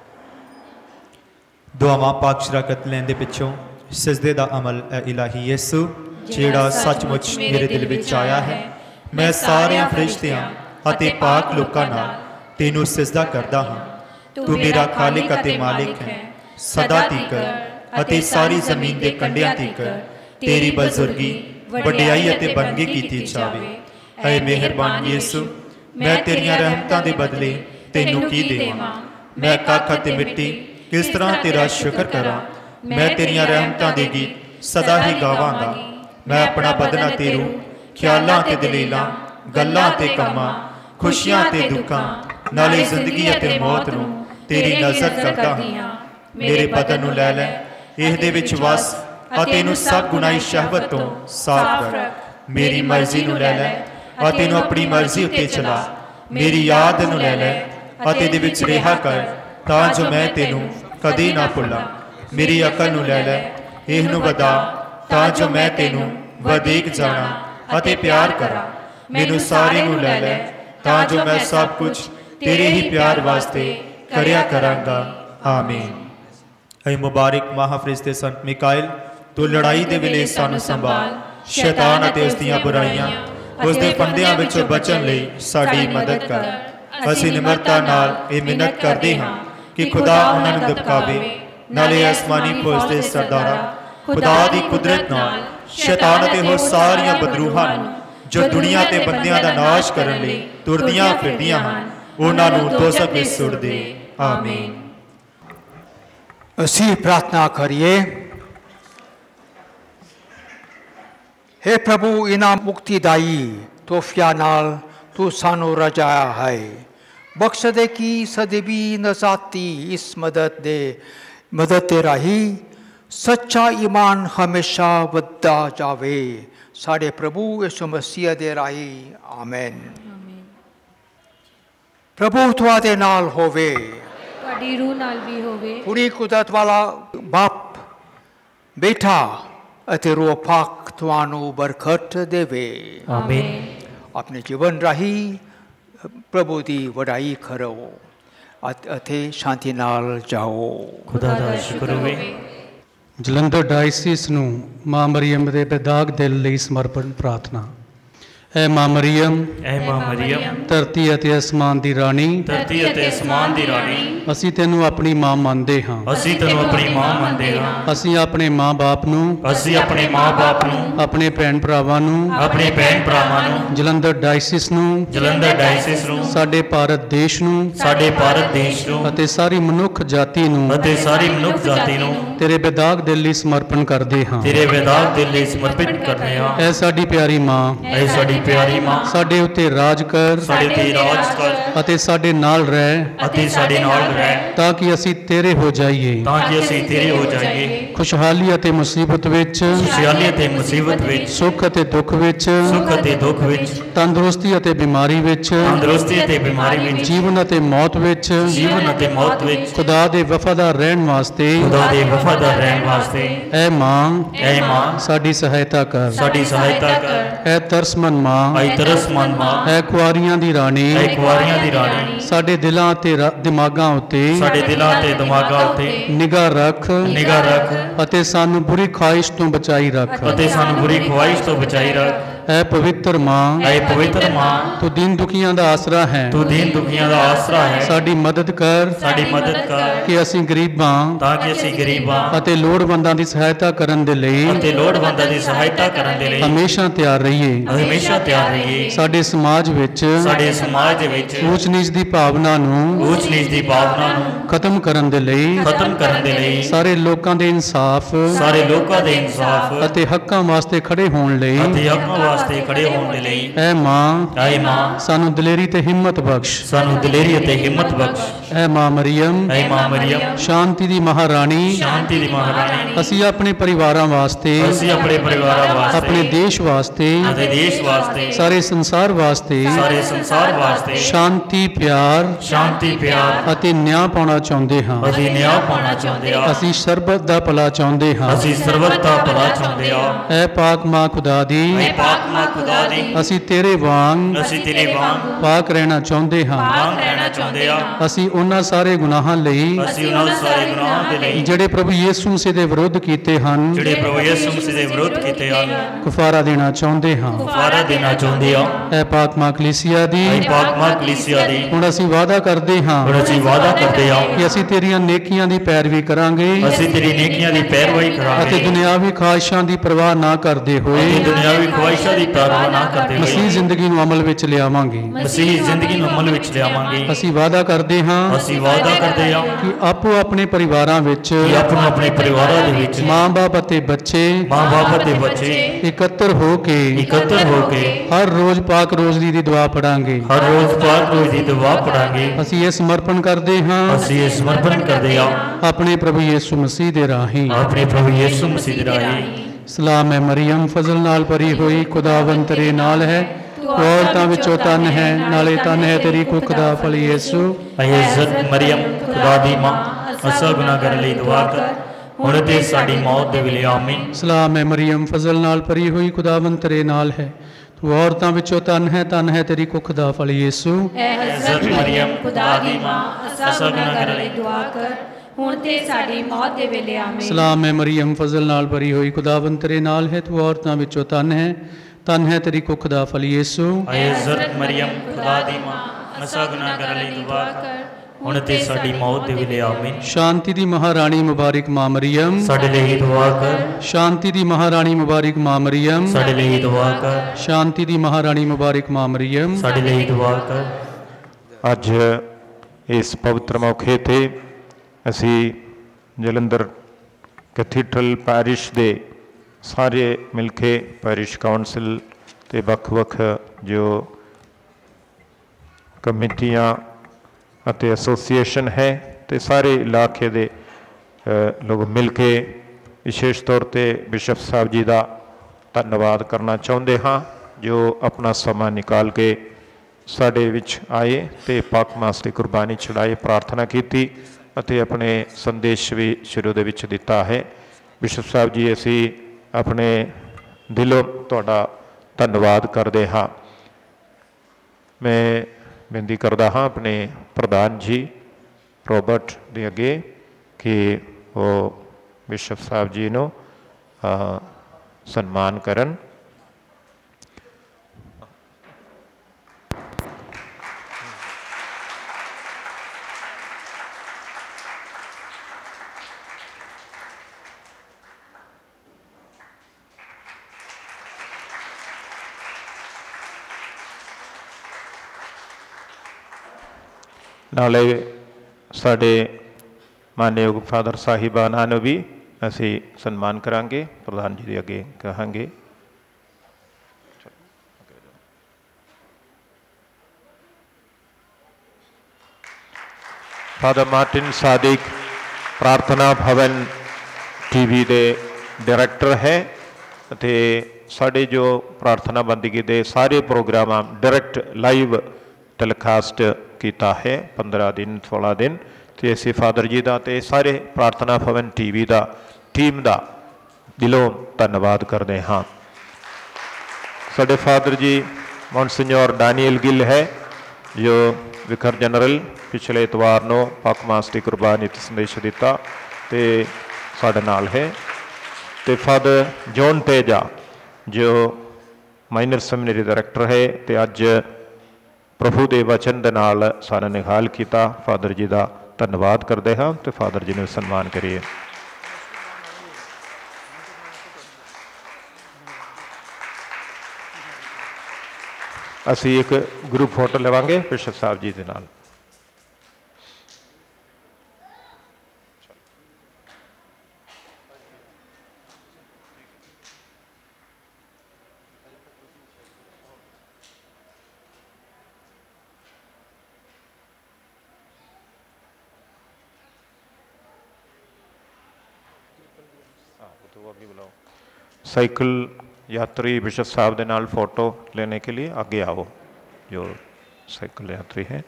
ਦੁਆਵਾਂ ਪਾਕ ਸ਼ਰਾਕਤ ਲੈਣ ਦੇ ਪਿੱਛੋਂ ਸਿਜਦੇ ਦਾ ਅਮਲ ਹੈ ਇਲਾਹੀ ਯਿਸੂ ਜਿਹੜਾ ਸੱਚਮੁੱਚ ਮੇਰੇ ਦਿਲ ਵਿੱਚ ਆਇਆ ਹੈ। ਮੈਂ ਸਾਰਿਆਂ ਫਰਿਸ਼ਤਿਆਂ ਅਤੇ ਪਾਕ ਲੋਕਾਂ ਨਾਲ ਤੈਨੂੰ ਸਿਜਦਾ ਕਰਦਾ ਹਾਂ। ਤੂੰ ਮੇਰਾ ਖਾਲਿਕ ਅਤੇ ਮਾਲਿਕ ਹੈ, ਸਦਾ ਤੀਕਰ ਅਤੇ ਸਾਰੀ ਜ਼ਮੀਨ ਦੇ ਕੰਢਿਆਂ ਤੀਕਰ ਤੇਰੀ ਬਜ਼ੁਰਗੀ, ਵਡਿਆਈ ਅਤੇ ਬੰਦਗੀ ਕੀਤੀ ਜਾਵੇ। ਐ ਮਿਹਰਬਾਨ ਯਿਸੂ, ਮੈਂ ਤੇਰੀਆਂ ਰਹਿਮਤਾਂ ਦੇ ਬਦਲੇ ਤੈਨੂੰ ਕੀ ਦੇਵਾਂ? ਮੈਂ ਕੱਖ ਅਤੇ ਮਿੱਟੀ ਕਿਸ ਤਰ੍ਹਾਂ ਤੇਰਾ ਸ਼ੁਕਰ ਕਰਾਂ? ਮੈਂ ਤੇਰੀਆਂ ਰਹਿਮਤਾਂ ਦੇ ਗੀਤ ਸਦਾ ਹੀ ਗਾਵਾਂਗਾ। ਮੈਂ ਆਪਣਾ ਬਦਨ ਅਤੇ ਰੂਹ, ਖਿਆਲਾਂ ਅਤੇ ਦਲੀਲਾਂ, ਗੱਲਾਂ ਅਤੇ ਕੰਮਾਂ, ਖੁਸ਼ੀਆਂ ਅਤੇ ਦੁੱਖਾਂ, ਨਾਲੇ ਜ਼ਿੰਦਗੀ ਅਤੇ ਮੌਤ ਨੂੰ ਤੇਰੀ ਨਜ਼ਰ ਕਰਦਾ ਹਾਂ। ਮੇਰੇ ਬਦਨ ਨੂੰ ਲੈ ਲੈ, ਇਹਦੇ ਵਿੱਚ ਵਸ ਅਤੇ ਇਹਨੂੰ ਸਭ ਗੁਨਾਹੀ ਸ਼ਹਿਵਤ ਤੋਂ ਸਾਫ਼ ਕਰ। ਮੇਰੀ ਮਰਜ਼ੀ ਨੂੰ ਲੈ ਲੈ ਅਤੇ ਇਹਨੂੰ ਆਪਣੀ ਮਰਜ਼ੀ ਉੱਤੇ ਚਲਾ। ਮੇਰੀ ਯਾਦ ਨੂੰ ਲੈ ਲੈ ਅਤੇ ਇਹਦੇ ਵਿੱਚ ਰਿਹਾ ਕਰ, ਤਾਂ ਜੋ ਮੈਂ ਤੈਨੂੰ ਕਦੇ ਨਾ ਭੁੱਲਾਂ। ਮੇਰੀ ਅਕਲ ਨੂੰ ਲੈ ਲੈ, ਇਹਨੂੰ ਵਧਾ, ਤਾਂ ਜੋ ਮੈਂ ਤੈਨੂੰ ਵਧੇਕ ਜਾਣਾ ਅਤੇ ਪਿਆਰ ਕਰਾਂ। ਮੈਨੂੰ ਸਾਰੇ ਨੂੰ ਲੈ ਲੈ, ਤਾਂ ਜੋ ਮੈਂ ਸਭ ਕੁਝ ਤੇਰੇ ਹੀ ਪਿਆਰ ਵਾਸਤੇ ਕਰਿਆ ਕਰਾਂਗਾ। ਆਮੀਨ। ऐ मुबारक महाफरिश्ते संत मिकाइल, तू लड़ाई दे वेले सानू संभाल, शैतान अते उस दियां बुराइयां, उस दे फंदियां विचों बचन लई साडी मदद कर। असीं निमरता नाल ਇਹ ਮਿੰਨਤ ਕਰਦੇ ਹਾਂ ਕਿ खुदा उन्हां नूं दबकावे, नाले आसमानी फौज दे सरदारा खुदा दी कुदरत नाल शैतान अते होर सारियां बदरूहां नूं जो दुनिया ते बंदियां दा नाश करन लई तुरदियां फिरदियां हन, उन्हां नूं दोज़ख विच सुੱਟ दे। आमीन। ਅਸੀਂ ਪ੍ਰਾਰਥਨਾ ਕਰੀਏ। हे प्रभु, इन्हां मुक्तिदाई ਤੋਹਫਿਆਂ ਨਾਲ तू सानू रजाया है। बख्श दे कि सदैवी नजाती इस मदद ते राही सच्चा ईमान हमेशा वधदा जावे। साढ़े प्रभु यीशु मसीह दे राही। आमीन। प्रभु तुहाडे नाल होवे, ਤੁਹਾਡੀ रूह नाल भी होवे। पूरी कुदरत वाला बाप बेटा ਅਤੇ रूह पाक तुहानू बरकत देवे। आमीन। अपने जीवन राही प्रभु की वडाई करो। ਅਤੇ ਸ਼ਾਂਤੀ ਨਾਲ ਜਾਓ। ਖੁਦਾ ਦਾ ਸ਼ੁਕਰ ਹੋਵੇ। ਜਲੰਧਰ ਡਾਇਸਿਸ ਨੂੰ ਮਾਂ ਮਰੀਮ ਦੇ ਬੇਦਾਗ ਦਿਲ ਲਈ ਸਮਰਪਣ ਪ੍ਰਾਰਥਨਾ। ਐ ਮਾਂ ਮਰੀਮ, ਐ ਮਾਂ ਮਰੀਮ, ਧਰਤੀ ਅਤੇ ਅਸਮਾਨ ਦੀ ਰਾਣੀ, ਧਰਤੀ ਅਤੇ ਅਸਮਾਨ ਦੀ ਰਾਣੀ, ਅਸੀਂ ਤੈਨੂੰ ਆਪਣੀ ਮਾਂ ਮੰਨਦੇ ਹਾਂ। ਅਸੀਂ ਤੈਨੂੰ ਆਪਣੀ ਮਾਂ ਮੰਨਦੇ ਹਾਂ। ਅਸੀਂ ਆਪਣੇ ਮਾਂ-ਬਾਪ ਨੂੰ, ਅਸੀਂ ਆਪਣੇ ਮਾਂ-ਬਾਪ ਨੂੰ, ਆਪਣੇ ਭੈਣ ਭਰਾਵਾਂ ਨੂੰ, ਆਪਣੇ ਭੈਣ ਭਰਾਵਾਂ ਨੂੰ, ਜਲੰਧਰ ਡਾਇਸਿਸ ਨੂੰ, ਜਲੰਧਰ ਡਾਇਸਿਸ ਨੂੰ, ਸਾਡੇ ਭਾਰਤ ਦੇਸ਼ ਨੂੰ, ਸਾਡੇ ਭਾਰਤ ਦੇਸ਼ ਨੂੰ ਅਤੇ ਸਾਰੀ ਮਨੁੱਖ ਜਾਤੀ ਨੂੰ, ਅਤੇ ਸਾਰੀ ਮਨੁੱਖ ਜਾਤੀ ਨੂੰ ਤੇਰੇ ਬੇਦਾਗ ਦਿਲ ਲਈ ਸਮਰਪਣ ਕਰਦੇ ਹਾਂ। ਤੇਰੇ ਬੇਦਾਗ ਦਿਲ ਲਈ ਸਮਰਪਿਤ ਕਰਦੇ ਹਾਂ। ਐ ਸਾਡੀ ਪਿਆਰੀ ਮਾਂ, ਐ ਸਾਡੀ ਪਿਆਰੀ ਮਾਂ, ਸਾਡੇ ਉੱਤੇ ਰਾਜ ਕਰ, ਸਾਡੇ ਤੇ ਰਾਜ ਕਰ ਅਤੇ ਸਾਡੇ ਨਾਲ ਰਹਿ, ਅਤੇ ਸਾਡੇ ਨਾਲ ਰਹਿ, ਤਾਂ ਕਿ ਅਸੀਂ ਤੇਰੇ ਹੋ ਜਾਈਏ। ਤਾਂ ਕਿ ਅਸੀਂ ਤੇਰੇ ਹੋ ਜਾਈਏ। ਖੁਸ਼ਹਾਲੀ ਅਤੇ ਮੁਸੀਬਤ ਵਿੱਚ, ਖੁਸ਼ਹਾਲੀ ਅਤੇ ਮੁਸੀਬਤ ਵਿੱਚ, ਸੁੱਖ ਅਤੇ ਦੁੱਖ ਵਿੱਚ, ਸੁੱਖ ਅਤੇ ਦੁੱਖ ਵਿੱਚ, ਤੰਦਰੁਸਤੀ ਅਤੇ ਬਿਮਾਰੀ ਵਿੱਚ, ਤੰਦਰੁਸਤੀ ਅਤੇ ਬਿਮਾਰੀ ਵਿੱਚ, ਜੀਵਨ ਅਤੇ ਮੌਤ ਵਿੱਚ, ਜੀਵਨ ਅਤੇ ਮੌਤ ਵਿੱਚ, ਖੁਦਾ ਦੇ ਵਫਾਦਾਰ ਰਹਿਣ ਵਾਸਤੇ, ਖੁਦਾ ਦੇ ਵਫਾਦਾਰ ਰਹਿਣ ਵਾਸਤੇ, ਐ ਮਾਂ, ਐ ਮਾਂ, ਸਾਡੀ ਸਹਾਇਤਾ ਕਰ। ਸਾਡੀ ਸਹਾਇਤਾ ਕਰ। ਐ ਤਰਸਮਨ ਮਾਂ, ਐ ਤਰਸਮੰਦ ਮਾਂ, ਐ ਕੁਆਰੀਆਂ ਦੀ ਰਾਣੀ, ਐ ਕੁਆਰੀਆਂ ਦੀ ਰਾਣੀ, ਸਾਡੇ ਦਿਲਾਂ ਅਤੇ ਦਿਮਾਗਾਂ ਉੱਤੇ, ਸਾਡੇ ਦਿਲਾਂ ਤੇ ਦਿਮਾਗਾਂ ਉੱਤੇ ਨਿਗਾਹ ਰੱਖ, ਨਿਗਾਹ ਰੱਖ, ਅਤੇ ਸਾਨੂੰ ਬੁਰੀ ਖਾਹਿਸ਼ ਤੋਂ ਬਚਾਈ ਰੱਖ। ਅਤੇ ਸਾਨੂੰ ਬੁਰੀ ਖਵਾਇਸ਼ ਤੋਂ ਬਚਾਈ ਰੱਖ। ਐ ਪਵਿੱਤਰ ਮਾਂ, ਐ ਪਵਿੱਤਰ ਮਾਂ, ਤੂੰ ਦੀਨ ਦੁਖੀਆਂ ਦਾ ਆਸਰਾ ਹੈ, ਤੂੰ ਦੀਨ ਦੁਖੀਆਂ ਦਾ ਆਸਰਾ ਹੈ। ਸਾਡੀ ਮਦਦ ਕਰ, ਸਾਡੀ ਮਦਦ ਕਰ, ਕਿ ਅਸੀਂ ਗਰੀਬਾਂ ਤਾਂ ਕਿ ਅਸੀਂ ਗਰੀਬਾਂ ਅਤੇ ਲੋੜਵੰਦਾਂ ਦੀ ਸਹਾਇਤਾ ਕਰਨ ਦੇ ਲਈ ਅਤੇ ਲੋੜਵੰਦਾਂ ਦੀ ਸਹਾਇਤਾ ਕਰਨ ਦੇ ਲਈ ਹਮੇਸ਼ਾ ਤਿਆਰ ਰਹੀਏ। ਹਮੇਸ਼ਾ ਤਿਆਰ ਰਹੀਏ। ਸਾਡੇ ਸਮਾਜ ਵਿੱਚ, ਸਾਡੇ ਸਮਾਜ ਦੇ ਵਿੱਚ ਊਚ ਨੀਚ ਦੀ ਭਾਵਨਾ ਨੂੰ, ਊਚ ਨੀਚ ਦੀ ਭਾਵਨਾ ਨੂੰ ਖਤਮ ਕਰਨ ਦੇ ਲਈ, ਖਤਮ ਕਰਨ ਦੇ ਲਈ, ਸਾਰੇ ਲੋਕਾਂ ਦੇ ਇਨਸਾਫ, ਸਾਰੇ ਲੋਕਾਂ ਦੇ ਇਨਸਾਫ ਅਤੇ ਹੱਕਾਂ ਵਾਸਤੇ ਖੜੇ ਹੋਣ ਲਈ, ਅਤੇ ਹੱਕਾਂ ਵਾਸਤੇ ਖੜੇ ਹੋਣ ਦੇ ਲਈ, ਐ ਮਾਂ, ਐ ਮਾਂ, ਸਾਨੂੰ ਦਲੇਰੀ ਤੇ ਹਿੰਮਤ ਬਖਸ਼। ਸਾਨੂੰ ਦਲੇਰੀ ਅਤੇ ਹਿੰਮਤ ਬਖਸ਼। ਐ ਮਾਂ ਮਰੀਮ, ਐ ਮਾਂ ਮਰੀਮ, ਸ਼ਾਂਤੀ ਦੀ ਮਹਾਰਾਣੀ, ਸ਼ਾਂਤੀ ਦੀ ਮਹਾਰਾਣੀ, ਅਸੀਂ ਆਪਣੇ ਪਰਿਵਾਰਾਂ ਵਾਸਤੇ, ਅਸੀਂ ਆਪਣੇ ਪਰਿਵਾਰਾਂ ਵਾਸਤੇ, ਆਪਣੇ ਦੇਸ਼ ਵਾਸਤੇ, ਅਤੇ ਦੇਸ਼ ਵਾਸਤੇ, ਸਾਰੇ ਸੰਸਾਰ ਵਾਸਤੇ, ਸਾਰੇ ਸੰਸਾਰ ਵਾਸਤੇ ਸ਼ਾਂਤੀ, ਪਿਆਰ, ਸ਼ਾਂਤੀ, ਪਿਆਰ ਅਤੇ ਨਿਆਂ ਪਾਉਣਾ ਚਾਹੁੰਦੇ ਹਾਂ। ਅਸੀਂ ਨਿਆਂ ਪਾਉਣਾ ਚਾਹੁੰਦੇ ਹਾਂ। ਅਸੀਂ ਸਰਬਤ ਦਾ ਭਲਾ ਚਾਹੁੰਦੇ ਹਾਂ। ਅਸੀਂ ਸਰਬਤ ਦਾ ਭਲਾ ਚਾਹੁੰਦੇ ਹਾਂ। ਐ ਪਾਕ ਮਾਂ ਖੁਦਾ ਦੀ, ਐ ਪਾਕ ਮਾਂ ਖੁਦਾ ਦੀ, ਅਸੀਂ ਤੇਰੇ ਵਾਂਗ, ਅਸੀਂ ਤੇਰੇ ਵਾਂਗ ਪਾਕ ਰਹਿਣਾ ਚਾਹੁੰਦੇ ਹਾਂ। ਵਾਂਗ ਰਹਿਣਾ ਚਾਹੁੰਦੇ ਹਾਂ। ਅਸੀਂ ਉਹਨਾਂ ਸਾਰੇ ਗੁਨਾਹਾਂ ਲਈ, ਅਸੀਂ ਉਹਨਾਂ ਸਾਰੇ ਗੁਨਾਹਾਂ ਦੇ ਲਈ, ਜਿਹੜੇ ਪ੍ਰਭੂ ਯਿਸੂ ਮਸੀਹ ਦੇ ਵਿਰੁੱਧ ਕੀਤੇ ਹਨ, ਜਿਹੜੇ ਪ੍ਰਭੂ ਯਿਸੂ ਮਸੀਹ ਦੇ ਵਿਰੁੱਧ ਕੀਤੇ ਹਨ, ਕਫਾਰਾ ਦੇਣਾ ਚਾਹੁੰਦੇ ਹਾਂ। ਕਫਾਰਾ ਦੇਣਾ ਚਾਹੁੰਦੇ ਹਾਂ। ਐ ਪਾਕ ਮਾਂ ਕਲੀਸਿਆ ਦੀ, ਐ ਪਾਕ ਮਾਂ ਕਲੀਸਿਆ ਦੀ, ਹੁਣ ਅਸੀਂ ਵਾਅਦਾ ਕਰਦੇ ਹਾਂ ਹੁਣ ਅਸੀਂ ਵਾਅਦਾ ਕਰਦੇ ਹਾਂ ਕਿ ਅਸੀਂ ਤੇਰੀਆਂ ਨੇਕੀਆਂ ਦੀ ਪੈਰਵੀ ਕਰਾਂਗੇ, ਅਸੀਂ ਤੇਰੀ ਨੇਕੀਆਂ ਦੀ ਪੈਰਵਾਈ ਅਤੇ ਕਰਾਂਗੇ, ਦੁਨਿਆਵੀ ਖਾਹਿਸ਼ਾਂ ਦੀ ਪਰਵਾਹ ਨਾ ਕਰਦੇ ਹੋਏ ਅਤੇ ਦੁਨਿਆਵੀ ਖਵਾਇਸ਼ਾਂ ਦੀ ਪਰਵਾਹ ਨਾ ਕਰਦੇ ਮਸੀਹ ਹੋਏ ਜ਼ਿੰਦਗੀ ਨੂੰ ਅਮਲ ਵਿੱਚ ਲਿਆਵਾਂਗੇ। ਮਸੀਹ ਜ਼ਿੰਦਗੀ ਨੂੰ ਅਮਲ ਵਿੱਚ ਲਿਆਵਾਂਗੇ। ਅਸੀਂ ਵਾਅਦਾ ਕਰਦੇ ਹਾਂ ਅਸੀਂ ਵਾਅਦਾ ਕਰਦੇ ਹਾਂ ਕਿ ਆਪੋ ਆਪਣੇ ਪਰਿਵਾਰਾਂ ਵਿੱਚ, ਕਿ ਆਪੋ ਆਪਣੇ ਪਰਿਵਾਰਾਂ ਦੇ ਵਿੱਚ ਮਾਂ-ਬਾਪ ਅਤੇ ਬੱਚੇ ਮਾਂ-ਬਾਪ ਅਤੇ ਬੱਚੇ ਇਕੱਤਰ ਹੋ ਕੇ ਹਰ ਰੋਜ਼ ਪਾਕ ਰੋਜ਼ਦੀ ਦੀ ਦੁਆ ਪੜਾਂਗੇ। ਹਰ ਰੋਜ਼ ਪਾਕ ਰੋਜ਼ ਦੀ ਦੁਆ ਪੜਾਂਗੇ। ਅਸੀਂ ਇਹ ਸਮਰਪਣ ਕਰਦੇ ਹਾਂ ਅਸੀਂ ਇਹ ਸਮਰਪਣ ਕਰਦੇ ਹਾਂ ਆਪਣੇ ਪ੍ਰਭੂ ਯਿਸੂ ਮਸੀਹ ਦੇ ਰਾਹੀਂ। ਆਪਣੇ ਪ੍ਰਭੂ ਯਿਸੂ ਮਸੀਹ ਦੇ ਰਾਹੀਂ। ਸਲਾਮ ਹੈ ਮਰੀਮ, ਫਜ਼ਲ ਨਾਲ ਭਰੀ ਹੋਈ, ਖੁਦਾਵੰਦ ਤੇਰੇ ਨਾਲ ਹੈ, ਤੂੰ ਔਰਤਾਂ ਵਿੱਚੋਂ ਧਨ ਹੈ, ਨਾਲੇ ਧਨ ਹੈ ਤੇਰੀ ਕੁੱਖ ਦਾ ਫਲ ਯਿਸੂ। ਐ ਇੱਜ਼ਤ ਮਰੀਮ, ਖੁਦਾ ਦੀ ਮਾਂ, ਅਸਾਂ ਗੁਨਾਹਗਾਰਾਂ ਲਈ ਦੁਆ ਕਰ, ਹੁਣ ਤੇ ਸਾਡੀ ਮੌਤ ਦੇ ਵੇਲੇ ਆਮੀਨ। ਸਲਾਮ ਹੈ ਮਰੀਮ, ਫਜ਼ਲ ਨਾਲ ਭਰੀ ਹੋਈ, ਖੁਦਾਵੰਦ ਤੇਰੇ ਨਾਲ ਹੈ, ਤੂੰ ਔਰਤਾਂ ਵਿੱਚੋਂ ਧਨ ਹੈ ਤੇਰੀ ਕੁੱਖ ਦਾ ਫਲ ਯਿਸੂ। ਐ ਹਜ਼ਰਤ ਮਰੀਮ, ਖੁਦਾ ਦੀ ਮਾਂ, ਅਸਾਂ ਗੁਨਾਹਗਾਰਾਂ ਲਈ ਦੁਆ ਕਰ, ਹੁਣ ਤੇ ਸਾਡੀ ਮੌਤ ਦੇ ਵੇਲੇ ਆਮੀਨ। ਸਲਾਮ ਹੈ ਮਰੀਮ, ਫਜ਼ਲ ਨਾਲ ਭਰੀ ਹੋਈ, ਖੁਦਾਵੰਦ ਤੇਰੇ ਨਾਲ ਹੈ, ਤੂੰ ਔਰਤਾਂ ਵਿੱਚੋਂ ਧਨ ਹੈ ਤੇਰੀ ਕੁੱਖ ਦਾ ਫਲ ਯਿਸੂ। ਐ ਹਜ਼ਰਤ ਮਰੀਮ, ਖੁਦਾ ਦੀ ਮਾਂ, ਅਸਾਂ ਗੁਨਾਹਗਾਰਾਂ ਲਈ ਦੁਆ ਕਰ, ਹੁਣ ਤੇ ਸਾਡੀ ਮੌਤ ਦੇ ਵੇਲੇ ਆਮੀਨ। ਸ਼ਾਂਤੀ ਦੀ ਮਹਾਰਾਣੀ ਮੁਬਾਰਕ ਮਾਂ ਮਰੀਮ, ਸਾਡੇ ਲਈ ਦੁਆ ਕਰ। ਸ਼ਾਂਤੀ ਦੀ ਮਹਾਰਾਣੀ ਮੁਬਾਰਕ ਮਾਂ ਮਰੀਮ, ਸਾਡੇ ਲਈ ਦੁਆ ਕਰ। ਸ਼ਾਂਤੀ ਦੀ ਮਹਾਰਾਣੀ ਮੁਬਾਰਕ ਮਾਂ ਮਰੀਮ, ਸਾਡੇ ਲਈ ਦੁਆ ਕਰ। ਅੱਜ ਇਸ ਪਵਿੱਤਰ ਮੌਕੇ ਤੇ ਅਸੀਂ ਜਲੰਧਰ ਕੈਥੀਡਰਲ ਪੈਰਿਸ਼ ਦੇ ਸਾਰੇ ਮਿਲ ਕੇ ਪੈਰਿਸ਼ ਕਾਉਂਸਲ ਤੇ ਵੱਖ-ਵੱਖ ਜੋ ਕਮੇਟੀਆਂ ਅਤੇ ਐਸੋਸੀਏਸ਼ਨ ਹੈ ਤੇ ਸਾਰੇ ਇਲਾਕੇ ਦੇ ਲੋਕ ਮਿਲ ਕੇ ਵਿਸ਼ੇਸ਼ ਤੌਰ ਤੇ ਬਿਸ਼ਪ ਸਾਹਿਬ ਜੀ ਦਾ ਧੰਨਵਾਦ ਕਰਨਾ ਚਾਹੁੰਦੇ ਹਾਂ, ਜੋ ਆਪਣਾ ਸਮਾਂ ਨਿਕਾਲ ਕੇ ਸਾਡੇ ਵਿੱਚ ਆਏ ਤੇ ਪਾਕ ਮਾਸ ਦੀ ਕੁਰਬਾਨੀ ਚੜਾਈ, ਪ੍ਰਾਰਥਨਾ ਕੀਤੀ ਅਤੇ ਆਪਣੇ ਸੰਦੇਸ਼ ਵੀ ਸ਼ੁਰੂ ਦੇ ਵਿੱਚ ਦਿੱਤਾ ਹੈ। ਬਿਸ਼ਪ ਸਾਹਿਬ ਜੀ, ਅਸੀਂ ਆਪਣੇ ਦਿਲੋਂ ਤੁਹਾਡਾ ਧੰਨਵਾਦ ਕਰਦੇ ਹਾਂ। ਮੈਂ ਬੇਨਤੀ ਕਰਦਾ ਹਾਂ ਆਪਣੇ ਪ੍ਰਧਾਨ ਜੀ ਰੋਬਰਟ ਦੇ ਅੱਗੇ ਕਿ ਉਹ ਬਿਸ਼ਪ ਸਾਹਿਬ ਜੀ ਨੂੰ ਸਨਮਾਨ ਕਰਨ। ਨਾਲੇ ਸਾਡੇ ਮਾਨਯੋਗ ਫਾਦਰ ਸਾਹਿਬਾਨਾਂ ਨੂੰ ਵੀ ਅਸੀਂ ਸਨਮਾਨ ਕਰਾਂਗੇ। ਪ੍ਰਧਾਨ ਜੀ ਦੇ ਅੱਗੇ ਕਹਾਂਗੇ। ਫਾਦਰ ਮਾਰਟਿਨ ਸਾਦਿਕ ਪ੍ਰਾਰਥਨਾ ਭਵਨ ਟੀਵੀ ਦੇ ਡਾਇਰੈਕਟਰ ਹੈ ਅਤੇ ਸਾਡੇ ਜੋ ਪ੍ਰਾਰਥਨਾ ਬੰਦਗੀ ਦੇ ਸਾਰੇ ਪ੍ਰੋਗਰਾਮਾਂ ਡਾਇਰੈਕਟ ਲਾਈਵ ਟੈਲੀਕਾਸਟ ਕੀਤਾ ਹੈ 15 ਦਿਨ 16 ਦਿਨ। ਅਤੇ ਅਸੀਂ ਫਾਦਰ ਜੀ ਦਾ ਅਤੇ ਸਾਰੇ ਪ੍ਰਾਰਥਨਾ ਭਵਨ ਟੀਵੀ ਦਾ ਟੀਮ ਦਾ ਦਿਲੋਂ ਧੰਨਵਾਦ ਕਰਦੇ ਹਾਂ। ਸਾਡੇ ਫਾਦਰ ਜੀ ਮੌਨਸਿਨਯੋਰ ਡੈਨੀਅਲ ਗਿੱਲ ਹੈ ਜੋ ਵਿਕਾਰ ਜਨਰਲ ਪਿਛਲੇ ਐਤਵਾਰ ਨੂੰ ਪਾਕ ਮਾਸ ਦੀ ਕੁਰਬਾਨੀ ਤੇ ਸੰਦੇਸ਼ ਦਿੱਤਾ ਅਤੇ ਸਾਡੇ ਨਾਲ ਹੈ। ਅਤੇ ਫਾਦਰ ਜੌਨ ਤੇਜਾ ਜੋ ਮਾਈਨਰ ਸੈਮੀਨਰੀ ਡਾਇਰੈਕਟਰ ਹੈ ਅਤੇ ਅੱਜ ਪ੍ਰਭੂ ਦੇ ਵਚਨ ਦੇ ਨਾਲ ਸਾਰਾ ਨਿਹਾਲ ਕੀਤਾ। ਫਾਦਰ ਜੀ ਦਾ ਧੰਨਵਾਦ ਕਰਦੇ ਹਾਂ ਅਤੇ ਫਾਦਰ ਜੀ ਨੂੰ ਸਨਮਾਨ ਕਰੀਏ। ਅਸੀਂ ਇੱਕ ਗਰੁੱਪ ਫੋਟੋ ਲਵਾਂਗੇ ਬਿਸ਼ਪ ਸਾਹਿਬ ਜੀ ਦੇ ਨਾਲ। साइकिल यात्री बिशप साहब के नाल फोटो लेने के लिए आगे आओ जो साइकिल यात्री हैं।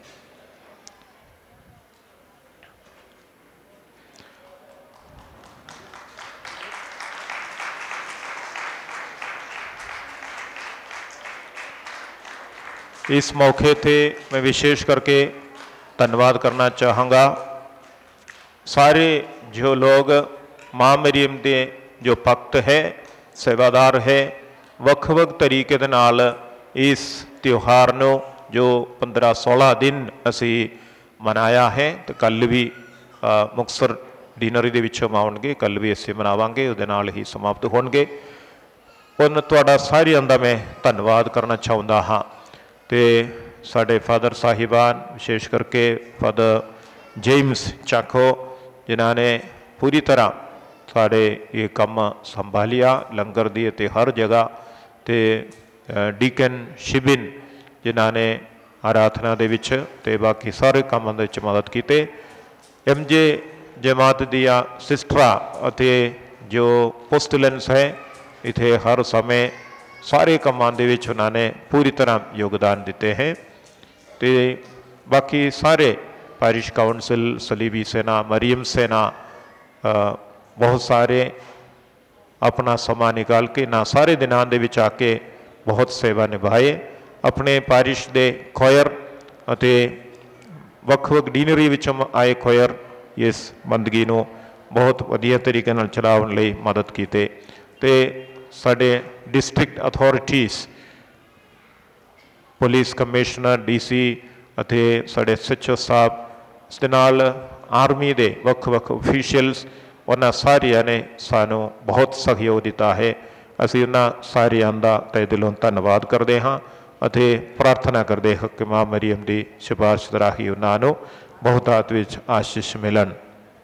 इस मौके पे मैं विशेष करके धन्यवाद करना चाहूँगा सारे जो लोग माँ मरियम के जो भक्त है सेवादार है ਵੱਖ-ਵੱਖ तरीके ਦੇ ਨਾਲ इस त्यौहार ਨੂੰ जो 15-16 दिन ਅਸੀਂ ਮਨਾਇਆ ਹੈ ਤੇ ਕੱਲ ਵੀ ਮੁਕਤਸਰ ਡਿਨਰੀ ਦੇ ਵਿੱਚ ਮਨਾਉਣਗੇ, ਕੱਲ ਵੀ ਅਸੀਂ ਮਨਾਵਾਂਗੇ, ਉਹਦੇ ਨਾਲ ਹੀ ਸਮਾਪਤ ਹੋਣਗੇ। ਉਹਨਾਂ ਤੁਹਾਡਾ ਸਾਰਿਆਂ ਦਾ ਮੈਂ ਧੰਨਵਾਦ ਕਰਨਾ ਚਾਹੁੰਦਾ ਹਾਂ ਤੇ ਸਾਡੇ ਫਾਦਰ ਸਾਹਿਬਾਨ ਵਿਸ਼ੇਸ਼ ਕਰਕੇ ਫਾਦਰ ਜੇਮਸ ਚਾਕੋ ਜਿਨ੍ਹਾਂ ਨੇ ਪੂਰੀ ਤਰ੍ਹਾਂ ਸਾਡੇ ਇਹ ਕੰਮ ਸੰਭਾਲਿਆ ਲੰਗਰ ਦੀ ਅਤੇ ਹਰ ਜਗ੍ਹਾ ਤੇ ਡੀਕਨ ਸ਼ਿਬਿਨ ਜਿਨ੍ਹਾਂ ਨੇ ਆਰਾਧਨਾ ਦੇ ਵਿੱਚ ਤੇ ਬਾਕੀ ਸਾਰੇ ਕੰਮਾਂ ਦੇ ਵਿੱਚ ਮਦਦ ਕੀਤੇ। MJ ਜਮਾਤ ਦੀਆਂ ਸਿਸਟਰਾਂ ਅਤੇ ਜੋ ਪੋਸਟਲੈਂਸ ਹੈ ਇੱਥੇ ਹਰ ਸਮੇਂ ਸਾਰੇ ਕੰਮਾਂ ਦੇ ਵਿੱਚ ਉਹਨਾਂ ਨੇ ਪੂਰੀ ਤਰ੍ਹਾਂ ਯੋਗਦਾਨ ਦਿੱਤੇ ਹੈ ਤੇ ਬਾਕੀ ਸਾਰੇ ਪੈਰਿਸ਼ ਕਾउंसिल सलीबी सेना मरियम सेना बहुत सारे अपना समा निकाल के ना सारे दिनां दे विच आके बहुत सेवा निभाए। अपने पारिश दे खोयर अते वख-वख डीनरी विचों आए खोयर इस बंदगी नूं बहुत वधिया तरीके नाल चलाउण लई मदद कीते ते साडे district authorities police commissioner DC अते साडे SHO साहब इस दे नाल आर्मी दे वख-वख ऑफिशियल्स उन्होंने सारिया ने सानू बहुत सहयोग दिता है। असी उन्होंने सारिया का तय दिलों धन्यवाद करते हाँ और प्रार्थना करते हैं कि माँ मरियम की सिफारिश राही उन्होंने बहुतात विच आशीष मिलन।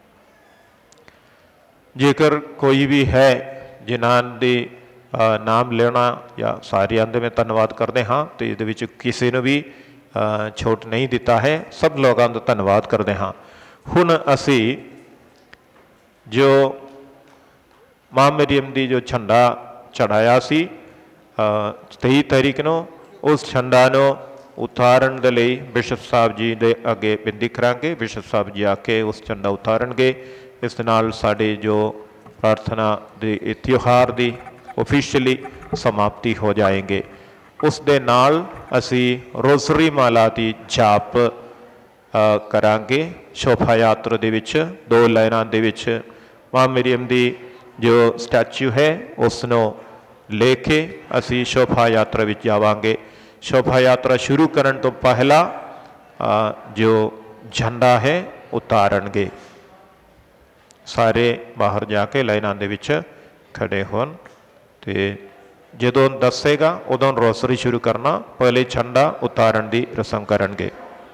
जेकर कोई भी है जिन्हों की नाम लेना या सारिया दे में धन्यवाद करते हाँ तो ये किसी ने भी छूट नहीं दिता है, सब लोगों का धन्यवाद करते हाँ। हुण असी जो माँ मरियम की जो झंडा चढ़ाया सी 23 तारीख को उस झंडा को उतारण के लिए बिशप साहब जी के अगे बिनती करांगे। बिशप साहब जी आके उस झंडा उतारनगे। इस नाल साडे जो प्रार्थना के त्यौहार की ऑफिशियली समाप्ति हो जाएंगे। उस दे नाल असी रोजरी माला की जाप ਕਰਾਂਗੇ। ਸ਼ੋਭਾ ਯਾਤਰਾ ਦੇ ਵਿੱਚ 2 ਲਾਈਨਾਂ ਦੇ ਵਿੱਚ ਮਾਂ ਮਰੀਅਮ ਦੀ ਜੋ ਸਟੈਚੂ ਹੈ ਉਸ ਨੂੰ ਲੈ ਕੇ ਅਸੀਂ ਸ਼ੋਭਾ ਯਾਤਰਾ ਵਿੱਚ ਜਾਵਾਂਗੇ। ਸ਼ੋਭਾ ਯਾਤਰਾ ਸ਼ੁਰੂ ਕਰਨ ਤੋਂ ਪਹਿਲਾਂ ਜੋ ਝੰਡਾ ਹੈ ਉਤਾਰਨਗੇ। ਸਾਰੇ ਬਾਹਰ ਜਾ ਕੇ ਲਾਈਨਾਂ ਦੇ ਵਿੱਚ ਖੜੇ ਹੋਣ ਤੇ ਜਦੋਂ ਦੱਸੇਗਾ ਉਦੋਂ ਰੋਸਰੀ ਸ਼ੁਰੂ ਕਰਨਾ, ਪਹਿਲੇ ਝੰਡਾ ਉਤਾਰਨ ਦੀ ਰਸਮ ਕਰਨਗੇ।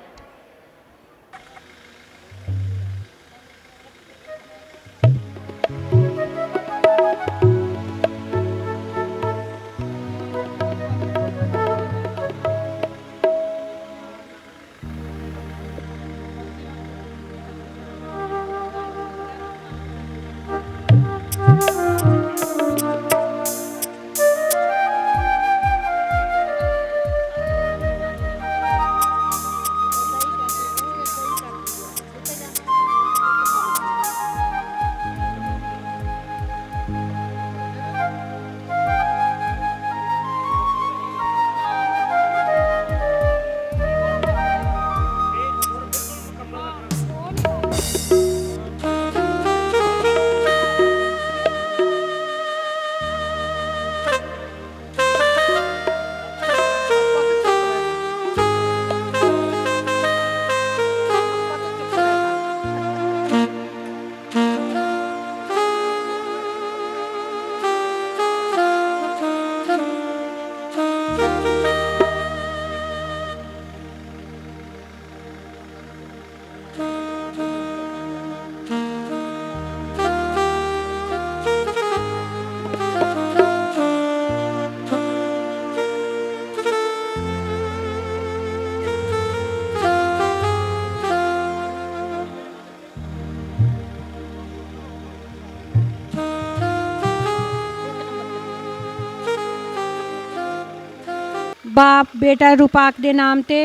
बाप बेटा रूपाक दे नाम ते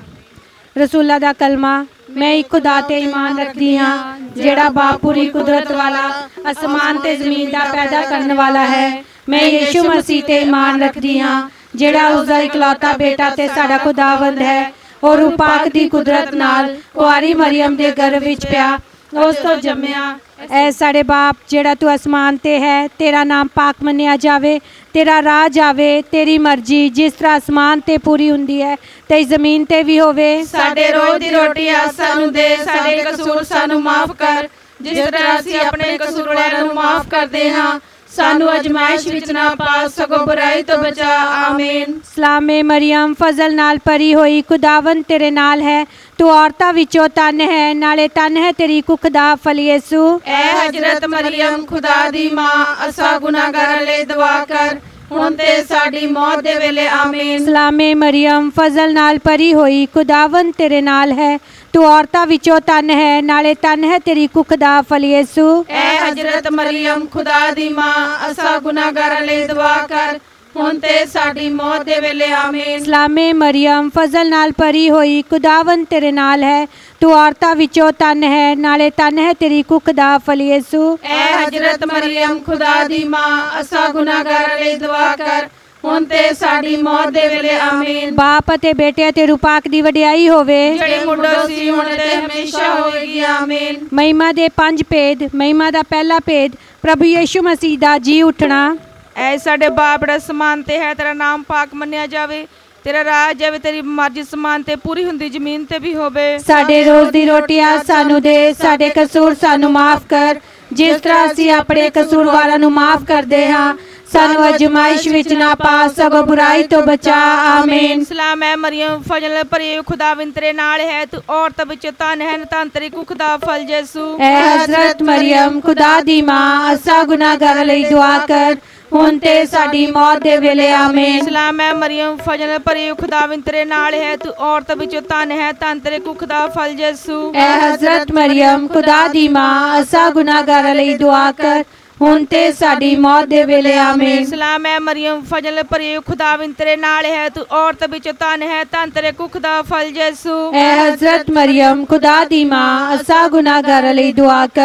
रसूला दा कलमा मैं एक खुदा ते ईमान रखदी हाँ जेड़ा बाप पूरी कुदरत वाला आसमान ते जमीन दा पैदा करने वाला है। मैं यीशु मसीह ते ईमान रखदी हाँ जेड़ा उसदा इकलौता बेटा ते साडा खुदावंद है और रूपाक दी कुदरत नाल कुआरी मरियम दे गर्भ विच पिया उस तो जम्मिया। ऐ साडे बाप जेड़ा तू आसमान ते है, तेरा नाम पाक मन्निया जावे, तेरा राज आवे, तेरी मर्जी जिस तरह आसमान ते पूरी हुंदी है ते जमीन ते भी होवे। साडे रोज दी रोटी आज सानू दे, साडे कसूर सानू माफ कर जिस तरह असीं अपने कसूरवारां नू माफ करदे हां। सानू अजमाइश विच ना पा सगों बुराई तो बचा। आमीन। सलामे मरियम फजल नाल भरी होई खुदावंद तेरे नाल है, तू औरतां विचों धन है नाले धन है तेरी कुख दा फल यीशु। ऐ हजरत मरियम खुदा दी मां असां गुनाहगारां लई दुआ कर हुण ते साडी मौत दे वेले। आमीन। सलामे मरियम फजल नाल भरी होई खुदावंद तेरे नाल है, तू औरतां विचों धन है नाले धन है तेरी कुख दा फल यीशु। ऐ हजरत मरियम खुदा दी मां असां गुनाहगारां लई दुआ कर हुण ते साडी मौत दे वेले। आमीन। सलामे मरियम फजल नाल भरी होई खुदावंद तेरे नाल है, तू औरतां विचों धन है नाले धन है तेरी कुख दा फल यीशु। ऐ हजरत मरियम खुदा दी मां असां गुनाहगारां लई दुआ कर हुण ते साडी मौत दे वेले। आमीन। बाप अते बेटे अते रूपाक दी वडियाई होवे जेड़ी मुंडो सी हुण ते हमेशा होएगी। आमीन। महिमा दे 5 भेद। महिमा दा पहला भेद प्रभु यीशु मसीह दा जी उठना। ऐ साडे बाप दा समान ते है, तेरा नाम पाक मन्निया जावे, तेरा राज आवे, तेरी मर्जी समान ते पूरी हुंदी जमीन ते भी होवे। साडे रोज दी रोटी आज सानू दे, साडे कसूर सानू माफ कर जिस तरह असीं अपने कसूरवारां नू माफ करदे हां। सानू अजमाइश विच ना पा सगों बुराई तो बचा। आमीन। सलाम है मरियम फजल भरी खुदावंद तेरे नाल है, तू औरतां विच धन है धन तेरी कुख दा फल यीशु। ऐ हजरत मरियम खुदा दी मां असां गुनाहगारां लई दुआ कर हुण ते साडी मौत दे वेले। आमीन। सलाम है मरियम फजल भरी खुदावंद तेरे नाल है, तू औरतां विच धन है धन तेरे कुख दा फल यीशु। ऐ हजरत मरियम खुदा दी मां असां गुनाहगारां लई दुआ कर हुण ते साडी मौत दे वेले। आमीन। सलाम है मरियम फजल भरी खुदावंद तेरे नाल है, तू औरतां विच धन है धन तेरे कुख दा फल यीशु। ऐ हजरत मरियम खुदा दी मां असां गुनाहगारां लई दुआ कर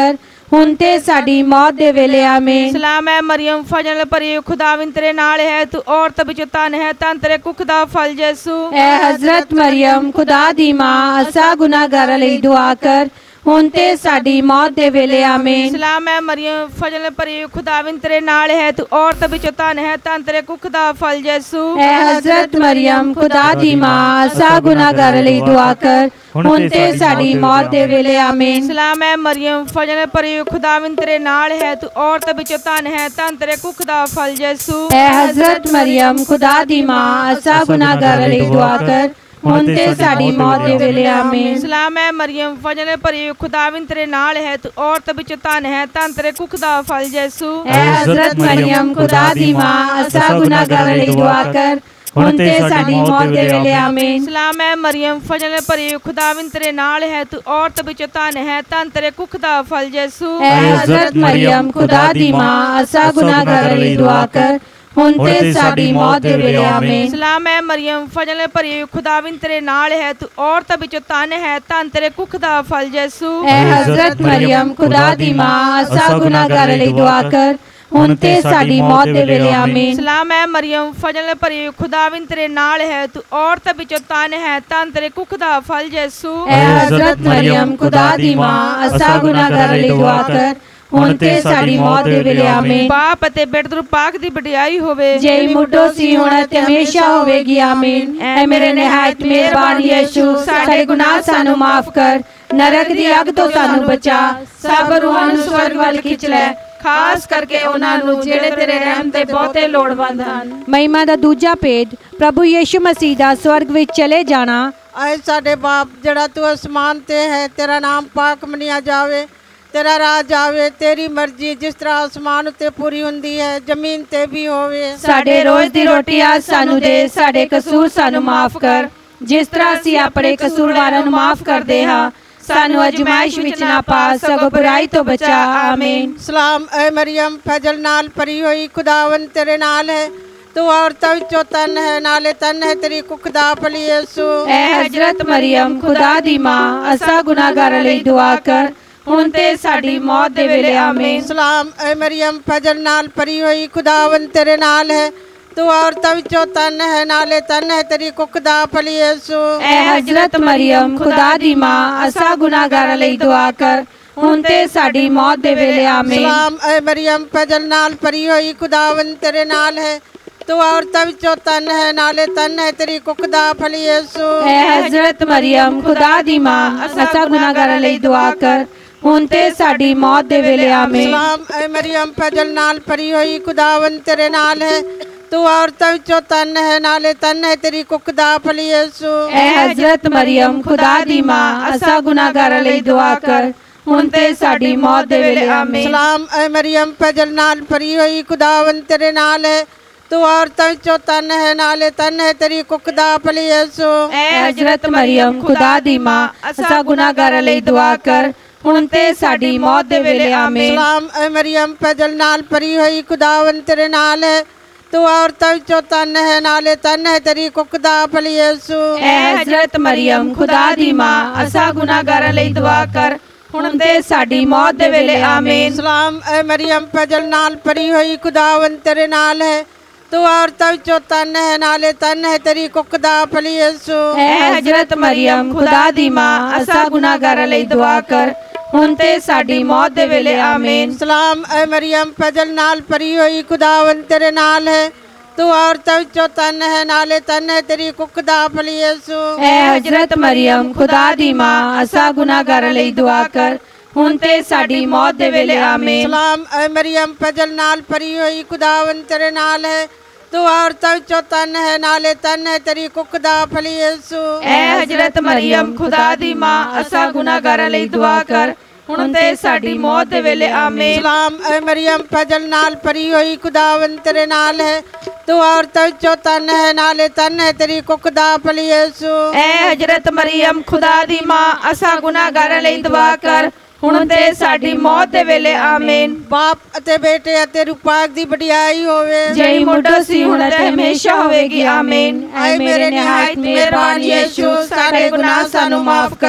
ਹੁਣ ਤੇ ਸਾਡੀ ਮੌਤ ਦੇ ਵੇਲੇ ਆਮੀਨ। ਸਲਾਮ ਹੈ ਮਰੀਮ ਫਜ਼ਲ ਭਰੀ ਖੁਦਾਵੰਦ ਤੇਰੇ ਨਾਲ ਹੈ, ਤੂੰ ਔਰਤਾਂ ਵਿੱਚੋਂ ਧਨ ਹੈ, ਧਨ ਤੇਰੇ ਕੁੱਖ ਦਾ ਫਲ ਯਿਸੂ। ਐ ਹਜ਼ਰਤ ਮਰੀਮ ਖੁਦਾ ਦੀ ਮਾਂ ਅਸਾਂ ਗੁਨਾਹਗਾਰਾਂ ਲਈ ਦੁਆ ਕਰ, ਹੁਣ ਤੇ ਸਾਡੀ ਮੌਤ ਦੇ ਵੇਲੇ ਆਮੀਨ। ਸਲਾਮ ਹੈ ਮਰੀਮ ਫਜ਼ਲ ਭਰੀ ਖੁਦਾਵੰਦ ਤੇਰੇ ਨਾਲ ਹੈ, ਤੂੰ ਔਰਤਾਂ ਵਿੱਚੋਂ ਧਨ ਹੈ, ਧਨ ਤੇਰੇ ਕੁੱਖ ਦਾ ਫਲ ਯਿਸੂ। ਐ ਹਜ਼ਰਤ ਮਰੀਮ ਖੁਦਾ ਦੀ ਮਾਂ ਅਸਾਂ ਗੁਨਾਹਗਾਰਾਂ ਲਈ ਦੁਆ ਕਰ, ਹੁਣ ਤੇ ਸਾਡੀ ਮੌਤ ਦੇ ਵੇਲੇ ਆਮੀਨ। ਸਲਾਮ ਹੈ ਮਰੀਮ ਫਜ਼ਲ ਭਰੀ ਖੁਦਾਵੰਦ ਤੇਰੇ ਨਾਲ ਹੈ, ਤੂੰ ਔਰਤਾਂ ਵਿੱਚੋਂ ਧਨ ਹੈ, ਧਨ ਤੇਰੇ ਕੁੱਖ ਦਾ ਫਲ ਯਿਸੂ। ਐ ਹਜ਼ਰਤ ਮਰੀਮ ਖੁਦਾ ਦੀ ਮਾਂ ਅਸਾਂ ਗੁਨਾਹਗਾਰਾਂ ਲਈ ਦੁਆ ਕਰ, ਹੁਣ ਤੇ ਸਾਡੀ ਮੌਤ ਦੇ ਵੇਲੇ ਆਮੀਨ। ਸਲਾਮ ਹੈ ਮਰੀਮ ਫਜ਼ਲ ਭਰੀ ਖੁਦਾਵੰਦ ਤੇਰੇ ਨਾਲ ਹੈ, ਤੂੰ ਔਰਤਾਂ ਵਿੱਚੋਂ ਧਨ ਹੈ, ਧਨ ਤੇਰੇ ਕੁੱਖ ਦਾ ਫਲ ਯਿਸੂ। ਐ ਹਜ਼ਰਤ ਮਰੀਮ ਖੁਦਾ ਦੀ ਮਾਂ ਅਸਾਂ ਗੁਨਾਹਗਾਰਾਂ ਲਈ ਦੁਆ ਕਰ, ਹੁਣ ਤੇ ਸਾਡੀ ਮੌਤ ਦੇ ਵੇਲੇ ਆਮੀਨ। ਸਲਾਮ ਹੈ ਮਰੀਮ ਫਜ਼ਲ ਭਰੀ ਖੁਦਾਵੰਦ ਤੇਰੇ ਨਾਲ ਹੈ, ਤੂੰ ਔਰਤਾਂ ਵਿੱਚੋਂ ਧਨ ਹੈ, ਧਨ ਤੇਰੇ ਕੁੱਖ ਦਾ ਫਲ ਯਿਸੂ। ਐ ਹਜ਼ਰਤ ਮਰੀਮ ਖੁਦਾ ਦੀ ਮਾਂ ਅਸਾਂ ਗੁਨਾਹਗਾਰਾਂ ਲਈ ਦੁਆ ਕਰ, ਹੁਣ ਤੇ ਸਾਡੀ ਮੌਤ ਦੇ ਵੇਲੇ ਆਮੀਨ। ਸਲਾਮ ਹੈ ਮਰੀਮ ਫਜ਼ਲ ਭਰੀ ਖੁਦਾਵੰਦ ਤੇਰੇ ਨਾਲ ਹੈ, ਤੂੰ ਔਰਤਾਂ ਵਿੱਚੋਂ ਧਨ ਹੈ, ਧਨ ਤੇਰੇ ਕੁੱਖ ਦਾ ਫਲ ਯਿਸੂ। ਐ ਹਜ਼ਰਤ ਮਰੀਮ ਖੁਦਾ ਦੀ ਮਾਂ ਅਸਾਂ ਗੁਨਾਹਗਾਰਾਂ ਲਈ ਦੁਆ ਕਰ, ਹੁਣ ਤੇ ਸਾਡੀ ਮੌਤ ਦੇ ਵੇਲੇ ਆਮੀਨ। ਸਲਾਮ ਹੈ ਮਰੀਮ ਫਜ਼ਲ ਭਰੀ ਖੁਦਾਵੰਦ ਤੇਰੇ ਨਾਲ ਹੈ, ਤੂੰ ਔਰਤਾਂ ਵਿੱਚੋਂ ਧਨ ਹੈ, ਧਨ ਤੇਰੇ ਕੁੱਖ ਦਾ ਫਲ ਯਿਸੂ। ਐ ਹਜ਼ਰਤ ਮਰੀਮ ਖੁਦਾ ਦੀ ਮਾਂ ਅਸਾਂ ਗੁਨਾਹਗਾਰਾਂ ਲਈ ਦੁਆ ਕਰ, ਹੁਣ ਤੇ ਸਾਡੀ ਮੌਤ ਦੇ ਵੇਲੇ ਆਮੀਨ। ਬਾਪ ਅਤੇ ਬੇਟੇ ਨੂੰ ਪਾਕ ਦੀ ਵਡਿਆਈ ਹੋਵੇ, ਜੇ ਮੁੱਢੋਂ ਸੀ ਹੁਣ ਤੇ ਹਮੇਸ਼ਾ ਹੋਵੇਗੀ ਆਮੀਨ। ਐ ਮੇਰੇ ਨਿਹਾਇਤ ਮਿਹਰਬਾਨ ਯਿਸੂ, ਸਾਡੇ ਗੁਨਾਹ ਸਾਨੂੰ ਮਾਫ ਕਰ, ਨਰਕ ਦੀ ਅੱਗ ਤੋਂ ਸਾਨੂੰ ਬਚਾ, ਸਭ ਰੂਹਾਂ ਨੂੰ ਸਵਰਗ ਵੱਲ ਖਿੱਚ ਲੈ, ਖਾਸ ਕਰਕੇ ਉਹਨਾਂ ਨੂੰ ਜਿਹੜੇ ਤੇਰੇ ਰਹਿਮ ਦੇ ਬਹੁਤੇ ਲੋੜਵੰਦ ਹਨ। ਮਹਿਮਾ ਦਾ ਦੂਜਾ ਭੇਦ, ਪ੍ਰਭੂ ਯਿਸੂ ਮਸੀਹ ਦਾ ਸਵਰਗ ਵਿੱਚ ਚਲੇ ਜਾਣਾ। ਆਏ ਸਾਡੇ ਬਾਪ ਜਿਹੜਾ ਤੂੰ ਅਸਮਾਨ ਤੇ ਹੈ, ਤੇਰਾ ਨਾਮ ਪਾਕ ਮੰਨਿਆ ਜਾਵੇ, तेरा राज आवे, तेरी मर्जी जिस तरह आसमान उत्ते पूरी हुंदी है जमीन ते भी होवे। साडे रोज दी रोटी आज सानू दे, साडे कसूर सानू माफ कर जिस तरह असीं अपने कसूरवारां नूं माफ करदे हां, सानू अजमाइश विच ना पा, सगों बुराई तो बचा। आमीन। सलाम ऐ मरियम फजल नाल भरी होई, खुदावंद तेरे नाल है, तू औरतां विचों तन है, नाले तन है तेरी कुख दा फल यीशु। ऐ हजरत मरियम खुदा दी मां, असां गुनाहगारां लई दुआ कर, ਹੁਣ ਤੇ ਸਾਡੀ ਮੌਤ ਦੇ ਵੇਲੇ ਆਮੀਨ। ਸਲਾਮ ਐ ਮਰੀਮ ਫਜ਼ਲ ਨਾਲ ਭਰੀ ਹੋਈ, ਖੁਦਾਵੰਦ ਤੇਰੇ ਨਾਲ ਹੈ, ਤੂੰ ਔਰਤਾਂ ਵਿੱਚੋਂ ਤਨ ਹੈ, ਨਾਲੇ ਤਨ ਹੈ ਤੇਰੀ ਕੁੱਖ ਦਾ ਫਲ ਯਿਸੂ। ਐ ਹਜ਼ਰਤ ਮਰੀਮ ਖੁਦਾ ਦੀ ਮਾਂ, ਅਸਾਂ ਗੁਨਾਹਗਾਰਾਂ ਲਈ ਦੁਆ ਕਰ, ਹੁਣ ਤੇ ਸਾਡੀ ਮੌਤ ਦੇ ਵੇਲੇ ਆਮੀਨ। ਸਲਾਮ ਐ ਮਰੀਮ ਫਜ਼ਲ ਨਾਲ ਭਰੀ ਹੋਈ, ਖੁਦਾਵੰਦ ਤੇਰੇ ਨਾਲ ਹੈ, ਤੂੰ ਔਰਤਾਂ ਵਿੱਚੋਂ ਤਨ ਹੈ, ਨਾਲੇ ਤਨ ਹੈ ਤੇਰੀ ਕੁੱਖ ਦਾ ਫਲ ਯਿਸੂ। ਐ ਹਜ਼ਰਤ ਮਰੀਮ ਖੁਦਾ ਦੀ ਮਾਂ, ਅਸਾਂ ਗੁਨਾਹਗਾਰਾਂ ਲਈ ਦੁਆ ਕਰ, ਹੁਣ ਤੇ ਸਾਡੀ ਮੌਤ ਦੇ ਵੇਲੇ ਆਮੀਨ। ਸਲਾਮ ਐ ਮਰੀਮ ਫਜ਼ਲ ਨਾਲ ਭਰੀ ਹੋਈ, ਖੁਦਾਵੰਦ ਤੇਰੇ ਨਾਲ ਹੈ, ਤੂੰ ਔਰਤਾਂ ਵਿੱਚੋਂ ਤਨ ਹੈ, ਨਾਲੇ ਤਨ ਹੈ ਤੇਰੀ ਕੁੱਖ ਦਾ ਫਲ ਯਿਸੂ। ਐ ਹਜ਼ਰਤ ਮਰੀਮ ਖੁਦਾ ਦੀ ਮਾਂ, ਅਸਾਂ ਗੁਨਾਹਗਾਰਾਂ ਲਈ ਦੁਆ ਕਰ, ਹੁਣ ਤੇ ਸਾਡੀ ਮੌਤ ਦੇ ਵੇਲੇ ਆਮੀਨ। ਸਲਾਮ ਐ ਮਰੀਮ ਫਜ਼ਲ ਨਾਲ ਭਰੀ ਹੋਈ, ਖੁਦਾਵੰਦ ਤੇਰੇ ਨਾਲ ਹੈ, ਤੂੰ ਔਰਤਾਂ ਵਿੱਚੋਂ ਤਨ ਹੈ, ਨਾਲੇ ਤਨ ਹੈ ਤੇਰੀ ਕੁੱਖ ਦਾ ਫਲ ਯਿਸੂ। ਐ ਹਜ਼ਰਤ ਮਰੀਮ ਖੁਦਾ ਦੀ ਮਾਂ, ਅਸਾਂ ਗੁਨਾਹਗਾਰਾਂ ਲਈ ਦੁਆ ਕਰ, ਹੁਣ ਤੇ ਸਾਡੀ ਮੌਤ ਦੇ ਵੇਲੇ ਆਮੀਨ। ਸਲਾਮ ਐ ਮਰੀਮ ਫਜ਼ਲ ਨਾਲ ਭਰੀ ਹੋਈ, ਖੁਦਾਵੰਦ ਤੇਰੇ ਨਾਲ ਹੈ, ਤੂੰ ਔਰਤਾਂ ਵਿੱਚੋਂ ਤਨ ਹੈ, ਨਾਲੇ ਤਨ ਹੈ ਤੇਰੀ ਕੁੱਖ ਦਾ ਫਲ ਯਿਸੂ। ਐ ਹਜ਼ਰਤ ਮਰੀਮ ਖੁਦਾ ਦੀ ਮਾਂ, ਅਸਾਂ ਗੁਨਾਹਗਾਰਾਂ ਲਈ ਦੁਆ ਕਰ, ਹੁਣ ਤੇ ਸਾਡੀ ਮੌਤ ਦੇ ਵੇਲੇ ਆਮੀਨ। ਸਲਾਮ ਐ ਮਰੀਮ ਫਜ਼ਲ ਨਾਲ ਭਰੀ ਹੋਈ, ਖੁਦਾਵੰਦ ਤੇਰੇ ਨਾਲ ਹੈ, ਤੂੰ ਔਰਤਾਂ ਵਿੱਚੋਂ ਤਨ ਹੈ, ਨਾਲੇ ਤਨ ਹੈ ਤੇਰੀ ਕੁੱਖ ਦਾ ਫਲ ਯਿਸੂ। ਐ ਹਜ਼ਰਤ ਮਰੀਮ ਖੁਦਾ ਦੀ ਮਾਂ, ਅਸਾਂ ਗੁਨਾਹਗਾਰਾਂ ਲਈ ਦੁਆ ਕਰ, ਹੁਣ ਤੇ ਸਾਡੀ ਮੌਤ ਦੇ ਵੇਲੇ ਆਮੀਨ। ਸਲਾਮ ਐ ਮਰੀਮ ਫਜ਼ਲ ਨਾਲ ਭਰੀ ਹੋਈ, ਖੁਦਾਵੰਦ ਤੇਰੇ ਨਾਲ ਹੈ, ਤੂੰ ਔਰਤਾਂ ਵਿੱਚੋਂ ਤਨ ਹੈ, ਨਾਲੇ ਤਨ ਹੈ ਤੇਰੀ ਕੁੱਖ ਦਾ ਫਲ ਯਿਸੂ। ਐ ਹਜ਼ਰਤ ਮਰੀਮ ਖੁਦਾ ਦੀ ਮਾਂ, ਅਸਾਂ ਗੁਨਾਹਗਾਰਾਂ ਲਈ ਦੁਆ ਕਰ, ਹੁਣ ਤੇ ਸਾਡੀ ਮੌਤ ਦੇ ਵੇਲੇ ਆਮੀਨ। ਸਲਾਮ ਐ ਮਰੀਮ ਫਜ਼ਲ ਨਾਲ ਭਰੀ ਹੋਈ, ਖੁਦਾਵੰਦ ਤੇਰੇ ਨਾਲ ਹੈ, ਤੂੰ ਔਰਤਾਂ ਵਿੱਚੋਂ ਤਨ ਹੈ, ਨਾਲੇ ਤਨ ਹੈ ਤੇਰੀ ਕੁੱਖ ਦਾ ਫਲ ਯਿਸੂ। ਐ ਹਜ਼ਰਤ ਮਰੀਮ ਖੁਦਾ ਦੀ ਮਾਂ, ਅਸਾਂ ਗੁਨਾਹਗਾਰਾਂ ਲਈ ਦੁਆ ਕਰ, ਹੁਣ ਤੇ ਸਾਡੀ ਮੌਤ ਦੇ ਵੇਲੇ ਆਮੀਨ। ਸਲਾਮ ਐ ਮਰੀਮ ਫਜ਼ਲ ਨਾਲ ਭਰੀ ਹੋਈ, ਖੁਦਾਵੰਦ ਤੇਰੇ ਨਾਲ ਹੈ, ਤੂੰ ਔਰਤਾਂ ਵਿੱਚੋਂ ਤਨ ਹੈ, ਨਾਲੇ ਤਨ ਹੈ ਤੇਰੀ ਕੁੱਖ ਦਾ ਫਲ ਯਿਸੂ। ਐ ਹਜ਼ਰਤ ਮਰੀਮ ਖੁਦਾ ਦੀ ਮਾਂ, ਅਸਾਂ ਗੁਨਾਹਗਾਰਾਂ ਲਈ ਦੁਆ ਕਰ, ਹੁਣ ਤੇ ਸਾਡੀ ਮੌਤ ਦੇ ਵੇਲੇ ਆਮੀਨ। ਬਾਪ ਅਤੇ ਬੇਟੇ ਅਤੇ ਰੂਹ ਪਾਕ ਦੀ ਵਡਿਆਈ ਹੋਵੇ, ਜਿਹੀ ਮੁੱਢੋਂ ਸੀ ਹੁਣ ਤੇ ਹਮੇਸ਼ਾ ਹੋਵੇਗੀ ਆਮੀਨ। ਐ ਮੇਰੇ ਨਿਹਾਇਤ ਮਿਹਰਬਾਨ ਯਿਸੂ, ਸਾਡੇ ਗੁਨਾਹ ਸਾਨੂੰ ਮਾਫ ਕਰ,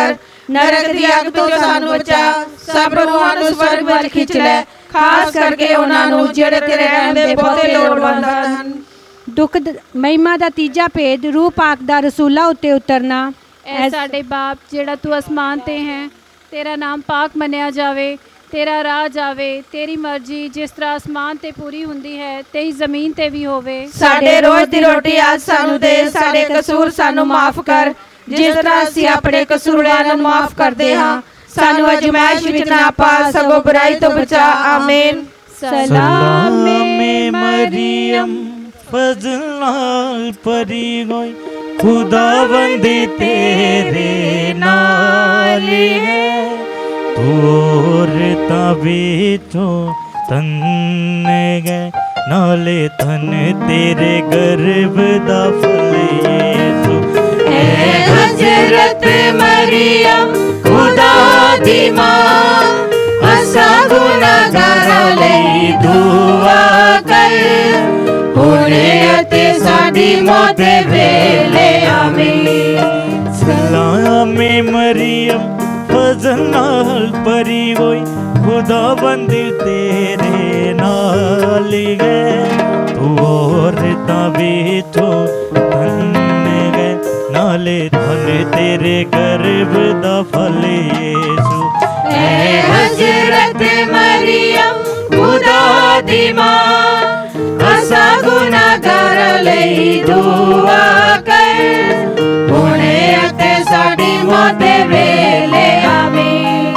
नरक दी अग तो सानू बचा, सब रूहां नू स्वर्ग वल खिच लै, खास करके उन्हां नू जिहड़े तेरे रहम दे बहुते लोड़वंद हन। दुख महिमा दा तीजा भेद रूह पाक दा रसूला उत्ते उतरना। ऐ साडे बाप जिहड़ा तू आसमान ते है, तेरा नाम पाक मन्निया जावे, तेरा राज आवे, तेरी मर्जी जिस तरह आसमान ते पूरी हुंदी है तेई जमीन ते भी होवे। साडे रोज दी रोटी आज सानू दे, साडे कसूर सानू माफ कर जिस तरह असीं अपने कसूरवारां नू माफ करदे हां, सानू अजमाइश विच ना पा सगों बुराई तो बचा। आमीन। सलाम मरियम फजल नाल भरी होई, खुदावंद तेरे नाल है, तू औरतां विचों धन्य है, नाले धन तेरे गर्भ दा फल यीशु। ऐ हज़रत मरियम खुदा दी मां, असां गुनाहगारां लई दुआ कर, हुणे अते साडी मौत दे वेले। आमीन। सलाम मरियम फजल नाल भरी होई, खुदावंद तेरे नाल है, तू औरतां विचों धन्य है, नाले धन तेरे गर्भ दा फल यीशु। ऐ हज़रत मरियम खुदा दी मां, असां गुनाहगारां लई दुआ कर, हुणे अते साडी मौत दे वेले। आमीन।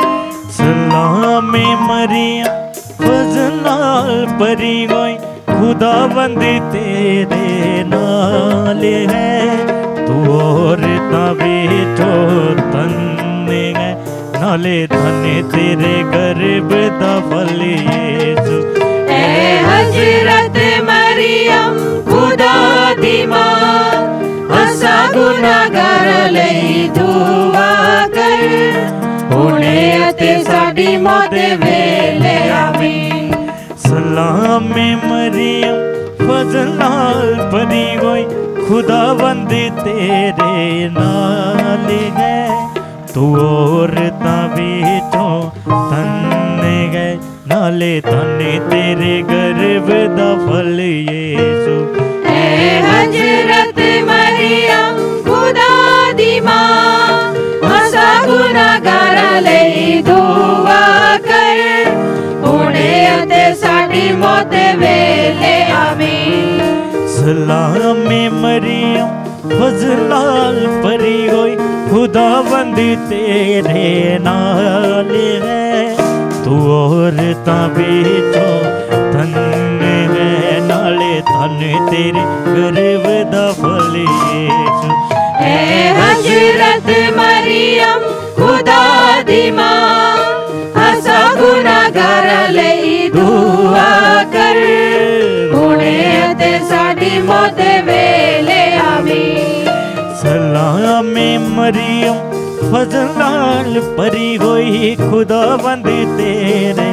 सलाम मरियम फजल नाल भरी होई, खुदावंद तेरे नाल है, तू औरतां विचों धन्य है, नाले धन तेरे गर्भ दा फल यीशु। ऐ हज़रत मरियम खुदा दी मां, असां गुनाहगारां लई दुआ कर, हुणे अते साडी मौत दे वेले। आमीन। सलाम मरियम फजल नाल भरी होई, खुदावंद तेरे नाल है, तू औरतां विचों धन्य है, नाले धन तेरे गर्भ दा फल यीशु। ऐ हज़रत मरियम खुदा दी मां, असां गुनाहगारां लई दुआ कर, हुणे अते साडी मौत दे वेले। आमीन। सलाम मरियम फजल नाल भरी होई, खुदावंद तेरे नाल है, तू औरतां विचों धन्य है, नाले धन तेरे गर्भ दा फल यीशु। ऐ हज़रत मरियम खुदा दी मां, असां गुनाहगारां लई दुआ कर, हुणे अते साडी मौत दे वेले। आमीन। सलाम मरियम फजल नाल भरी होई, खुदावंद तेरे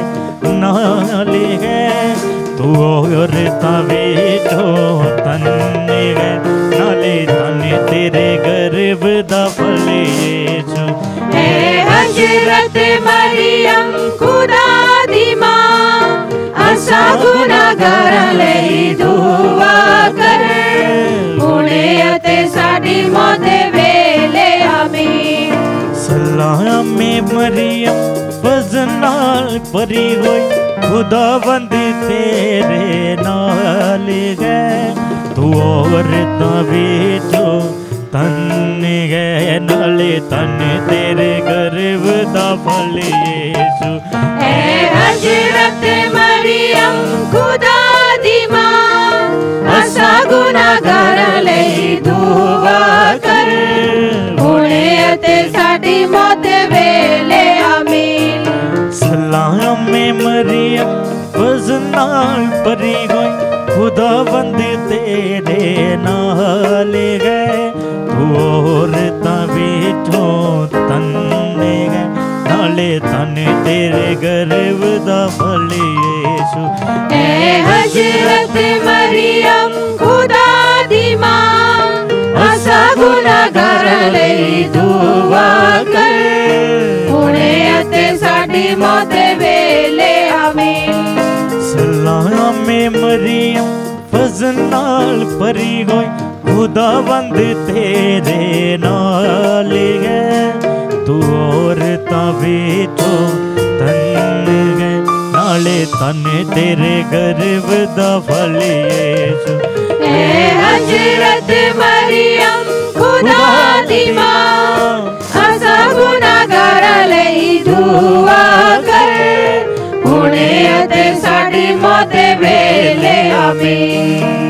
नाल है, तू औरतां विचों धन्य है, नाले धन तेरे गर्भ दा फल यीशु। ऐ हज़रत मरियम खुदा दी मां, असां गुनाहगारां लई दुआ कर, हुणे अते साडी मौत दे वेले। आमीन। सलाम मरियम फजल नाल भरी होई, खुदावंद तेरे नाल है, तू औरतां विचों धन्य है, नाले धन तेरे गर्भ दा फल यीशु। ऐ हज़रत मरियम खुदा दी मां, असां गुनाहगारां लई दुआ कर, हुणे अते साडी मौत दे वेले। आमीन। सलाम मरियम फजल नाल भरी होई, खुदावंद तेरे नाल है, तू औरतां विचों धन्य है, नाले धन तेरे गर्भ दा फल यीशु। ऐ हज़रत मरियम खुदा दी मां, असां गुनाहगारां ਲਈ ਦੁਆ ਕਰ ਹੁਣੇ ਅਤੇ ਸਾਡੀ ਮੌਤ ਦੇ ਵੇਲੇ ਆਮੀਨ। ਸਲਾਮੇ ਮਰੀਮ ਫਜ਼ਲ ਨਾਲ ਭਰੀ ਹੋਈ ਖੁਦਾਵੰਦ ਤੇਰੇ ਨਾਲ ਹੈ ਤੂੰ ਔਰਤਾਂ ਵਿੱਚੋਂ ਧਨ ਹੈ ਨਾਲੇ ਧਨ ਤੇਰੇ ਗਰਭ ਦਾ ਫਲ ਯਿਸੂ। ਏ ਹਜ਼ਰਤ ਮਰੀਮ ਖੁਦਾ ਦੀ ਮਾਂ ਅਸਾਂ ਗੁਨਾਹਗਾਰਾਂ ਲਈ ਦੁਆ ਕਰ ਹੁਣੇ ਅਤੇ ਸਾਡੀ ਮੌਤ ਦੇ ਵੇਲੇ ਆਮੀਨ।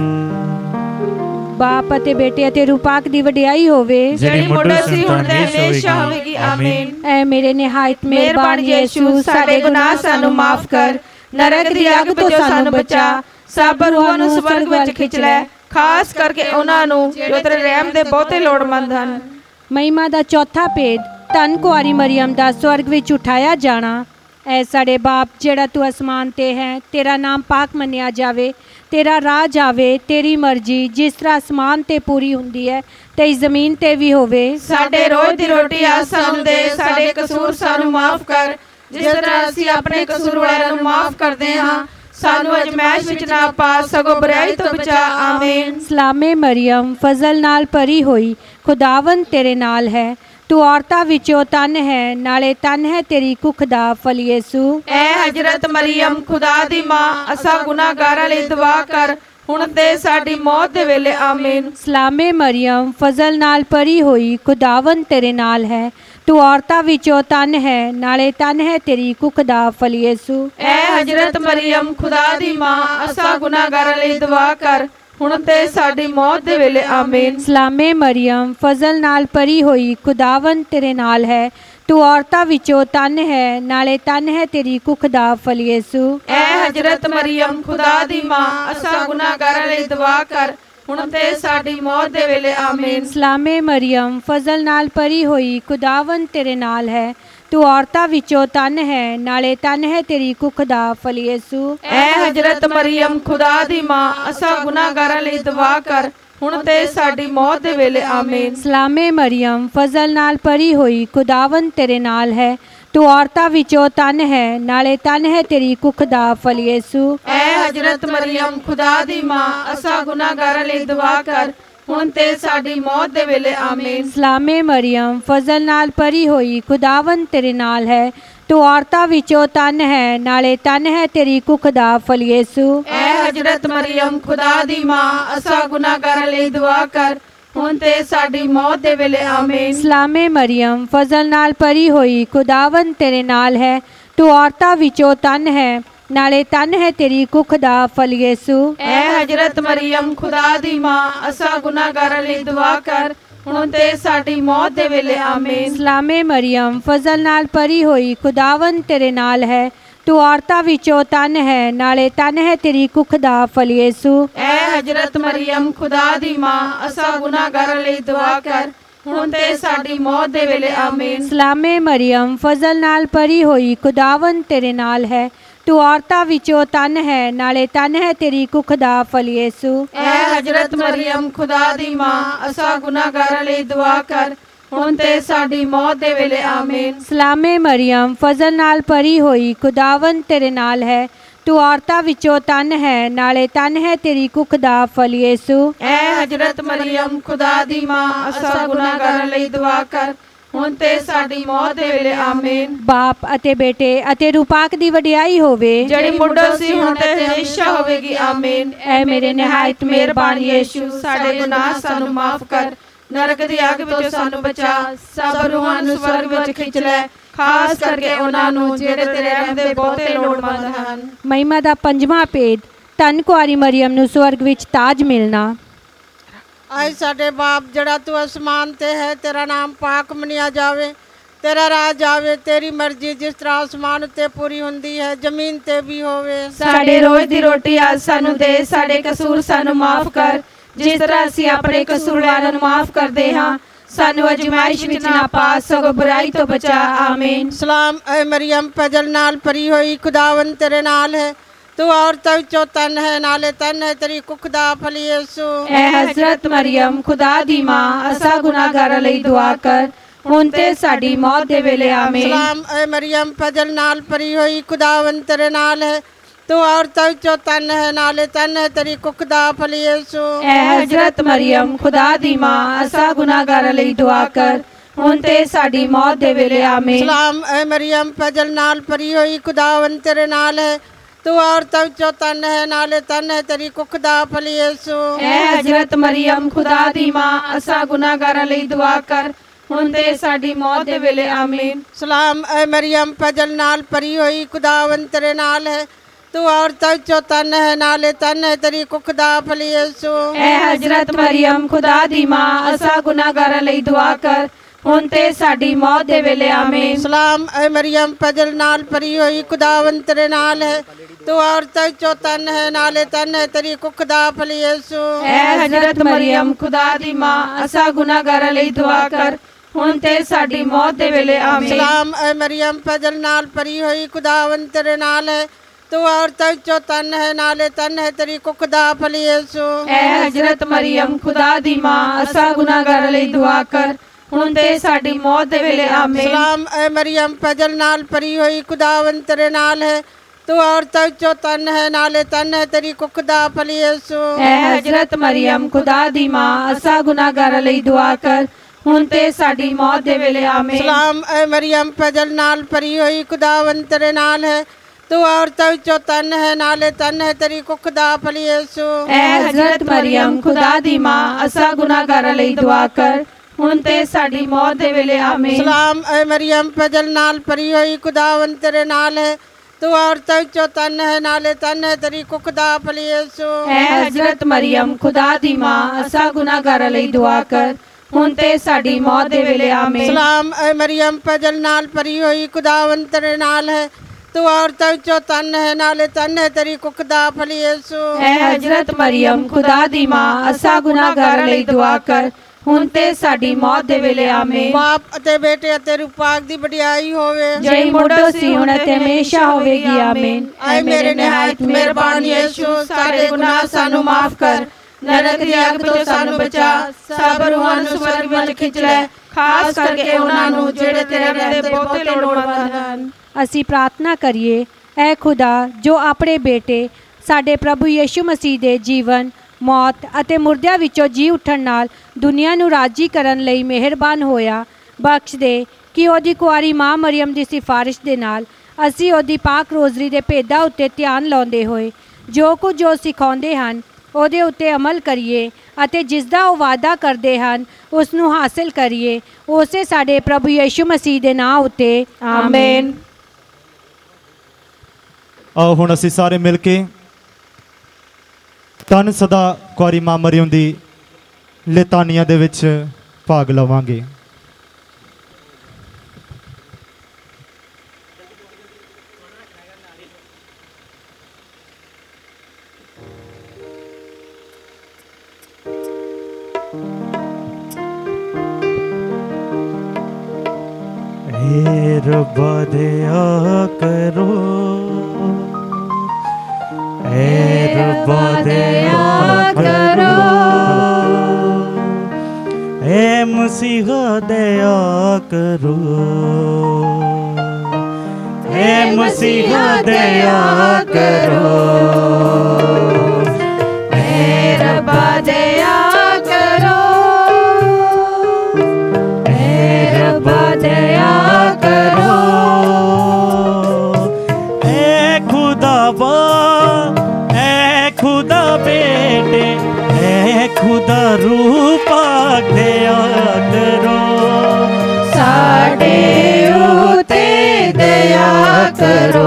ਬਾਪ ਅਤੇ ਬੇਟੇ ਅਤੇ ਰੂਪਾਕ ਦੀ ਵਡਿਆਈ ਹੋਵੇ ਜਿਹੜੀ ਮੁੱਢ ਸੀ ਹੁਣ ਤੇ ਹਮੇਸ਼ਾ ਹੋਵੇਗੀ ਆਮੀਨ। ਐ ਮੇਰੇ ਨਿਹਾਇਤ ਮਿਹਰਬਾਨ ਯਿਸੂ ਸਾਡੇ ਗੁਨਾਹ ਸਾਨੂੰ ਮਾਫ ਕਰ ਨਰਕ ਦੀ ਅੱਗ ਤੋਂ ਸਾਨੂੰ ਬਚਾ ਸਭ ਰੂਹਾਂ ਨੂੰ ਸਵਰਗ ਵਿੱਚ ਖਿੱਚ ਲੈ ਖਾਸ ਕਰਕੇ ਉਹਨਾਂ ਨੂੰ ਜੋ ਤੇਰੇ ਰਹਿਮ ਦੇ ਬਹੁਤੇ ਲੋੜਵੰਦ ਹਨ। ਮਹਿਮਾ ਦਾ ਚੌਥਾ ਭੇਦ ਧੰਨ ਕੁਆਰੀ ਮਰੀਮ ਦਾ ਸਵਰਗ ਵਿੱਚ ਉਠਾਇਆ ਜਾਣਾ। ਐ ਸਾਡੇ ਬਾਪ ਜਿਹੜਾ ਤੂੰ ਅਸਮਾਨ ਤੇ ਹੈ ਤੇਰਾ ਨਾਮ ਪਾਕ ਮੰਨਿਆ ਜਾਵੇ ਤੇਰਾ ਰਾਜ ਆਵੇ ਤੇਰੀ ਮਰਜ਼ੀ ਜਿਸ ਤਰ੍ਹਾਂ ਅਸਮਾਨ ਤੇ ਪੂਰੀ ਹੁੰਦੀ ਹੈ ਤੇ ਜ਼ਮੀਨ ਤੇ ਵੀ ਹੋਵੇ। ਸਾਡੇ ਰੋਜ਼ ਦੀ ਰੋਟੀ ਅੱਜ ਸਾਨੂੰ ਦੇ ਸਾਡੇ ਕਸੂਰ ਸਾਨੂੰ ਮਾਫ ਕਰ ਜਿਸ ਤਰ੍ਹਾਂ ਅਸੀਂ ਆਪਣੇ ਕਸੂਰਵਾਰਾਂ ਨੂੰ ਮਾਫ ਕਰਦੇ ਹਾਂ ਸਾਨੂੰ ਅਜ਼ਮਾਇਸ਼ ਵਿੱਚ ਨਾ ਪਾ ਸਗੋਂ ਬੁਰਾਈ ਤੋਂ ਬਚਾ ਆਮੀਨ। ਸਲਾਮੇ ਮਰੀਮ ਫਜ਼ਲ ਨਾਲ ਭਰੀ ਹੋਈ ਖੁਦਾਵੰਦ ਤੇਰੇ ਨਾਲ ਹੈ ਤੂੰ ਔਰਤਾਂ ਵਿੱਚੋਂ ਤਨ ਹੈ ਨਾਲੇ ਤਨ ਹੈ ਤੇਰੀ ਕੁੱਖ ਦਾ ਫਲ ਯਿਸੂ। ਐ ਹਜ਼ਰਤ ਮਰੀਮ ਖੁਦਾ ਦੀ ਮਾਂ ਅਸਾਂ ਗੁਨਾਹਗਾਰਾਂ ਲਈ ਦੁਆ ਕਰ ਹੁਣ ਤੇ ਸਾਡੀ ਮੌਤ ਦੇ ਵੇਲੇ ਆਮੀਨ। ਸਲਾਮੇ ਮਰੀਮ ਫਜ਼ਲ ਨਾਲ ਭਰੀ ਹੋਈ ਖੁਦਾਵੰਦ ਤੇਰੇ ਨਾਲ ਹੈ ਤੂੰ ਔਰਤਾਂ ਵਿੱਚੋਂ ਤਨ ਹੈ ਨਾਲੇ ਤਨ ਹੈ ਤੇਰੀ ਕੁੱਖ ਦਾ ਫਲ ਯਿਸੂ। ਐ ਹਜ਼ਰਤ ਮਰੀਮ ਖੁਦਾ ਦੀ ਮਾਂ ਅਸਾਂ ਗੁਨਾਹਗਾਰਾਂ ਲਈ ਦੁਆ ਕਰ ਹੁਣ ਤੇ ਸਾਡੀ ਮੌਤ ਦੇ ਵੇਲੇ ਆਮੀਨ। ਸਲਾਮੇ ਮਰੀਮ ਫਜ਼ਲ ਨਾਲ ਭਰੀ ਹੋਈ ਖੁਦਾਵੰਦ ਤੇਰੇ ਨਾਲ ਹੈ ਤੂੰ ਔਰਤਾਂ ਵਿੱਚੋਂ ਤਨ ਹੈ ਨਾਲੇ ਤਨ ਹੈ ਤੇਰੀ ਕੁੱਖ ਦਾ ਫਲ ਯਿਸੂ। ਐ ਹਜ਼ਰਤ ਮਰੀਮ ਖੁਦਾ ਦੀ ਮਾਂ ਅਸਾਂ ਗੁਨਾਹਗਾਰਾਂ ਲਈ ਦੁਆ ਕਰ ਹੁਣ ਤੇ ਸਾਡੀ ਮੌਤ ਦੇ ਵੇਲੇ ਆਮੀਨ। ਸਲਾਮੇ ਮਰੀਮ ਫਜ਼ਲ ਨਾਲ ਭਰੀ ਹੋਈ ਖੁਦਾਵੰਦ ਤੇਰੇ ਨਾਲ ਹੈ ਤੂੰ ਔਰਤਾਂ ਵਿੱਚੋਂ ਤਨ ਹੈ ਨਾਲੇ ਤਨ ਹੈ ਤੇਰੀ ਕੁੱਖ ਦਾ ਫਲ ਯਿਸੂ। ਐ ਹਜ਼ਰਤ ਮਰੀਮ ਖੁਦਾ ਦੀ ਮਾਂ ਅਸਾਂ ਗੁਨਾਹਗਾਰਾਂ ਲਈ ਦੁਆ ਕਰ ਹੁਣ ਤੇ ਸਾਡੀ ਮੌਤ ਦੇ ਵੇਲੇ ਆਮੀਨ। ਸਲਾਮੇ ਮਰੀਮ ਫਜ਼ਲ ਨਾਲ ਭਰੀ ਹੋਈ ਖੁਦਾਵੰਦ ਤੇਰੇ ਨਾਲ ਹੈ ਤੂੰ ਔਰਤਾਂ ਵਿੱਚੋਂ ਤਨ ਹੈ ਨਾਲੇ ਤਨ ਹੈ ਤੇਰੀ ਕੁੱਖ ਦਾ ਫਲ ਯਿਸੂ। ਐ ਹਜ਼ਰਤ ਮਰੀਮ ਖੁਦਾ ਦੀ ਮਾਂ ਅਸਾਂ ਗੁਨਾਹਗਾਰਾਂ ਲਈ ਦੁਆ ਕਰ ਹੁਣ ਤੇ ਸਾਡੀ ਮੌਤ ਦੇ ਵੇਲੇ ਆਮੀਨ। ਸਲਾਮੇ ਮਰੀਮ ਫਜ਼ਲ ਨਾਲ ਭਰੀ ਹੋਈ ਖੁਦਾਵੰਦ ਤੇਰੇ ਨਾਲ ਹੈ ਤੂੰ ਔਰਤਾਂ ਵਿੱਚੋਂ ਤਨ ਹੈ ਨਾਲੇ ਤਨ ਹੈ ਤੇਰੀ ਕੁੱਖ ਦਾ ਫਲ ਯਿਸੂ। ਐ ਹਜ਼ਰਤ ਮਰੀਮ ਖੁਦਾ ਦੀ ਮਾਂ ਅਸਾਂ ਗੁਨਾਹਗਾਰਾਂ ਲਈ ਦੁਆ ਕਰ ਹੁਣ ਤੇ ਸਾਡੀ ਮੌਤ ਦੇ ਵੇਲੇ ਆਮੀਨ। ਸਲਾਮੇ ਮਰੀਮ ਫਜ਼ਲ ਨਾਲ ਭਰੀ ਹੋਈ ਖੁਦਾਵੰਦ ਤੇਰੇ ਨਾਲ ਹੈ ਤੂੰ ਔਰਤਾਂ ਵਿੱਚੋਂ ਤਨ ਹੈ ਨਾਲੇ ਤਨ ਹੈ ਤੇਰੀ ਕੁੱਖ ਦਾ ਫਲ ਯਿਸੂ। ਐ ਹਜ਼ਰਤ ਮਰੀਮ ਖੁਦਾ ਦੀ ਮਾਂ ਅਸਾਂ ਗੁਨਾਹਗਾਰਾਂ ਲਈ ਦੁਆ ਕਰ ਹੁਣ ਤੇ ਸਾਡੀ ਮੌਤ ਦੇ ਵੇਲੇ ਆਮੀਨ। ਸਲਾਮੇ ਮਰੀਮ ਫਜ਼ਲ ਨਾਲ ਭਰੀ ਹੋਈ ਖੁਦਾਵੰਦ ਤੇਰੇ ਨਾਲ ਹੈ ਤੂੰ ਔਰਤਾਂ ਵਿੱਚੋਂ ਤਨ ਹੈ ਨਾਲੇ ਤਨ ਹੈ ਤੇਰੀ ਕੁੱਖ ਦਾ ਫਲ ਯਿਸੂ। ਐ ਹਜ਼ਰਤ ਮਰੀਮ ਖੁਦਾ ਦੀ ਮਾਂ ਅਸਾਂ ਗੁਨਾਹਗਾਰਾਂ ਲਈ ਦੁਆ ਕਰ ਹੁਣ ਤੇ ਸਾਡੀ ਮੌਤ ਦੇ ਵੇਲੇ ਆਮੀਨ। ਸਲਾਮੇ ਮਰੀਮ ਫਜ਼ਲ ਨਾਲ ਭਰੀ ਹੋਈ ਖੁਦਾਵੰਦ ਤੇਰੇ ਨਾਲ ਹੈ ਤੂੰ ਔਰਤਾਂ ਵਿੱਚੋਂ ਤਨ ਹੈ ਨਾਲੇ ਤਨ ਹੈ ਤੇਰੀ ਕੁੱਖ ਦਾ ਫਲ ਯਿਸੂ। ਐ ਹਜ਼ਰਤ ਮਰੀਮ ਖੁਦਾ ਦੀ ਮਾਂ ਅਸਾਂ ਗੁਨਾਹਗਾਰਾਂ ਲਈ ਦੁਆ ਕਰ ਹੁਣ ਤੇ ਸਾਡੀ ਮੌਤ ਦੇ ਵੇਲੇ ਆਮੀਨ। ਸਲਾਮੇ ਮਰੀਮ ਫਜ਼ਲ ਨਾਲ ਭਰੀ ਹੋਈ ਖੁਦਾਵੰਦ ਤੇਰੇ ਨਾਲ ਹੈ ਤੂੰ ਔਰਤਾਂ ਵਿੱਚੋਂ ਤਨ ਹੈ ਨਾਲੇ ਤਨ ਹੈ ਤੇਰੀ ਕੁੱਖ ਦਾ ਫਲ ਯਿਸੂ। ਐ ਹਜ਼ਰਤ ਮਰੀਮ ਖੁਦਾ ਦੀ ਮਾਂ ਅਸਾਂ ਗੁਨਾਹਗਾਰਾਂ ਲਈ ਦੁਆ ਕਰ ਹੁਣ ਤੇ ਸਾਡੀ ਮੌਤ ਦੇ ਵੇਲੇ ਆਮੀਨ। ਬਾਪ ਅਤੇ ਬੇਟੇ ਅਤੇ ਰੂਪਾਕ ਦੀ ਵਡਿਆਈ ਹੋਵੇ ਜਿਹੜੀ ਮੁੱਢ ਸੀ ਹੁਣ ਤੇ ਹਮੇਸ਼ਾ ਹੋਵੇਗੀ ਆਮੀਨ। ਐ ਮੇਰੇ ਨਿਹਾਇਤ ਮਿਹਰਬਾਨ ਯਿਸੂ ਸਾਡੇ ਗੁਨਾਹ ਸਾਨੂੰ ਮਾਫ ਕਰ ਨਰਕ ਦੀ ਅੱਗ ਵਿੱਚੋਂ ਸਾਨੂੰ ਬਚਾ ਸਭ ਰੂਹਾਂ ਨੂੰ ਸਵਰਗ ਵਿੱਚ ਖਿੱਚ ਲੈ ਖਾਸ ਕਰਕੇ ਉਹਨਾਂ ਨੂੰ ਜਿਹੜੇ ਤੇਰੇ ਰਹਿਮ ਦੇ ਬਹੁਤੇ ਲੋੜਵੰਦ ਹਨ। ਮਹਿਮਾ ਦਾ ਪੰਜਵਾਂ ਭੇਦ ਧੰਨ ਕੁਆਰੀ ਮਰੀਮ ਨੂੰ ਸਵਰਗ ਵਿੱਚ ਤਾਜ ਮਿਲਣਾ। ਆਏ ਸਾਡੇ ਬਾਪ ਜਿਹੜਾ ਤੂੰ ਅਸਮਾਨ ਤੇ ਹੈ ਤੇਰਾ ਨਾਮ ਪਾਕ ਮੰਨਿਆ ਜਾਵੇ ਤੇਰਾ ਰਾਜ ਆਵੇ ਤੇਰੀ ਮਰਜ਼ੀ ਜਿਸ ਤਰ੍ਹਾਂ ਅਸਮਾਨ ਉੱਤੇ ਪੂਰੀ ਹੁੰਦੀ ਹੈ ਜ਼ਮੀਨ ਤੇ ਵੀ ਹੋਵੇ। ਸਾਡੇ ਰੋਜ਼ ਦੀ ਰੋਟੀ ਅੱਜ ਸਾਨੂੰ ਦੇ ਸਾਡੇ ਕਸੂਰ ਸਾਨੂੰ ਮਾਫ ਕਰ ਜਿਸ ਤਰ੍ਹਾਂ ਅਸੀਂ ਆਪਣੇ ਕਸੂਰਵਾਰਾਂ ਨੂੰ ਮਾਫ ਕਰਦੇ ਹਾਂ ਸਾਨੂੰ ਅਜ਼ਮਾਇਸ਼ ਵਿੱਚ ਨਾ ਪਾ ਸਗੋਂ ਬੁਰਾਈ ਤੋਂ ਬਚਾ ਆਮੀਨ। ਸਲਾਮ ਐ ਮਰੀਮ ਫਜ਼ਲ ਨਾਲ ਭਰੀ ਹੋਈ ਖੁਦਾਵੰਦ ਤੇਰੇ ਨਾਲ ਹੈ तू औरतां विचों धन है, नाले धन है तेरी कुख दा फल यीशु। ऐ हज़रत मरियम खुदा दी मां, असा गुनाहगारां लई दुआ कर, हुण ते साडी मौत दे वेले आमीन। सलाम ऐ मरियम फजल नाल भरी होई, खुदावंद तेरे नाल है, तू औरतां विचों धन है, नाले धन है तेरी कुख दा फल यीशु। ऐ हज़रत मरियम खुदा दी मां, असा गुनाहगारां लई दुआ कर, हुण ते साडी मौत दे वेले आमीन। सलाम ऐ मरियम फजल नाल भरी होई, खुदावंद तेरे नाल है, तू औरतां विचों धन है, नाले धन है तेरी कुख दा फल यीशु। ऐ हज़रत मरियम खुदा दी मां, असा गुनाहगारां लई दुआ कर, हुण ते साडी मौत दे वेले आमीन। सलाम ऐ मरियम फजल नाल भरी होई, खुदावंद तेरे नाल है, तू औरतां विचों धन है, नाले धन है तेरी कुख दा फल यीशु। ऐ हज़रत मरियम खुदा दी मां, असा गुनाहगारां लई दुआ कर, हुण ते साडी मौत दे वेले आमीन। सलाम ऐ मरियम फजल नाल भरी होई, खुदावंद तेरे नाल है, तू औरतां विचों धन है, नाले धन है तेरी कुख दा फल यीशु। ऐ हज़रत मरियम खुदा दी मां, असा गुनाहगारां लई दुआ कर, हुण ते साडी मौत दे वेले आमीन। सलाम ऐ मरियम फजल नाल भरी होई, खुदावंद तेरे नाल है, तू औरतां विचों धन है, नाले धन है तेरी कुख दा फल यीशु। ऐ हज़रत मरियम खुदा दी मां, असा गुनाहगारां लई दुआ कर, हुण ते साडी मौत दे वेले आमीन। सलाम ऐ मरियम फजल नाल भरी होई, खुदावंद तेरे नाल है, तू औरतां विचों धन है, नाले धन है तेरी कुख दा फल यीशु। ऐ हज़रत मरियम खुदा दी मां, असा गुनाहगारां लई दुआ कर, हुण ते साडी मौत दे वेले आमीन। सलाम ऐ मरियम फजल नाल भरी होई, खुदावंद तेरे नाल है, तू औरतां विचों धन है, नाले धन है तेरी कुख दा फल यीशु। ऐ हज़रत मरियम खुदा दी मां, असा गुनाहगारां लई दुआ कर, हुण ते साडी मौत दे वेले आमीन। सलाम ऐ मरियम फजल नाल भरी होई, खुदावंद तेरे नाल है, तू औरतां विचों धन है, नाले धन है तेरी कुख दा फल यीशु। ऐ हज़रत मरियम खुदा दी मां, असा गुनाहगारां लई दुआ कर, हुण ते साडी मौत दे वेले आमीन। सलाम ऐ मरियम फजल नाल भरी होई, खुदावंद तेरे नाल है, तू औरतां विचों धन है, नाले धन है तेरी कुख दा फल यीशु। ऐ हज़रत मरियम खुदा दी मां, असा गुनाहगारां लई दुआ कर, हुण ते साडी मौत दे वेले आमीन। बाप अते बेटे अते रूह पाक दी वडियाई होवे, जय मुढ़ो सी हुण ते हमेशा होवेगी आमीन। ऐ मेरे निहायत मेहरबान यीशु, सारे गुनाह सानू माफ कर, नरक दी अग तो सानू बचा, सब रूहां नू स्वर्ग विच खिच ले, खास करके उन्हां नू ਜਿਹੜੇ ਤੇਰੇ ਰਹਿਮ ਦੇ ਬਹੁਤੇ ਲੋੜਵੰਦ ਹਨ। ਅਸੀਂ ਪ੍ਰਾਰਥਨਾ ਕਰੀਏ, ਐ ਖੁਦਾ ਜੋ ਆਪਣੇ ਬੇਟੇ ਸਾਡੇ ਪ੍ਰਭੂ ਯੀਸ਼ੂ ਮਸੀਹ ਦੇ ਜੀਵਨ, ਮੌਤ ਅਤੇ ਮੁਰਦਿਆਂ ਵਿੱਚੋਂ ਜੀ ਉੱਠਣ ਨਾਲ ਦੁਨੀਆ ਨੂੰ ਰਾਜੀ ਕਰਨ ਲਈ ਮਿਹਰਬਾਨ ਹੋਇਆ, ਬਖਸ਼ ਦੇ ਕਿ ਉਹਦੀ ਕੁਆਰੀ ਮਾਂ ਮਰੀਅਮ ਦੀ ਸਿਫਾਰਿਸ਼ ਦੇ ਨਾਲ ਅਸੀਂ ਉਹਦੀ ਪਾਕ ਰੋਜ਼ਰੀ ਦੇ ਭੇਦਾਂ ਉੱਤੇ ਧਿਆਨ ਲਾਉਂਦੇ ਹੋਏ ਜੋ ਕੁਝ ਉਹ ਸਿਖਾਉਂਦੇ ਹਨ ਉਹਦੇ ਉੱਤੇ ਅਮਲ ਕਰੀਏ ਅਤੇ ਜਿਸ ਦਾ ਉਹ ਵਾਅਦਾ ਕਰਦੇ ਹਨ ਉਸ ਨੂੰ ਹਾਸਿਲ ਕਰੀਏ, ਉਸੇ ਸਾਡੇ ਪ੍ਰਭੂ ਯੀਸ਼ੂ ਮਸੀਹ ਦੇ ਨਾਂ ਉੱਤੇ ਆਮੀਨ। आओ हुण असीं सारे मिल के धन सदा कुआरी मां मरियम दी लेतानिया दे विच भाग लवांगे। हे रब्बा दया करो, हे रब्बा दया करो, हे मसीहा दया करो, हे मसीहा दया करो, हे रब्बा दया करो, हे रब्बा दया करो, हे खुदा बा, हे खुदा बेटे, हे खुदा रूह पाक दया करो, साडे उते दया करो।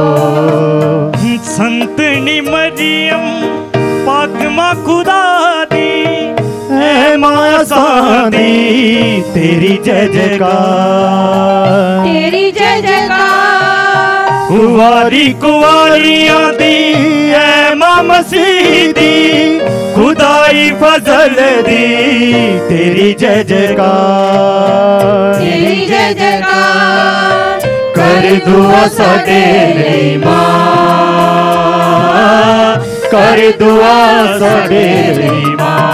संतनी मरियम पाक मां खुदा दी, ऐ मां सादी तेरी जय जयकार, तेरी जय जयकार। कुवारी कुवारियां दी ऐ मां मसीह दी, खुदाई फजल दी तेरी जय जयकार, तेरी जय जयकार। कर दुआ साडे लई मां, कर दुआ साडे लई मां।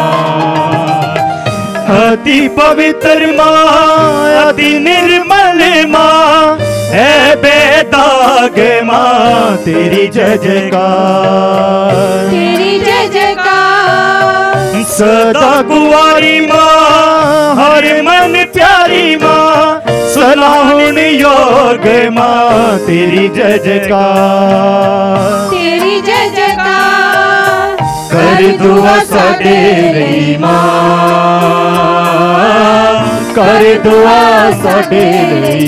अति पवित्र मां अति निर्मल मां है बेदाग मां तेरी जय जयकार तेरी जय जयकार। सदा कुंवारी मां हर मन प्यारी मां सलाहुन योग मां तेरी जय जयकार तेरी जय जयकार। कर दुआ साडे लई मां कर दुआ साडे लई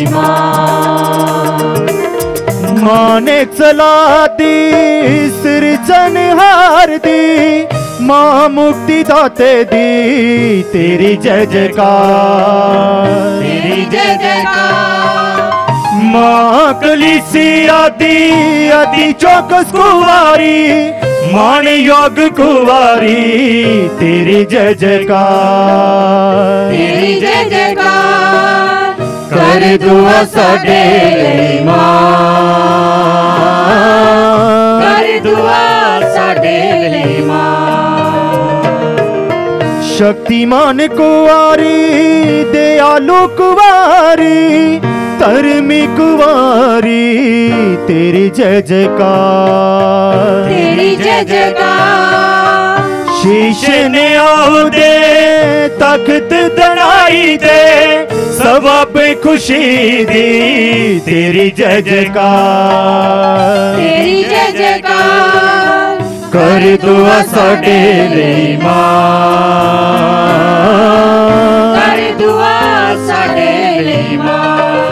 मां ने चला दी सिरजनहार दी मां मुक्ति दाते दी तेरी जय जयकार तेरी जय जयकार। मां कलीसिया दी अति चौकस कुंवारी मान योग कुंवारी तेरी जय जयकार तेरी जय जयकार। कर दुआ साडे लई मां कर दुआ साडे लई मां। शक्तिमान कुंवारी दयालु कुंवारी धर्मी कुंवारी तेरी जय जयकार तेरी जय जयकार। शीश ने दे तख्त दनाई दे सबब खुशी दी तेरी जय जयकार तेरी जय जयकार। कर दुआ साडे लई मां कर दुआ साडे लई मां।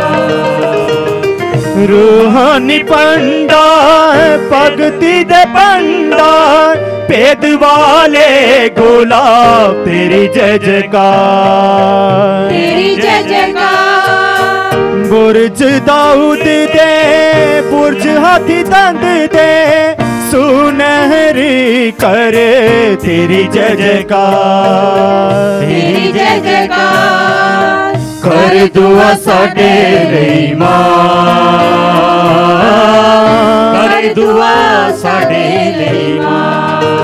रूहानी पंडार भगती दे पंडार भेद वाले गुलाब तेरी जय जयकार तेरी जय जयकार। बुर्ज दाऊद दे बुर्ज हाथी दंद दे सुनहरी करे तेरी जय जयकार तेरी जय जयकार। कर दुआ साडे लई मां कर दुआ साडे लई मां।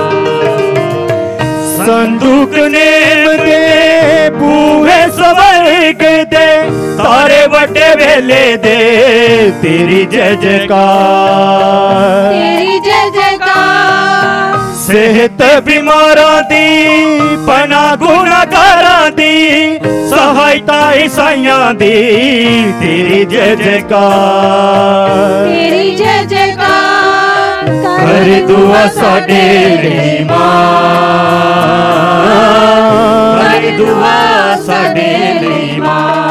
संदूक नेम दे बूहे स्वर्ग दे तारे वटे वेले दे तेरी जय जयकार तेरी जय जयकार। सेहत बीमारां दी पना गुनाहगारां दी सहायता ईसाइयां दी तेरी जय जयकार तेरी जय जयकार। कर दुआ साडे लई मां कर दुआ साडे लई मां।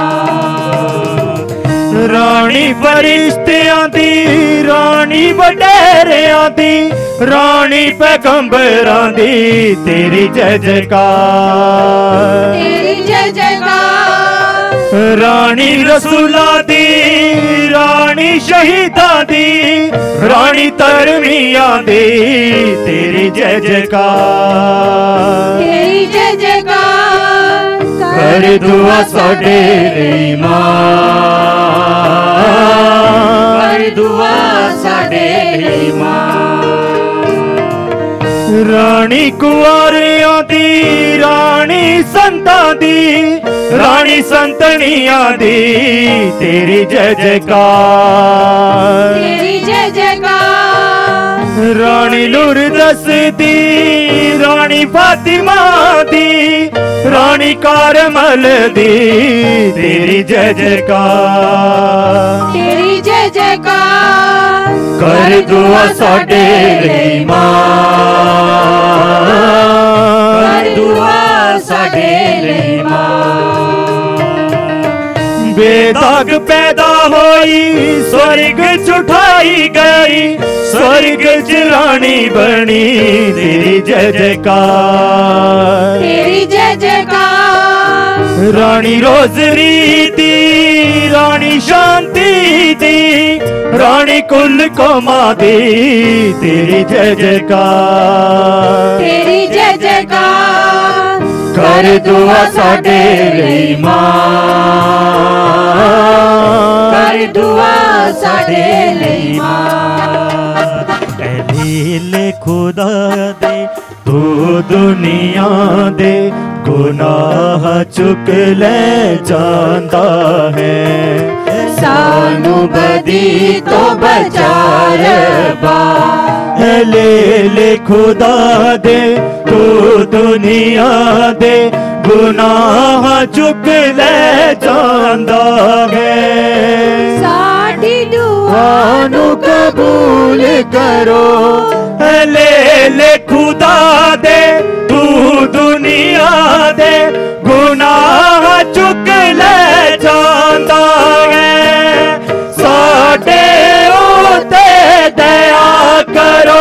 रानी फरिश्तियां दी रानी वडेरियां दी रानी पैगंबरां दी तेरी जय जयकार तेरी जय जयकार। रानी रसूलां दी रानी शहीदां दी रानी तरमियां दी तेरी जय जयकार तेरी जय जयकार। कर दुआ साडे लई मां कर दुआ साडे लई मां। रानी कुंवारियां दी रानी संतां दी रानी संतनियां दी तेरी जय जयकार तेरी जय जयकार। रानी लुरदस दी रानी फातिमा दी रानी कारमल दी तेरी जय जयकार तेरी जय जयकार। कर दुआ साडे लई मां कर दुआ साडे लई मां। बेदाग पैदा होई स्वर्ग चुठाई गई स्वर्ग च रानी बनी तेरी जय जयकार तेरी जय जयकार। रानी रोजरी दी रानी शांति दी रानी कुल कोमा दी तेरी जय जयकार तेरी जय जयकार। कर दुआ साडे लई मां कर दुआ साडे लई मां। पहली लीले खुदा दे तू दुनिया दे गुनाह चुक ले जांदा है। सानू बदी तो बचा रब्बा ले खुदा दे तू दुनिया दे गुनाह चुक ले जांदा है। साडी दुआ नू कबूल करो ले खुदा दे तू दुनिया दे गुनाह चुक ले जांदा है। साडे उते दया करो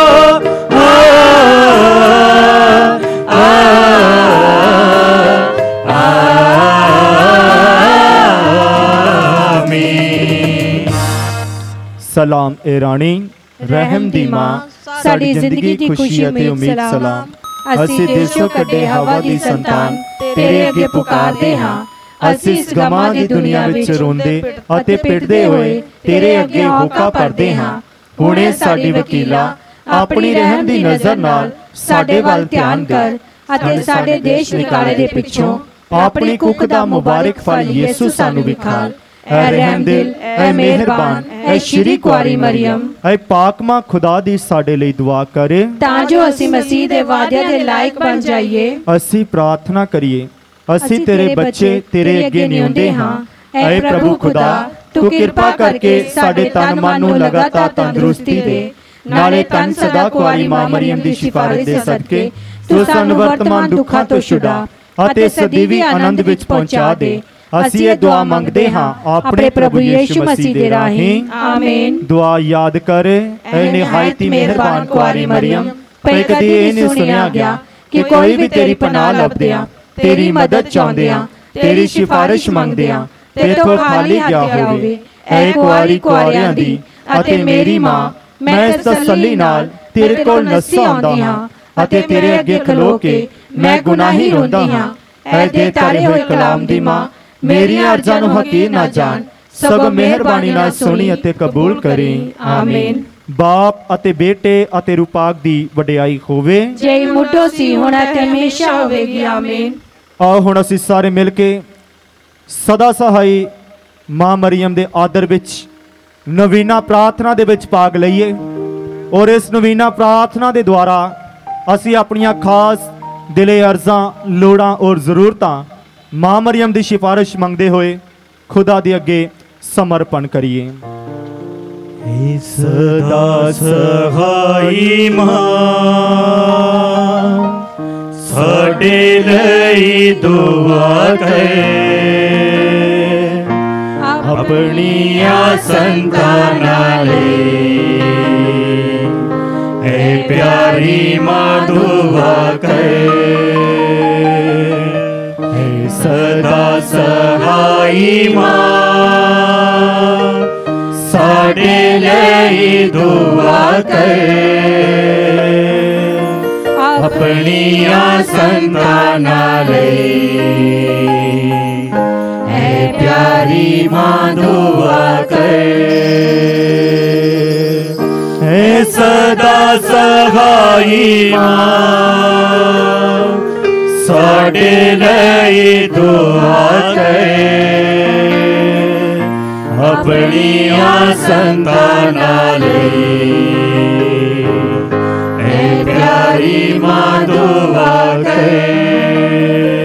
सलाम ए रानी रहम दी मां साडी जिंदगी दी खुशी अते उम्मीद सलाम। असी दिसों कड्डे हवा दी संतान तेरे अगे पुकारदे हां। असी इस गमां दी दुनिया विच रोंदे अते पिटदे होए तेरे अगे होका भरदे हां। हुणे साडी वकीला अपनी रहम दी नज़र नाल साडे वल ध्यान कर अते साडे देश निकाले दे पिछों अपनी कुख दा मुबारक फल यीशु सानू विखाल। ऐ रहम दिल ऐ मेहरबान ऐ श्री कुआरी मरियम ऐ पाक मां खुदा दी साडे लई दुआ करे तां जो असी मसीह दे वादे दे लायक बन जाइए। असी प्रार्थना करिए असी तेरे बच्चे तेरे अगे न्योंदे हां। ऐ प्रभु खुदा तू किरपा करके साडे तन मन नू लगातार तंदुरुस्ती दे नाले तन सदा कुआरी मां मरियम दी सिफारिश दे सदके तू सानू वर्तमान दुखां तो छुड़ा अते सदीवी आनंद विच पहुंचा दे। असी ये दुआ मंगते हाँ अपने प्रभु यीशु मसीह दे राहें आमीन। दुआ याद कर ऐ निहायत मेहरबान कुआरी मरियम पर कदी ये नहीं सुनिया गया कि कोई भी तेरी पनाह लभदियां तेरी मदद चाहुंदियां तेरी सिफारिश मंगदियां तेथों खाली गया होवे। ऐ कुआरी कुआरियां दी अते मेरी मां मैं इस तसल्ली नाल तेरे कोल नस्सी आउंदा हां अते तेरे अगे खलो के मैं गुनाही रोंदा हां। ऐ दे तारे होए कलाम दी मां मेरी अर्ज़ां नूं हकीर ना जान सब मेहरबानी नाल सुनी अते कबूल करी आमीन। बाप अते बेटे अते रूपाक दी वडियाई होवे जे मुठो सी हुण ते हमेशा होवेगी आमीन। आओ हुण असीं सारे मिल के सदा सहाई मां मरियम दे आदर विच नवीना प्रार्थना दे विच भाग लईए और इस नवीना प्रार्थना दे द्वारा असीं अपनियां खास दिले अर्ज़ां लोड़ां और ज़रूरतां मां मरियम दी सिफारिश मंगदे होए खुदा दे अगे समर्पण करिए। सदा सहाई मां साडे लई दुआ करे अपनिया संतानां लई ऐ प्यारी मां दुआ करे। सदा सहाई मां साडे लई दुआ करे अपनिया संतानां लई ऐ प्यारी मां दुआ करे। ऐ सदा सहाई मां साडे लई दुआ करे अपनिया संतानां लई ऐ प्यारी मां दुआ करे।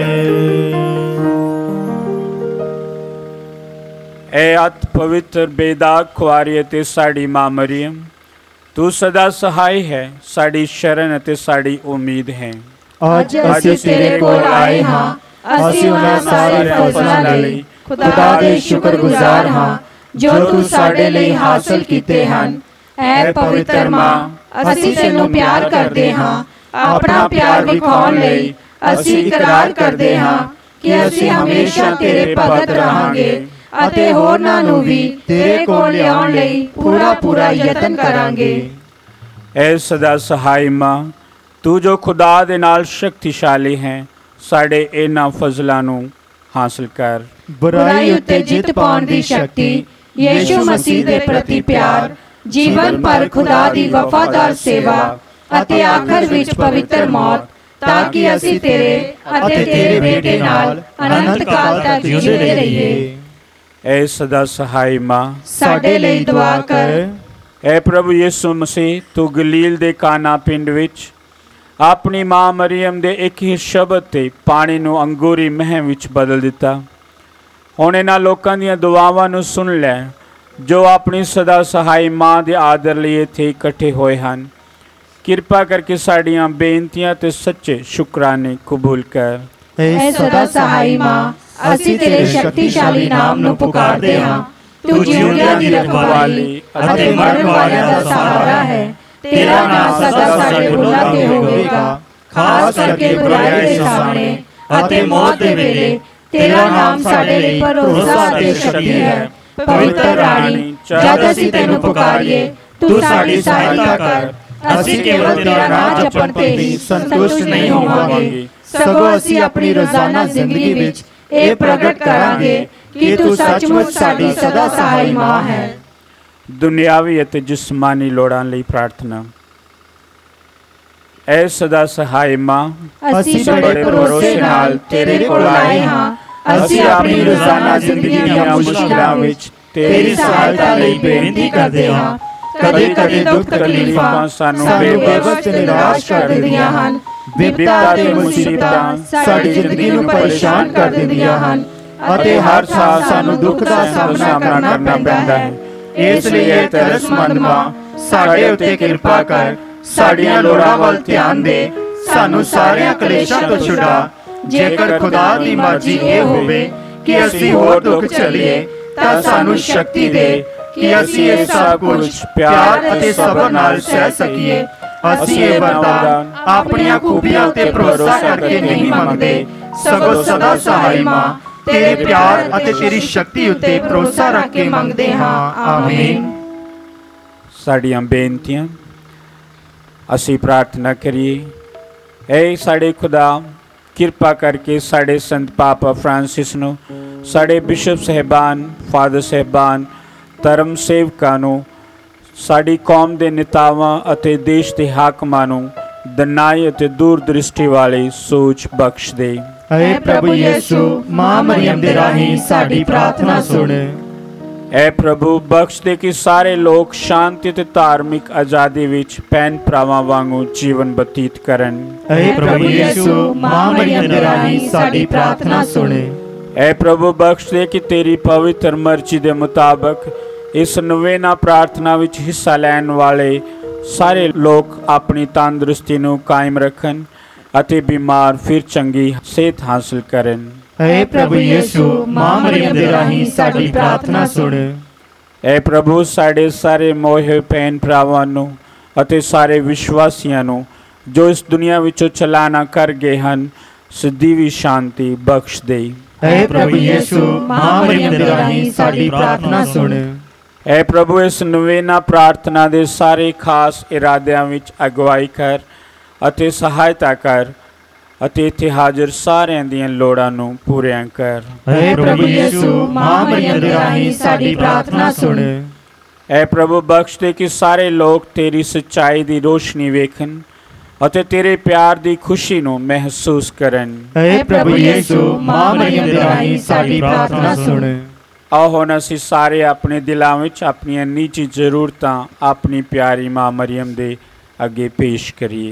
ऐ अत पवित्र बेदाग कुआरी अते साडी मां मरियम तू सदा सहाय है साडी शरण अते साडी उम्मीद है। आज असी तेरे कोल आए हां असी उन्हां सारे फज़लां लई खुदा दे शुक्रगुजार हां जो तू साडे लई हासिल कीते हन। ऐ पवित्र मां असी तैनूं प्यार करदे हां अपना प्यार विखाउण लई असी इकरार करदे हां कि असी हमेशा तेरे भगत रहांगे अते होरनां नूं भी तेरे कोल लिआउण लई पूरा यतन करांगे। ऐ सदा सहाय मां तू जो खुदा दे नाल शक्तिशाली है साडे इन्हां फज़लां नूं हासिल कर। बुराई उत्ते जित पाउण दी शक्ति यीशु मसीह दे प्रति प्यार ਜੀਵਨ ਭਰ ਖੁਦਾ ਦੀ ਵਫਾਦਾਰ ਸੇਵਾ ਅਤੇ ਆਖਰ ਵਿੱਚ ਪਵਿੱਤਰ ਮੌਤ, ਤਾਂ ਕਿ ਅਸੀਂ ਤੇਰੇ ਅਤੇ ਤੇਰੇ ਬੇਟੇ ਨਾਲ ਅਨੰਤ ਕਾਲ ਤੱਕ ਜੀਉਂਦੇ ਰਹੀਏ। ਐ ਸਦਾ ਸਹਾਈ ਮਾਂ, ਸਾਡੇ ਲਈ ਦੁਆ ਕਰ। ਐ ਪ੍ਰਭੂ ਯਿਸੂ ਮਸੀਹ, ਤੂੰ ਗਲੀਲ ਦੇ ਕਾਨਾ ਪਿੰਡ ਵਿੱਚ ਆਪਣੀ ਮਾਂ ਮਰੀਮ ਦੇ ਇੱਕ ਹੀ ਸ਼ਬਦ ਤੇ ਪਾਣੀ ਨੂੰ ਅੰਗੂਰੀ ਮਹਿ ਵਿੱਚ ਬਦਲ ਦਿੱਤਾ। ਹੁਣ ਇਹਨਾਂ ਲੋਕਾਂ ਦੀਆਂ ਦੁਆਵਾਂ ਨੂੰ ਸੁਣ ਲੈ ਜੋ ਆਪਣੀ ਸਦਾ ਸਹਾਈ ਮਾਂ ਦੇ ਆਦਰ ਲਈ ਇੱਥੇ ਇਕੱਠੇ ਹੋਏ ਹਨ। ਕਿਰਪਾ ਕਰਕੇ ਸਾਡੀਆਂ ਬੇਨਤੀਆਂ ਤੇ ਸੱਚੇ ਸ਼ੁਕਰਾਨੇ ਕਬੂਲ ਕਰ। ਐ ਸਦਾ ਸਹਾਈ ਮਾਂ, ਅਸੀਂ ਤੇਰੇ ਸ਼ਕਤੀਸ਼ਾਲੀ ਨਾਮ ਨੂੰ ਪੁਕਾਰਦੇ ਹਾਂ। ਤੂੰ ਜਿਉਂਦਿਆਂ ਦੀ ਰਖਵਾਲੀ ਅਤੇ ਮਰਨ ਵਾਲਿਆਂ ਦਾ ਸਹਾਰਾ ਹੈ। ਤੇਰਾ ਨਾਮ ਸਦਾ ਸਾਡੇ ਬੁੱਲ੍ਹਾਂ ਤੇ ਹੋਵੇਗਾ, ਖਾਸ ਕਰਕੇ ਬੁਰਾਈ ਦੇ ਸਾਹਮਣੇ ਅਤੇ ਮੌਤ ਦੇ ਵੇਲੇ। ਤੇਰਾ ਨਾਮ ਸਾਡੇ ਲਈ ਭਰੋਸਾ ਅਤੇ ਸ਼ਕਤੀ ਹੈ। ਪਵਿੱਤਰ ਰਾਣੀ, ਜਦ ਅਸੀਂ ਤੈਨੂੰ ਪੁਕਾਰੀਏ ਤੂੰ ਸਾਡੀ ਸਹਾਇਤਾ ਕਰ। ਅਸੀਂ ਕੇਵਲ ਤੇਰਾ ਨਾਮ ਜਪਣ ਤੇ ਹੀ ਸੰਤੁਸ਼ਟ ਨਹੀਂ ਹੋਵਾਂਗੇ, ਸਗੋਂ ਅਸੀਂ ਆਪਣੀ ਰੋਜ਼ਾਨਾ ਜ਼ਿੰਦਗੀ ਵਿੱਚ ਇਹ ਪ੍ਰਗਟ ਕਰਾਂਗੇ ਕਿ ਤੂੰ ਸੱਚਮੁੱਚ ਸਾਡੀ ਸਦਾ ਸਹਾਈ ਮਾਂ ਹੈ। ਦੁਨਿਆਵੀ ਅਤੇ ਜਿਸਮਾਨੀ ਲੋੜਾਂ ਲਈ ਪ੍ਰਾਰਥਨਾ। ਐ ਸਦਾ ਸਹਾਈ ਮਾਂ, ਅਸੀਂ ਬੜੇ ਭਰੋਸੇ ਨਾਲ ਤੇਰੇ ਕੋਲ ਆਏ ਹਾਂ। ਅਸੀਂ ਆਪਣੀ ਰੋਜ਼ਾਨਾ ਜ਼ਿੰਦਗੀ ਦੀਆਂ ਮੁਸ਼ਕਿਲਾਂ ਵਿੱਚ ਤੇਰੀ ਸਹਾਇਤਾ ਲਈ ਬੇਨਤੀ ਕਰਦੇ ਹਾਂ। ਕਦੇ ਕਦੇ ਦੁੱਖ ਤਕਲੀਫਾਂ ਸਾਨੂੰ ਬੇਬਸ ਤੇ ਨਿਰਾਸ਼ ਕਰ ਦਿੰਦੀਆਂ ਹਨ। ਵਿਪਤਾ ਤੇ ਮੁਸੀਬਤਾਂ ਸਾਡੀ ਜ਼ਿੰਦਗੀ ਨੂੰ ਪਰੇਸ਼ਾਨ ਕਰ ਦਿੰਦੀਆਂ ਹਨ ਅਤੇ ਹਰ ਸਾਲ ਸਾਨੂੰ ਦੁੱਖ ਦਾ ਸਾਹਮਣਾ ਕਰਨਾ ਪੈਂਦਾ ਹੈ। ਇਸ ਲਈ ਇਹ ਤਰਸਮੰਦ ਮਾਂ, ਸਾਡੇ ਉੱਤੇ ਕਿਰਪਾ ਕਰ, ਸਾਡੀਆਂ ਲੋੜਾਂ ਵੱਲ ਧਿਆਨ ਦੇ, ਸਾਨੂੰ ਸਾਰਿਆਂ ਕਲੇਸ਼ਾਂ ਤੋਂ ਛੁਡਾ। ਜੇਕਰ ਖੁਦਾ ਦੀ ਮਰਜ਼ੀ ਇਹ ਹੋਵੇ ਕਿ ਅਸੀਂ ਹੋਰ ਦੁੱਖ ਝੱਲੀਏ ਤਾਂ ਸਾਨੂੰ ਸ਼ਕਤੀ ਦੇ ਕਿ ਅਸੀਂ ਇਹ ਸਭ ਕੁਝ ਪਿਆਰ ਅਤੇ ਸਬਰ ਨਾਲ ਸਹਿ ਸਕੀਏ। ਅਸੀਂ ਇਹ ਵਰਦਾਨ ਆਪਣੀਆਂ ਖੂਬੀਆਂ ਉੱਤੇ ਭਰੋਸਾ ਕਰਕੇ ਨਹੀਂ ਮੰਗਦੇ, ਸਗੋਂ ਸਦਾ ਸਹਾਈ ਮਾਂ, ਤੇਰੇ ਪਿਆਰ ਅਤੇ ਤੇਰੀ ਸ਼ਕਤੀ ਉੱਤੇ ਭਰੋਸਾ ਰੱਖ ਕੇ ਮੰਗਦੇ ਹਾਂ। ਆਮੀਨ। ਸਾਡੀਆਂ ਬੇਨਤੀਆਂ। ਅਸੀਂ ਪ੍ਰਾਰਥਨਾ ਕਰੀਏ। ਐ ਸਾਡੇ ਖੁਦਾ, ਕਿਰਪਾ ਕਰਕੇ ਸਾਡੇ ਸੰਤ ਪਾਪਾ ਫਰਾਂਸਿਸ ਨੂੰ, ਸਾਡੇ ਬਿਸ਼ਪ ਸਾਹਿਬਾਨ, ਫਾਦਰ ਸਾਹਿਬਾਨ, ਧਰਮ ਸੇਵਕਾਂ ਨੂੰ, ਸਾਡੀ ਕੌਮ ਦੇ ਨੇਤਾਵਾਂ ਅਤੇ ਦੇਸ਼ ਦੇ ਹਾਕਮਾਂ ਨੂੰ ਦਨਾਈ ਅਤੇ ਦੂਰ ਦ੍ਰਿਸ਼ਟੀ ਵਾਲੀ ਸੋਚ ਬਖਸ਼ ਦੇ। ਐ ਪ੍ਰਭੂ ਯਿਸੂ, ਮਾਂ ਮਰੀਮ ਦੇ ਰਾਹੀਂ ਸਾਡੀ ਪ੍ਰਾਰਥਨਾ ਸੁਣ। ਐ ਪ੍ਰਭੂ, ਬਖਸ਼ ਦੇ ਕਿ ਸਾਰੇ ਲੋਕ ਸ਼ਾਂਤੀ ਤੇ ਧਾਰਮਿਕ ਆਜ਼ਾਦੀ ਵਿੱਚ ਭੈਣ ਭਰਾਵਾਂ ਵਾਂਗੂ ਜੀਵਨ ਬਤੀਤ ਕਰਨ। ਐ ਪ੍ਰਭੂ ਯਿਸੂ, ਮਾਂ ਮਰੀਮ ਦੇ ਰਾਹੀਂ ਸਾਡੀ ਪ੍ਰਾਰਥਨਾ ਸੁਣ। ਐ ਪ੍ਰਭੂ, ਬਖਸ਼ ਦੇ ਕਿ ਤੇਰੀ ਪਵਿੱਤਰ ਮਰਜ਼ੀ ਦੇ ਮੁਤਾਬਕ ਇਸ ਨਵੇਨਾ ਪ੍ਰਾਰਥਨਾ ਵਿੱਚ ਹਿੱਸਾ ਲੈਣ ਵਾਲੇ ਸਾਰੇ ਲੋਕ ਆਪਣੀ ਤੰਦਰੁਸਤੀ ਨੂੰ ਕਾਇਮ ਰੱਖਣ ਅਤੇ ਬਿਮਾਰ ਫਿਰ ਚੰਗੀ ਸਿਹਤ ਹਾਸਲ ਕਰਨ। ਐ ਪ੍ਰਭੂ ਯਿਸੂ, ਮਾਂ ਮਰੀਮ ਦੇ ਰਾਹੀਂ ਸਾਡੀ ਪ੍ਰਾਰਥਨਾ ਸੁਣ। ਐ ਪ੍ਰਭੂ, ਸਾਡੇ ਸਾਰੇ ਮੋਹੇ ਭੈਣ ਭਰਾਵਾਂ ਨੂੰ ਅਤੇ ਸਾਰੇ ਵਿਸ਼ਵਾਸੀਆਂ ਨੂੰ ਜੋ ਇਸ ਦੁਨੀਆ ਵਿੱਚੋਂ ਚਲਾਣਾ ਕਰ ਗਏ ਹਨ, ਸਦੀਵੀ ਸ਼ਾਂਤੀ ਬਖਸ਼ ਦੇ। ਐ ਪ੍ਰਭੂ ਯਿਸੂ, ਮਾਂ ਮਰੀਮ ਦੇ ਰਾਹੀਂ ਸਾਡੀ ਪ੍ਰਾਰਥਨਾ ਸੁਣ। ਐ ਪ੍ਰਭੂ, ਇਸ ਨਵੇਨਾ ਪ੍ਰਾਰਥਨਾ ਦੇ ਸਾਰੇ ਖਾਸ ਇਰਾਦਿਆਂ ਵਿੱਚ ਅਗਵਾਈ ਕਰ ਅਤੇ ਸਹਾਇਤਾ ਕਰ ਅਤੇ ਇੱਥੇ ਹਾਜ਼ਰ ਸਾਰਿਆਂ ਦੀਆਂ ਲੋੜਾਂ ਨੂੰ ਪੂਰੀਆਂ ਕਰ। ਐ ਪ੍ਰਭੂ ਯਿਸੂ, ਮਾਂ ਮਰੀਮ ਦੇ ਰਾਹੀਂ ਸਾਡੀ ਪ੍ਰਾਰਥਨਾ ਸੁਣ। ਐ ਪ੍ਰਭੂ, ਬਖਸ਼ ਦੇ ਕਿ ਸਾਰੇ ਲੋਕ ਤੇਰੀ ਸੱਚਾਈ ਦੀ ਰੋਸ਼ਨੀ ਵੇਖਣ ਅਤੇ ਤੇਰੇ ਪਿਆਰ ਦੀ ਖੁਸ਼ੀ ਨੂੰ ਮਹਿਸੂਸ ਕਰਨ। ਐ ਪ੍ਰਭੂ ਯਿਸੂ, ਮਾਂ ਮਰੀਮ ਦੇ ਰਾਹੀਂ ਸਾਡੀ ਪ੍ਰਾਰਥਨਾ ਸੁਣ। ਆਓ ਹੁਣ ਅਸੀਂ ਸਾਰੇ ਆਪਣੇ ਦਿਲਾਂ ਵਿੱਚ ਆਪਣੀਆਂ ਨਿੱਜੀ ਜ਼ਰੂਰਤਾਂ ਆਪਣੀ ਪਿਆਰੀ ਮਾਂ ਮਰੀਮ ਦੇ ਅੱਗੇ ਪੇਸ਼ ਕਰੀਏ।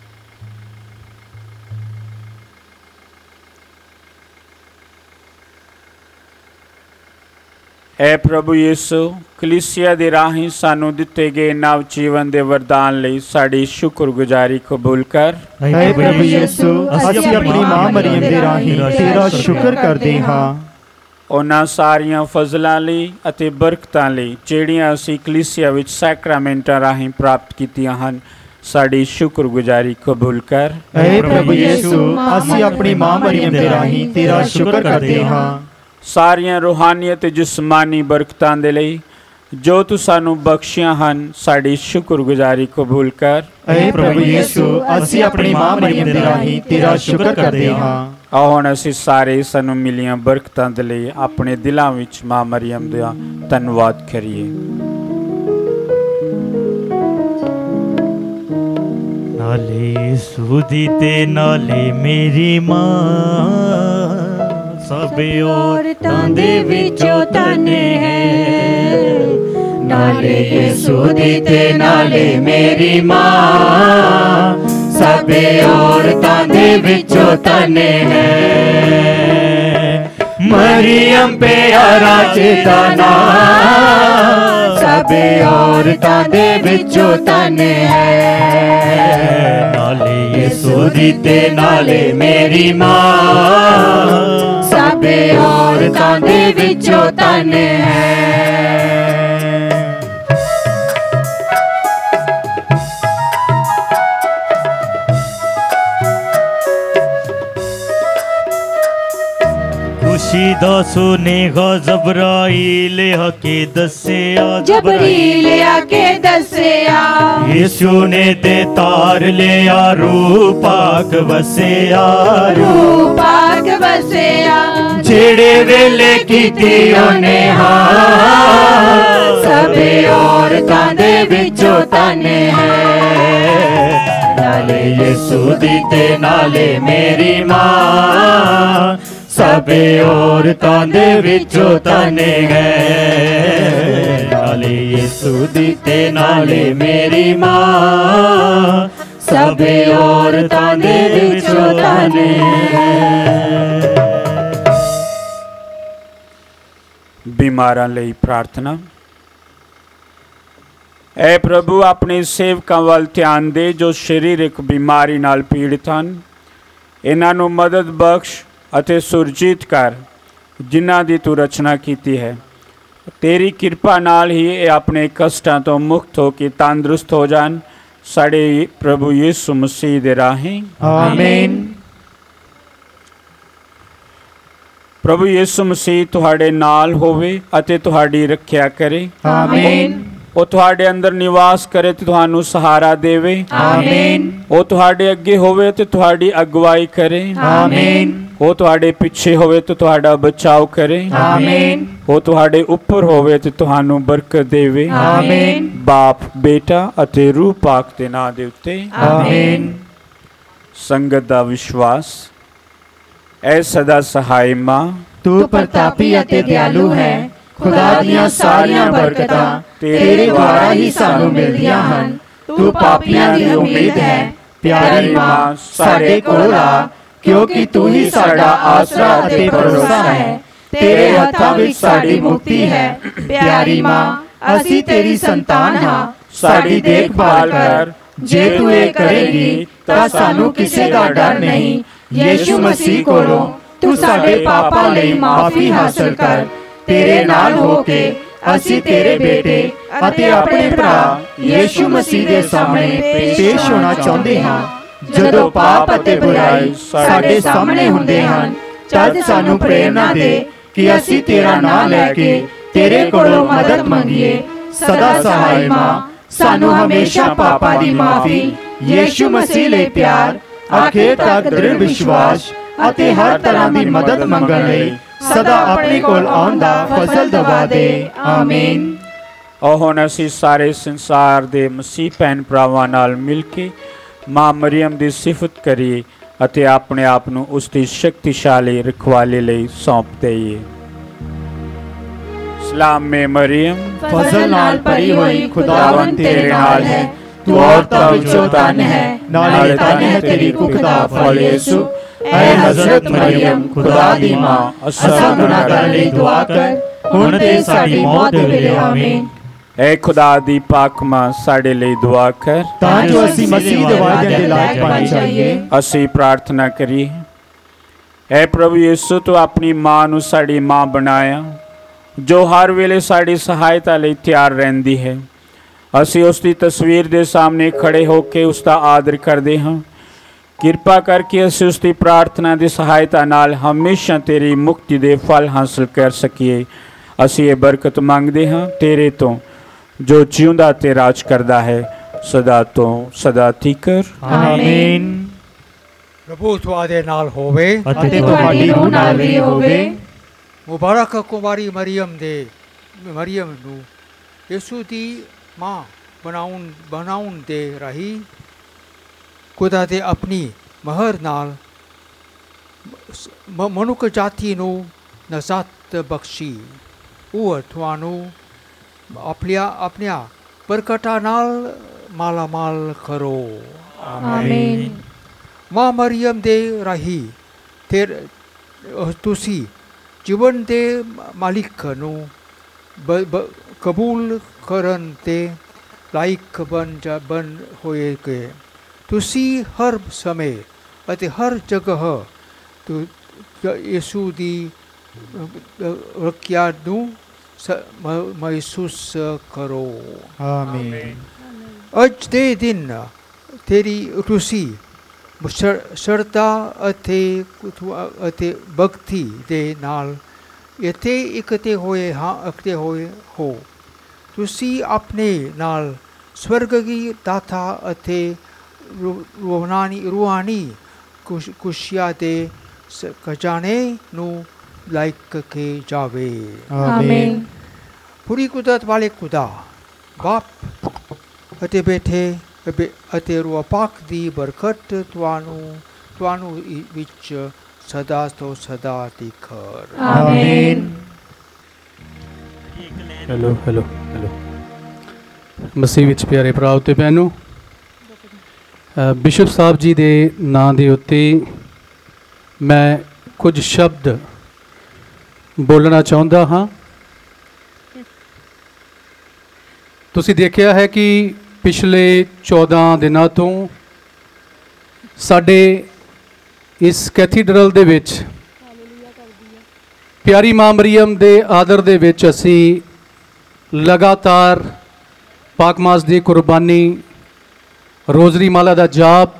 ਐ ਪ੍ਰਭੂ ਯਿਸੂ, ਕਲੀਸਿਆ ਦੇ ਰਾਹੀਂ ਸਾਨੂੰ ਦਿੱਤੇ ਗਏ ਨਵ ਜੀਵਨ ਦੇ ਵਰਦਾਨ ਲਈ ਸਾਡੀ ਸ਼ੁਕਰਗੁਜ਼ਾਰੀ ਕਬੂਲ ਕਰ। ਐ ਪ੍ਰਭੂ ਯਿਸੂ, ਅਸੀਂ ਆਪਣੀ ਮਾਂ ਮਰੀਮ ਦੇ ਰਾਹੀਂ ਤੇਰਾ ਸ਼ੁਕਰ ਕਰਦੇ ਹਾਂ। ਉਹਨਾਂ ਸਾਰੀਆਂ ਫਜ਼ਲਾਂ ਲਈ ਅਤੇ ਬਰਕਤਾਂ ਲਈ ਜਿਹੜੀਆਂ ਅਸੀਂ ਕਲੀਸਿਆ ਵਿੱਚ ਸੈਕਰਾਮੈਂਟਾਂ ਰਾਹੀਂ ਪ੍ਰਾਪਤ ਕੀਤੀਆਂ ਹਨ, ਸਾਡੀ ਸ਼ੁਕਰਗੁਜ਼ਾਰੀ ਕਬੂਲ ਕਰ। ਐ ਪ੍ਰਭੂ ਯਿਸੂ, ਅਸੀਂ ਆਪਣੀ ਮਾਂ ਮਰੀਮ ਦੇ ਰਾਹੀਂ ਤੇਰਾ ਸ਼ੁਕਰ ਕਰਦੇ ਹਾਂ। ਸਾਰੀਆਂ ਰੂਹਾਨੀ ਅਤੇ ਜਿਸਮਾਨੀ ਬਰਕਤਾਂ ਦੇ ਲਈ ਜੋ ਤੂੰ ਸਾਨੂੰ ਬਖਸ਼ੀਆਂ ਹਨ, ਸਾਡੀ ਸ਼ੁਕਰਗੁਜ਼ਾਰੀ ਕਬੂਲ ਕਰ। ਐ ਪ੍ਰਭੂ ਯਿਸੂ, ਅਸੀਂ ਆਪਣੀ ਮਾਂ ਮਰੀਮ ਦੇ ਰਾਹੀਂ ਤੇਰਾ ਸ਼ੁਕਰ ਕਰਦੇ ਹਾਂ। ਆਓ ਹੁਣ ਅਸੀਂ ਸਾਰੇ ਸਾਨੂੰ ਮਿਲੀਆਂ ਬਰਕਤਾਂ ਦੇ ਲਈ ਆਪਣੇ ਦਿਲਾਂ ਵਿੱਚ ਮਾਂ ਮਰੀਮ ਦਾ ਧੰਨਵਾਦ ਕਰੀਏ। नाले यीशु दी ते नाले मेरी मां सबे औरतां दे विचों धन्य है नाले यीशु दी ते नाले मेरी मां सबे औरतां दे विचों धन्य है मरियम प्यारा जिदा नाम सबे औरतां दे विचों धन्य है नाले यीशु दी ते नाले मेरी मां सबे औरतां दे विचों धन्य है खुशी दा सुनेहा जबराइल आके दस्सिया जबरील आके दस्सिया यीशु ने ते तार लिया रूपाक वसिया रूपाक वसिया जेड़े वेले कीती ओने सबे औरतां दे विचों धन्य है नाले यीशु दी ते नाले मेरी मां सबे औरतां दे विचों धन्य है नाले यीशु दी ते नाले मेरी मां सबे औरतां दे विचों धन्य है बीमारां लई प्रार्थना ऐ प्रभु अपने सेवकां वल ध्यान दे जो शरीरक बीमारी नाल पीड़ित हन इन्हां नूं मदद बख्श ਅਤੇ ਸੁਰਜੀਤ ਕਰ ਜਿਨ੍ਹਾਂ ਦੀ ਤੂੰ ਰਚਨਾ ਕੀਤੀ ਹੈ ਤੇਰੀ ਕਿਰਪਾ ਨਾਲ ਹੀ ਇਹ ਆਪਣੇ ਕਸ਼ਟਾਂ ਤੋਂ ਮੁਕਤ ਹੋ ਕੇ ਤੰਦਰੁਸਤ ਹੋ ਜਾਣ ਸਾਡੇ ਪ੍ਰਭੂ ਯਿਸੂ ਮਸੀਹ ਦੇ ਰਾਹੀਂ ਆਮੀਨ ਪ੍ਰਭੂ ਯਿਸੂ ਮਸੀਹ ਤੁਹਾਡੇ ਨਾਲ ਹੋਵੇ ਅਤੇ ਤੁਹਾਡੀ ਰੱਖਿਆ ਕਰੇ ਆਮੀਨ ਉਹ ਤੁਹਾਡੇ ਅੰਦਰ ਨਿਵਾਸ ਕਰੇ ਤੇ ਤੁਹਾਨੂੰ ਸਹਾਰਾ ਦੇਵੇ ਆਮੀਨ ਉਹ ਤੁਹਾਡੇ ਅੱਗੇ ਹੋਵੇ ਤੇ ਤੁਹਾਡੀ ਅਗਵਾਈ ਕਰੇ ਆਮੀਨ ਉਹ ਤੁਹਾਡੇ ਪਿੱਛੇ ਹੋਵੇ ਤੇ ਤੁਹਾਡਾ ਬਚਾਓ ਕਰੇ ਆਮੀਨ ਉਹ ਤੁਹਾਡੇ ਉੱਪਰ ਹੋਵੇ ਤੇ ਤੁਹਾਨੂੰ ਬਰਕਤ ਦੇਵੇ ਆਮੀਨ ਬਾਪ ਬੇਟਾ ਅਤੇ ਰੂਹ ਪਾਕ ਦੇ ਨਾਂ ਦੇ ਉੱਤੇ ਆਮੀਨ ਸੰਗਤ ਦਾ ਵਿਸ਼ਵਾਸ ਐ ਸਦਾ ਸਹਾਈ ਮਾਂ ਤੂੰ ਪ੍ਰਤਾਪੀ ਅਤੇ ਦਿਆਲੂ ਹੈ खुदा दियां सारियां बरकतां तेरे द्वारा ही सानू मिलदियां हन तू पापियां दी उम्मीद है प्यारी मां साडे कोल आ क्योंकि तू ही साडा आसरा अते भरोसा है तेरे हत्थां विच साडी मुक्ति है प्यारी मां असीं तेरी संतान हां साडी देखभाल कर जे तू ये करेगी तां सानू किसे दा डर नहीं यीशु मसीह कोलों तू साडे पापां लई माफी हासिल कर तेरे नाल होके असी तेरे बेटे अते अपने भरा यीशु मसीह दे सामने पेश होना चाहते हां जदों पाप अते बुराई साडे सामने हुंदे हन तद सानू प्रेरणा दे कि असी तेरा नाम लैके तेरे कोलों मदद मंगीए सदा सहाय मां सानू हमेशा पापां दी माफी यीशु मसीह ले प्यार आखिर तक दृढ़ विश्वास अते हर तरह दी मदद मंगण लई सदा अपने कोल आउण दा फजल दवा दे आमीन और हुण असीं सारे संसार दे मसीह भैन भरावां नाल मिल के मां मरियम दी सिफत करिए अते अपने आप नूं उस दी शक्तिशाली रखवाले लई सौंप दईए सलाम में मरियम फजल नाल भरी हुई खुदावंद तेरे नाल है तू औरतां विचों धन्य है नाले धन्य है तेरी कुख दा फल यीशु ऐ हज़रत मरियम खुदा दी मां असां गुनाहगारां लई दुआ कर हुण ते साडी मौत दे वेले आमीन ऐ खुदा दी पाक मां साडे लई दुआ कर तां जो असीं मसीह दे वादे दे लायक बन जाईए असीं प्रार्थना करिए ऐ प्रभु यीशु तू अपनी मां नूं साडी मां बनाया जो हर वेले साडी सहायता लई तैयार रहिंदी है असीं उस दी तस्वीर दे सामने खड़े होके उसका आदर करदे हां किरपा करके असीं उसकी प्रार्थना की सहायता नाल हमेशा तेरी मुक्ति दे फल हासिल कर सकीए असीं ये बरकत मंगते हाँ तेरे तो जो जिउंदा ते राज करदा है सदा तो सदा तीकर आमीन प्रभु तुहाडे नाल होवे अते तुहाडी रूह नाल भी होवे मुबारक कुमारी मरियम नूं यीशु दी मां बनाउण दे राही खुदा दे अपनी महर नाल मनुख जाति नू नजात बख्शी। ਉਹ ਤੁਹਾਨੂੰ ਆਪਣੀਆਂ ਬਰਕਤਾਂ ਨਾਲ ਮਾਲਾਮਾਲ ਕਰੋ। ਆਮੀਨ। ਮਾਂ ਮਰੀਮ ਦੇ ਰਾਹੀਂ ਤੁਸੀਂ ਜੀਵਨ ਦੇ ਮਾਲਿਕ ਨੂੰ ਕਬੂਲ ਕਰਨ ਦੇ ਲਾਇਕ ਬਣ ਹੋਏਗੇ। ਤੁਸੀਂ ਹਰ ਸਮੇਂ ਅਤੇ ਹਰ ਜਗ੍ਹਾ ਯਿਸੂ ਦੀ ਰੱਖਿਆ ਨੂੰ महसूस करो। आमीन। अज दे दिन तेरी तुसी श्रद्धा अते भक्ति दे नाल इत्थे इकट्ठे होए हो। तुसी अपने नाल स्वर्ग की दाता अते रूहानी खुशियां दे खजाने नू लाइक के जावे। आमीन। पूरी कुदरत वाले खुदा बाप अते बेटे अते रूह पाक दी बरकत तुहानू विच सदा तो सदा दिखर। आमीन। हेलो हेलो हेलो मसीह विच प्यारे भराओ ते भैनों, बिशप साहब जी दे नां दे उत्ते मैं कुछ शब्द बोलना चाहता हाँ। तुसी देखिया है कि पिछले 14 दिनों तो साडे इस कैथीड्रल दे विच प्यारी मां मरियम दे आदर दे विच असी लगातार पाकमास दी कुर्बानी, रोज़री माला दा जाप,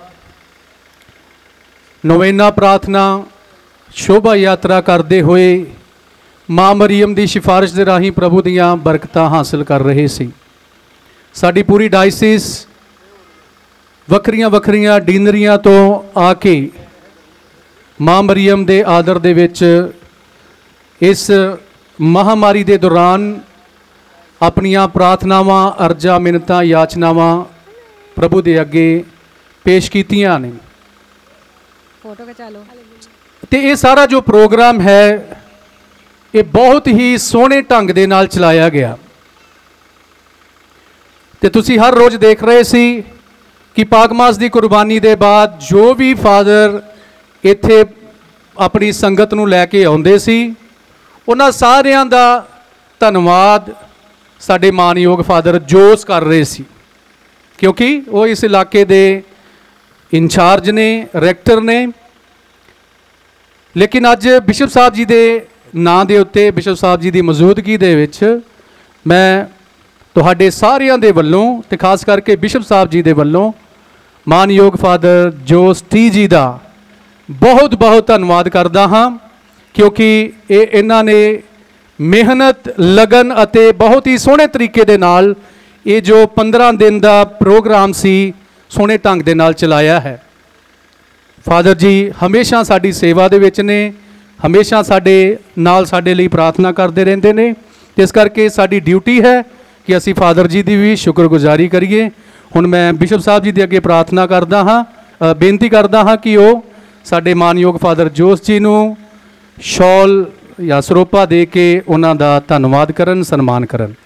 नवेना प्रार्थना, शोभा यात्रा करते हुए मां मरियम की सिफारिश के राही प्रभु दियां बरकतां हासिल कर रहे सी। साडी पूरी डायसिस वक्रियां वक्रियां डीनरियां तो आके मां मरियम के आदर दे विच इस महामारी के दौरान अपनियां प्रार्थनावां, अर्जा, मिन्नतां, याचनावां प्रभु दे अगे पेश कीतियां ने। फोटो खिचा लो। ते ये सारा जो प्रोग्राम है ये बहुत ही सोहने ढंग दे नाल चलाया गया। ते तुसी हर रोज़ देख रहे सी कि पाकमास की कुर्बानी के बाद जो भी फादर इत्थे अपनी संगत नूं लैके आउंदे सी, उन्हां सारियां दा धन्नवाद साडे मानयोग फादर जोस कर रहे सी, क्योंकि वो इस इलाके दे इंचार्ज ने, रैक्टर ने। लेकिन अज बिशप साहब जी के नां दे उत्ते, बिशप साहब जी की मौजूदगी दे विच मैं तुहाडे सारियां दे वल्लों ते खास करके बिशप साहब जी दे वल्लों मानयोग फादर जोस टी जी का बहुत बहुत धन्नवाद करदा हाँ, क्योंकि इन्हां ने मेहनत, लगन अते बहुत ही सोहने तरीके दे नाल ये जो 15 दिन का प्रोग्राम सी सोहने ढंग दे नाल चलाया है। फादर जी हमेशा साडी सेवा दे विच ने, हमेशा साडे नाल साडे लई प्रार्थना करते रहंदे ने। इस करके साडी ड्यूटी है कि असी फादर जी की भी शुक्रगुजारी करिए। हुण मैं बिशप साहब जी के अगे प्रार्थना करदा हाँ, बेनती करदा हाँ कि वो साडे मानयोग फादर जोस जी नूं शॉल या सरोपा दे के उन्हां दा धन्नवाद करन, सन्मान करन।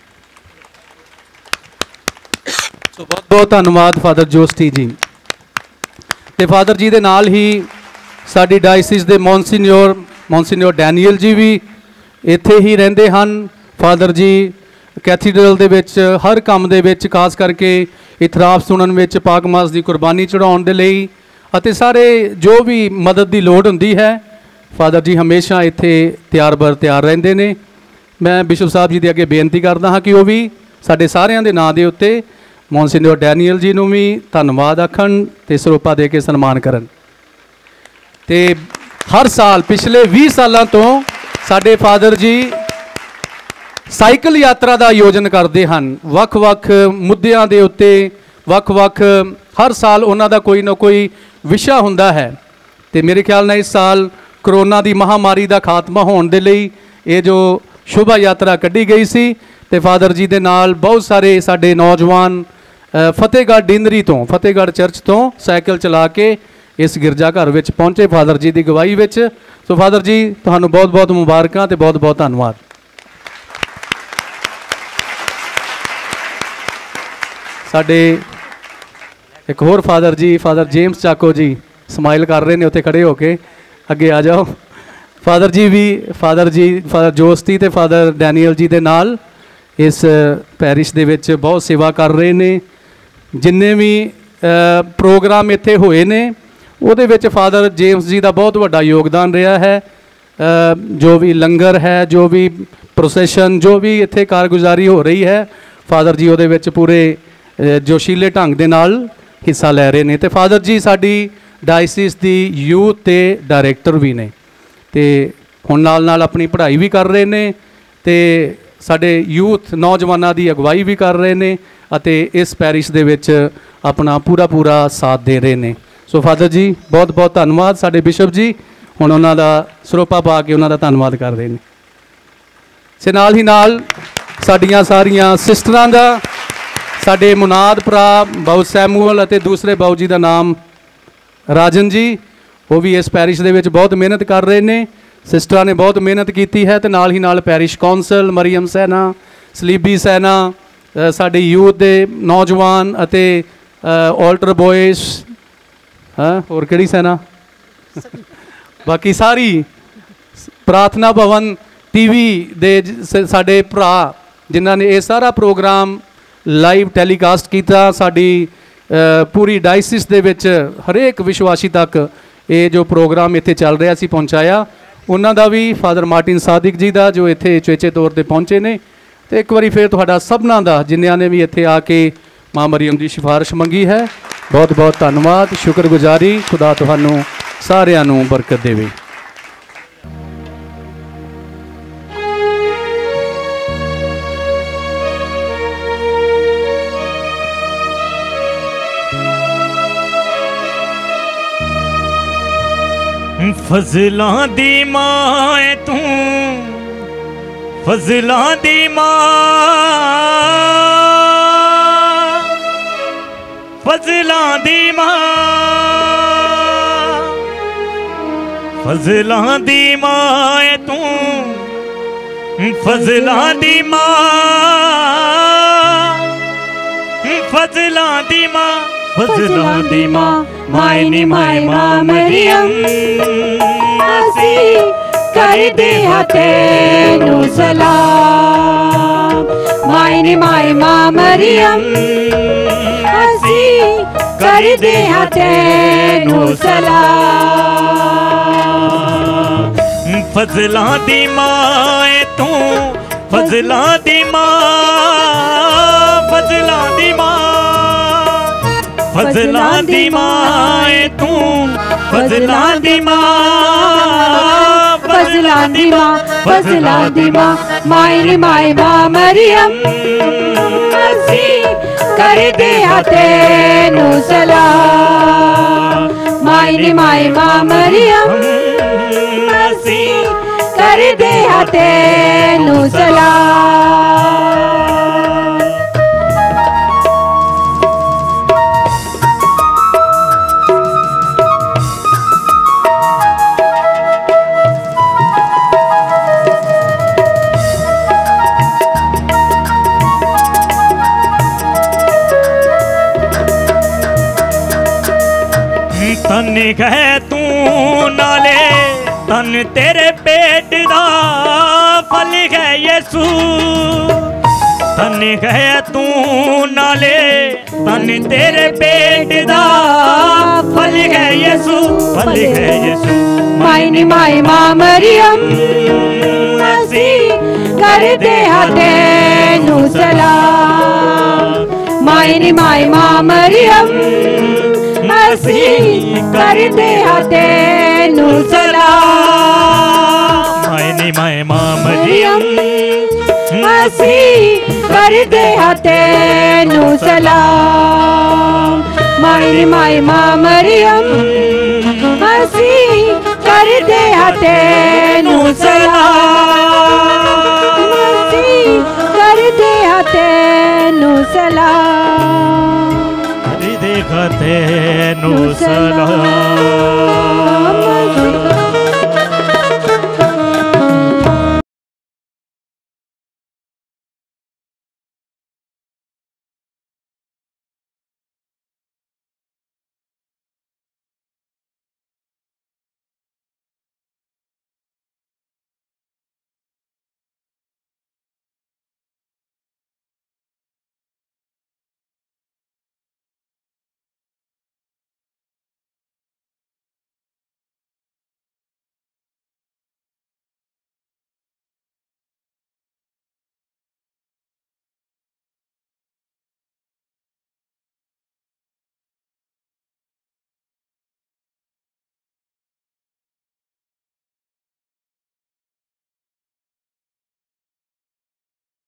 तो बहुत बहुत धन्नवाद फादर जोस टी जी। तो फादर जी के नाल ही साडी डायसिस के मॉन्सीनियोर डैनियल जी भी इत्थे ही रहिंदे हन। फादर जी कैथीड्रल दे विच हर काम दे विच, खास करके इतराफ सुनन विच, पाकमास की कुर्बानी चढ़ाउण दे लई अते सारे जो भी मदद की लोड़ हुंदी है, फादर जी हमेशा इत्थे तैयार बर तैयार रहिंदे ने। मैं बिशप साहब जी के अगे बेनती करदा हाँ कि वो भी साडे सारियां दे नां दे उत्ते मॉन्सीनियोर डैनियल जी नूं भी धन्नवाद आखण ते सरोपा दे के सन्मान करन। ते हर साल पिछले 20 सालों तो साडे फादर जी साइकिल यात्रा का आयोजन करते हैं। वख-वख मुद्दों के उत्ते वख-वख हर साल उन्हां दा कोई ना कोई विषय हुंदा है। तो मेरे ख्याल नाल इस साल कोरोना की महामारी का खात्मा होने दे लई ये जो शोभा यात्रा कढ़ी गई सी, ते फादर जी दे नाल बहुत सारे साडे नौजवान ਫਤਿਹਗੜ੍ਹ ਡਿੰਦਰੀ ਤੋਂ, ਫਤਿਹਗੜ੍ਹ ਚਰਚ ਤੋਂ ਸਾਈਕਲ ਚਲਾ ਕੇ ਇਸ ਗਿਰਜਾ ਘਰ ਵਿੱਚ ਪਹੁੰਚੇ ਫਾਦਰ ਜੀ ਦੀ ਅਗਵਾਈ ਵਿੱਚ। ਸੋ ਫਾਦਰ ਜੀ ਤੁਹਾਨੂੰ ਬਹੁਤ ਬਹੁਤ ਮੁਬਾਰਕਾਂ ਤੇ ਬਹੁਤ ਬਹੁਤ ਧੰਨਵਾਦ। ਸਾਡੇ ਇੱਕ ਹੋਰ ਫਾਦਰ ਜੀ, ਫਾਦਰ ਜੇਮਸ ਚਾਕੋ ਜੀ ਸਮਾਈਲ ਕਰ ਰਹੇ ਨੇ ਉੱਥੇ ਖੜੇ ਹੋ ਕੇ, ਅੱਗੇ ਆ ਜਾਓ। ਫਾਦਰ ਜੀ ਵੀ, ਫਾਦਰ ਜੋਸਤੀ ਤੇ ਫਾਦਰ ਡੈਨੀਅਲ ਜੀ ਦੇ ਨਾਲ ਇਸ ਪੈਰਿਸ਼ ਦੇ ਵਿੱਚ ਬਹੁਤ ਸੇਵਾ ਕਰ ਰਹੇ ਨੇ। ਜਿੰਨੇ ਵੀ ਪ੍ਰੋਗਰਾਮ ਇੱਥੇ ਹੋਏ ਨੇ ਉਹਦੇ ਵਿੱਚ ਫਾਦਰ ਜੇਮਸ ਜੀ ਦਾ ਬਹੁਤ ਵੱਡਾ ਯੋਗਦਾਨ ਰਿਹਾ ਹੈ। ਜੋ ਵੀ ਲੰਗਰ ਹੈ, ਜੋ ਵੀ ਪ੍ਰੋਸੈਸ਼ਨ, ਜੋ ਵੀ ਇੱਥੇ ਕਾਰਗੁਜ਼ਾਰੀ ਹੋ ਰਹੀ ਹੈ, ਫਾਦਰ ਜੀ ਉਹਦੇ ਵਿੱਚ ਪੂਰੇ ਜੋਸ਼ੀਲੇ ਢੰਗ ਦੇ ਨਾਲ ਹਿੱਸਾ ਲੈ ਰਹੇ ਨੇ। ਤੇ ਫਾਦਰ ਜੀ ਸਾਡੀ ਡਾਇਸਿਸ ਦੀ ਯੂਥ ਤੇ ਡਾਇਰੈਕਟਰ ਵੀ ਨੇ ਤੇ ਹੁਣ ਨਾਲ ਆਪਣੀ ਪੜ੍ਹਾਈ ਵੀ ਕਰ ਰਹੇ ਨੇ ਤੇ ਸਾਡੇ ਯੂਥ ਨੌਜਵਾਨਾਂ ਦੀ ਅਗਵਾਈ ਵੀ ਕਰ ਰਹੇ ਨੇ ਅਤੇ ਇਸ ਪੈਰਿਸ਼ ਦੇ ਵਿੱਚ ਆਪਣਾ ਪੂਰਾ ਸਾਥ ਦੇ ਰਹੇ ਨੇ। ਸੋ ਫਾਦਰ ਜੀ ਬਹੁਤ ਬਹੁਤ ਧੰਨਵਾਦ। ਸਾਡੇ ਬਿਸ਼ਪ ਜੀ ਹੁਣ ਉਹਨਾਂ ਦਾ ਸਰੋਪਾ ਪਾ ਕੇ ਉਹਨਾਂ ਦਾ ਧੰਨਵਾਦ ਕਰ ਰਹੇ ਨੇ। ਤੇ ਨਾਲ ਹੀ ਨਾਲ ਸਾਡੀਆਂ ਸਾਰੀਆਂ ਸਿਸਟਰਾਂ ਦਾ, ਸਾਡੇ ਮੁਨਾਦ ਭਰਾ ਬਾਊ ਸੈਮੂਅਲ ਅਤੇ ਦੂਸਰੇ ਬਾਊ ਜੀ ਦਾ ਨਾਮ ਰਾਜਨ ਜੀ, ਉਹ ਵੀ ਇਸ ਪੈਰਿਸ਼ ਦੇ ਵਿੱਚ ਬਹੁਤ ਮਿਹਨਤ ਕਰ ਰਹੇ ਨੇ। ਸਿਸਟਰਾਂ ਨੇ ਬਹੁਤ ਮਿਹਨਤ ਕੀਤੀ ਹੈ ਤੇ ਨਾਲ ਹੀ ਨਾਲ ਪੈਰਿਸ਼ ਕੌਂਸਲ, ਮਰੀਮ ਸੈਨਾ, ਸਲੀਬੀ ਸੈਨਾ, ਸਾਡੇ ਯੂਥ ਦੇ ਨੌਜਵਾਨ ਅਤੇ ਆਲਟਰ ਬੋਇਸ, ਹੋਰ ਕਿਹੜੀ ਸੈਨਾ, ਬਾਕੀ ਸਾਰੀ ਪ੍ਰਾਰਥਨਾ ਭਵਨ ਟੀਵੀ ਦੇ ਸਾਡੇ ਭਰਾ ਜਿਨ੍ਹਾਂ ਨੇ ਇਹ ਸਾਰਾ ਪ੍ਰੋਗਰਾਮ ਲਾਈਵ ਟੈਲੀਕਾਸਟ ਕੀਤਾ, ਸਾਡੀ ਪੂਰੀ ਡਾਇਸਿਸ ਦੇ ਵਿੱਚ ਹਰੇਕ ਵਿਸ਼ਵਾਸੀ ਤੱਕ ਇਹ ਜੋ ਪ੍ਰੋਗਰਾਮ ਇੱਥੇ ਚੱਲ ਰਿਹਾ ਸੀ ਪਹੁੰਚਾਇਆ। ਉਹਨਾਂ ਦਾ ਵੀ, ਫਾਦਰ ਮਾਰਟਿਨ ਸਾਦਿਕ ਜੀ ਦਾ ਜੋ ਇੱਥੇ ਚੇਚੇ ਤੌਰ ਤੇ ਪਹੁੰਚੇ ਨੇ। ਤੇ ਇੱਕ ਵਾਰੀ ਫਿਰ ਤੁਹਾਡਾ ਸਭਨਾਂ ਦਾ, ਜਿਨ੍ਹਾਂ ਨੇ ਵੀ ਇੱਥੇ ਆ ਕੇ ਮਾਂ ਮਰੀਮ ਦੀ ਸਿਫਾਰਿਸ਼ ਮੰਗੀ ਹੈ, ਬਹੁਤ ਬਹੁਤ ਧੰਨਵਾਦ, ਸ਼ੁਕਰਗੁਜ਼ਾਰੀ। ਖੁਦਾ ਤੁਹਾਨੂੰ ਸਾਰਿਆਂ ਨੂੰ ਬਰਕਤ ਦੇਵੇ। ਫਜ਼ਲਾਂ ਦੀ ਮਾਂ ਏ ਤੂੰ, ਫਜ਼ਲਾਂ ਦੀ ਮਾਂ, ਫਜ਼ਲਾਂ ਦੀ ਮਾਂ, ਫਜ਼ਲਾਂ ਦੀ ਮਾਂ ਏ ਤੂੰ, ਫਜ਼ਲਾਂ ਦੀ ਮਾਂ, ਫਜ਼ਲਾਂ ਦੀ ਮਾਂ, ਫਜ਼ਲਾਂ ਦੀ ਮਾਂ, ਮਾਇਨੀ ਮਾਈ ਮਾਂ ਮਰੀਮ, ਅਸੀਂ ਕਰਦੇ ਹਾਂ ਤੈਨੂੰ ਸਲਾਮ। ਮਾਇਨੀ ਮਾਈ ਮਾਂ ਮਰੀਮ, ਅਸੀਂ ਕਰਦੇ ਹਾਂ ਤੈਨੂੰ ਸਲਾਮ। ਫਜ਼ਲਾਂ ਦੀ ਮਾਂ ਏ ਤੂੰ, ਫਜ਼ਲਾਂ ਦੀ ਮਾਂ, ਫਜ਼ਲਾਂ ਦੀ ਮਾਂ, ਫਜ਼ਲਾਂ ਦੀ ਮਾਂ ਏ ਤੂੰ, ਫਜ਼ਲਾਂ ਦੀ ਮਾਂ, ਫਜ਼ਲਾਂ ਦੀ ਮਾਂ, ਫਜ਼ਲਾਂ ਦੀ ਮਾਂ, ਮਾਇਨੀ ਮਾਈ ਮਾਂ ਮਰੀਮ, ਅਸੀਂ ਕਰਦੇ ਹਾਂ ਤੈਨੂੰ ਸਲਾਮ। ਮਾਇਨੀ ਮਾਈ ਮਾਂ ਮਰੀਮ, ਅਸੀਂ ਕਰਦੇ ਹਾਂ ਤੈਨੂੰ ਸਲਾਮ। तन है तू नाले तन तेरे पेट दा फल है यसू। तन है तू नाले तन तेरे पेट दा फल है यसू, फल है यसू। मायनी माई मां मरियम असी कर दे तेनू सलाम। मायनी माई मां मरियम असी कर दे तेनू सलाम। मायनी माई मां मरियम असी कर दे तेनू सलाम। मायनी माई मां मरियम असी कर दे तेनू सलाम। असी कर दे तेनू सलाम। ਤੈਨੂੰ ਸਲਾਮ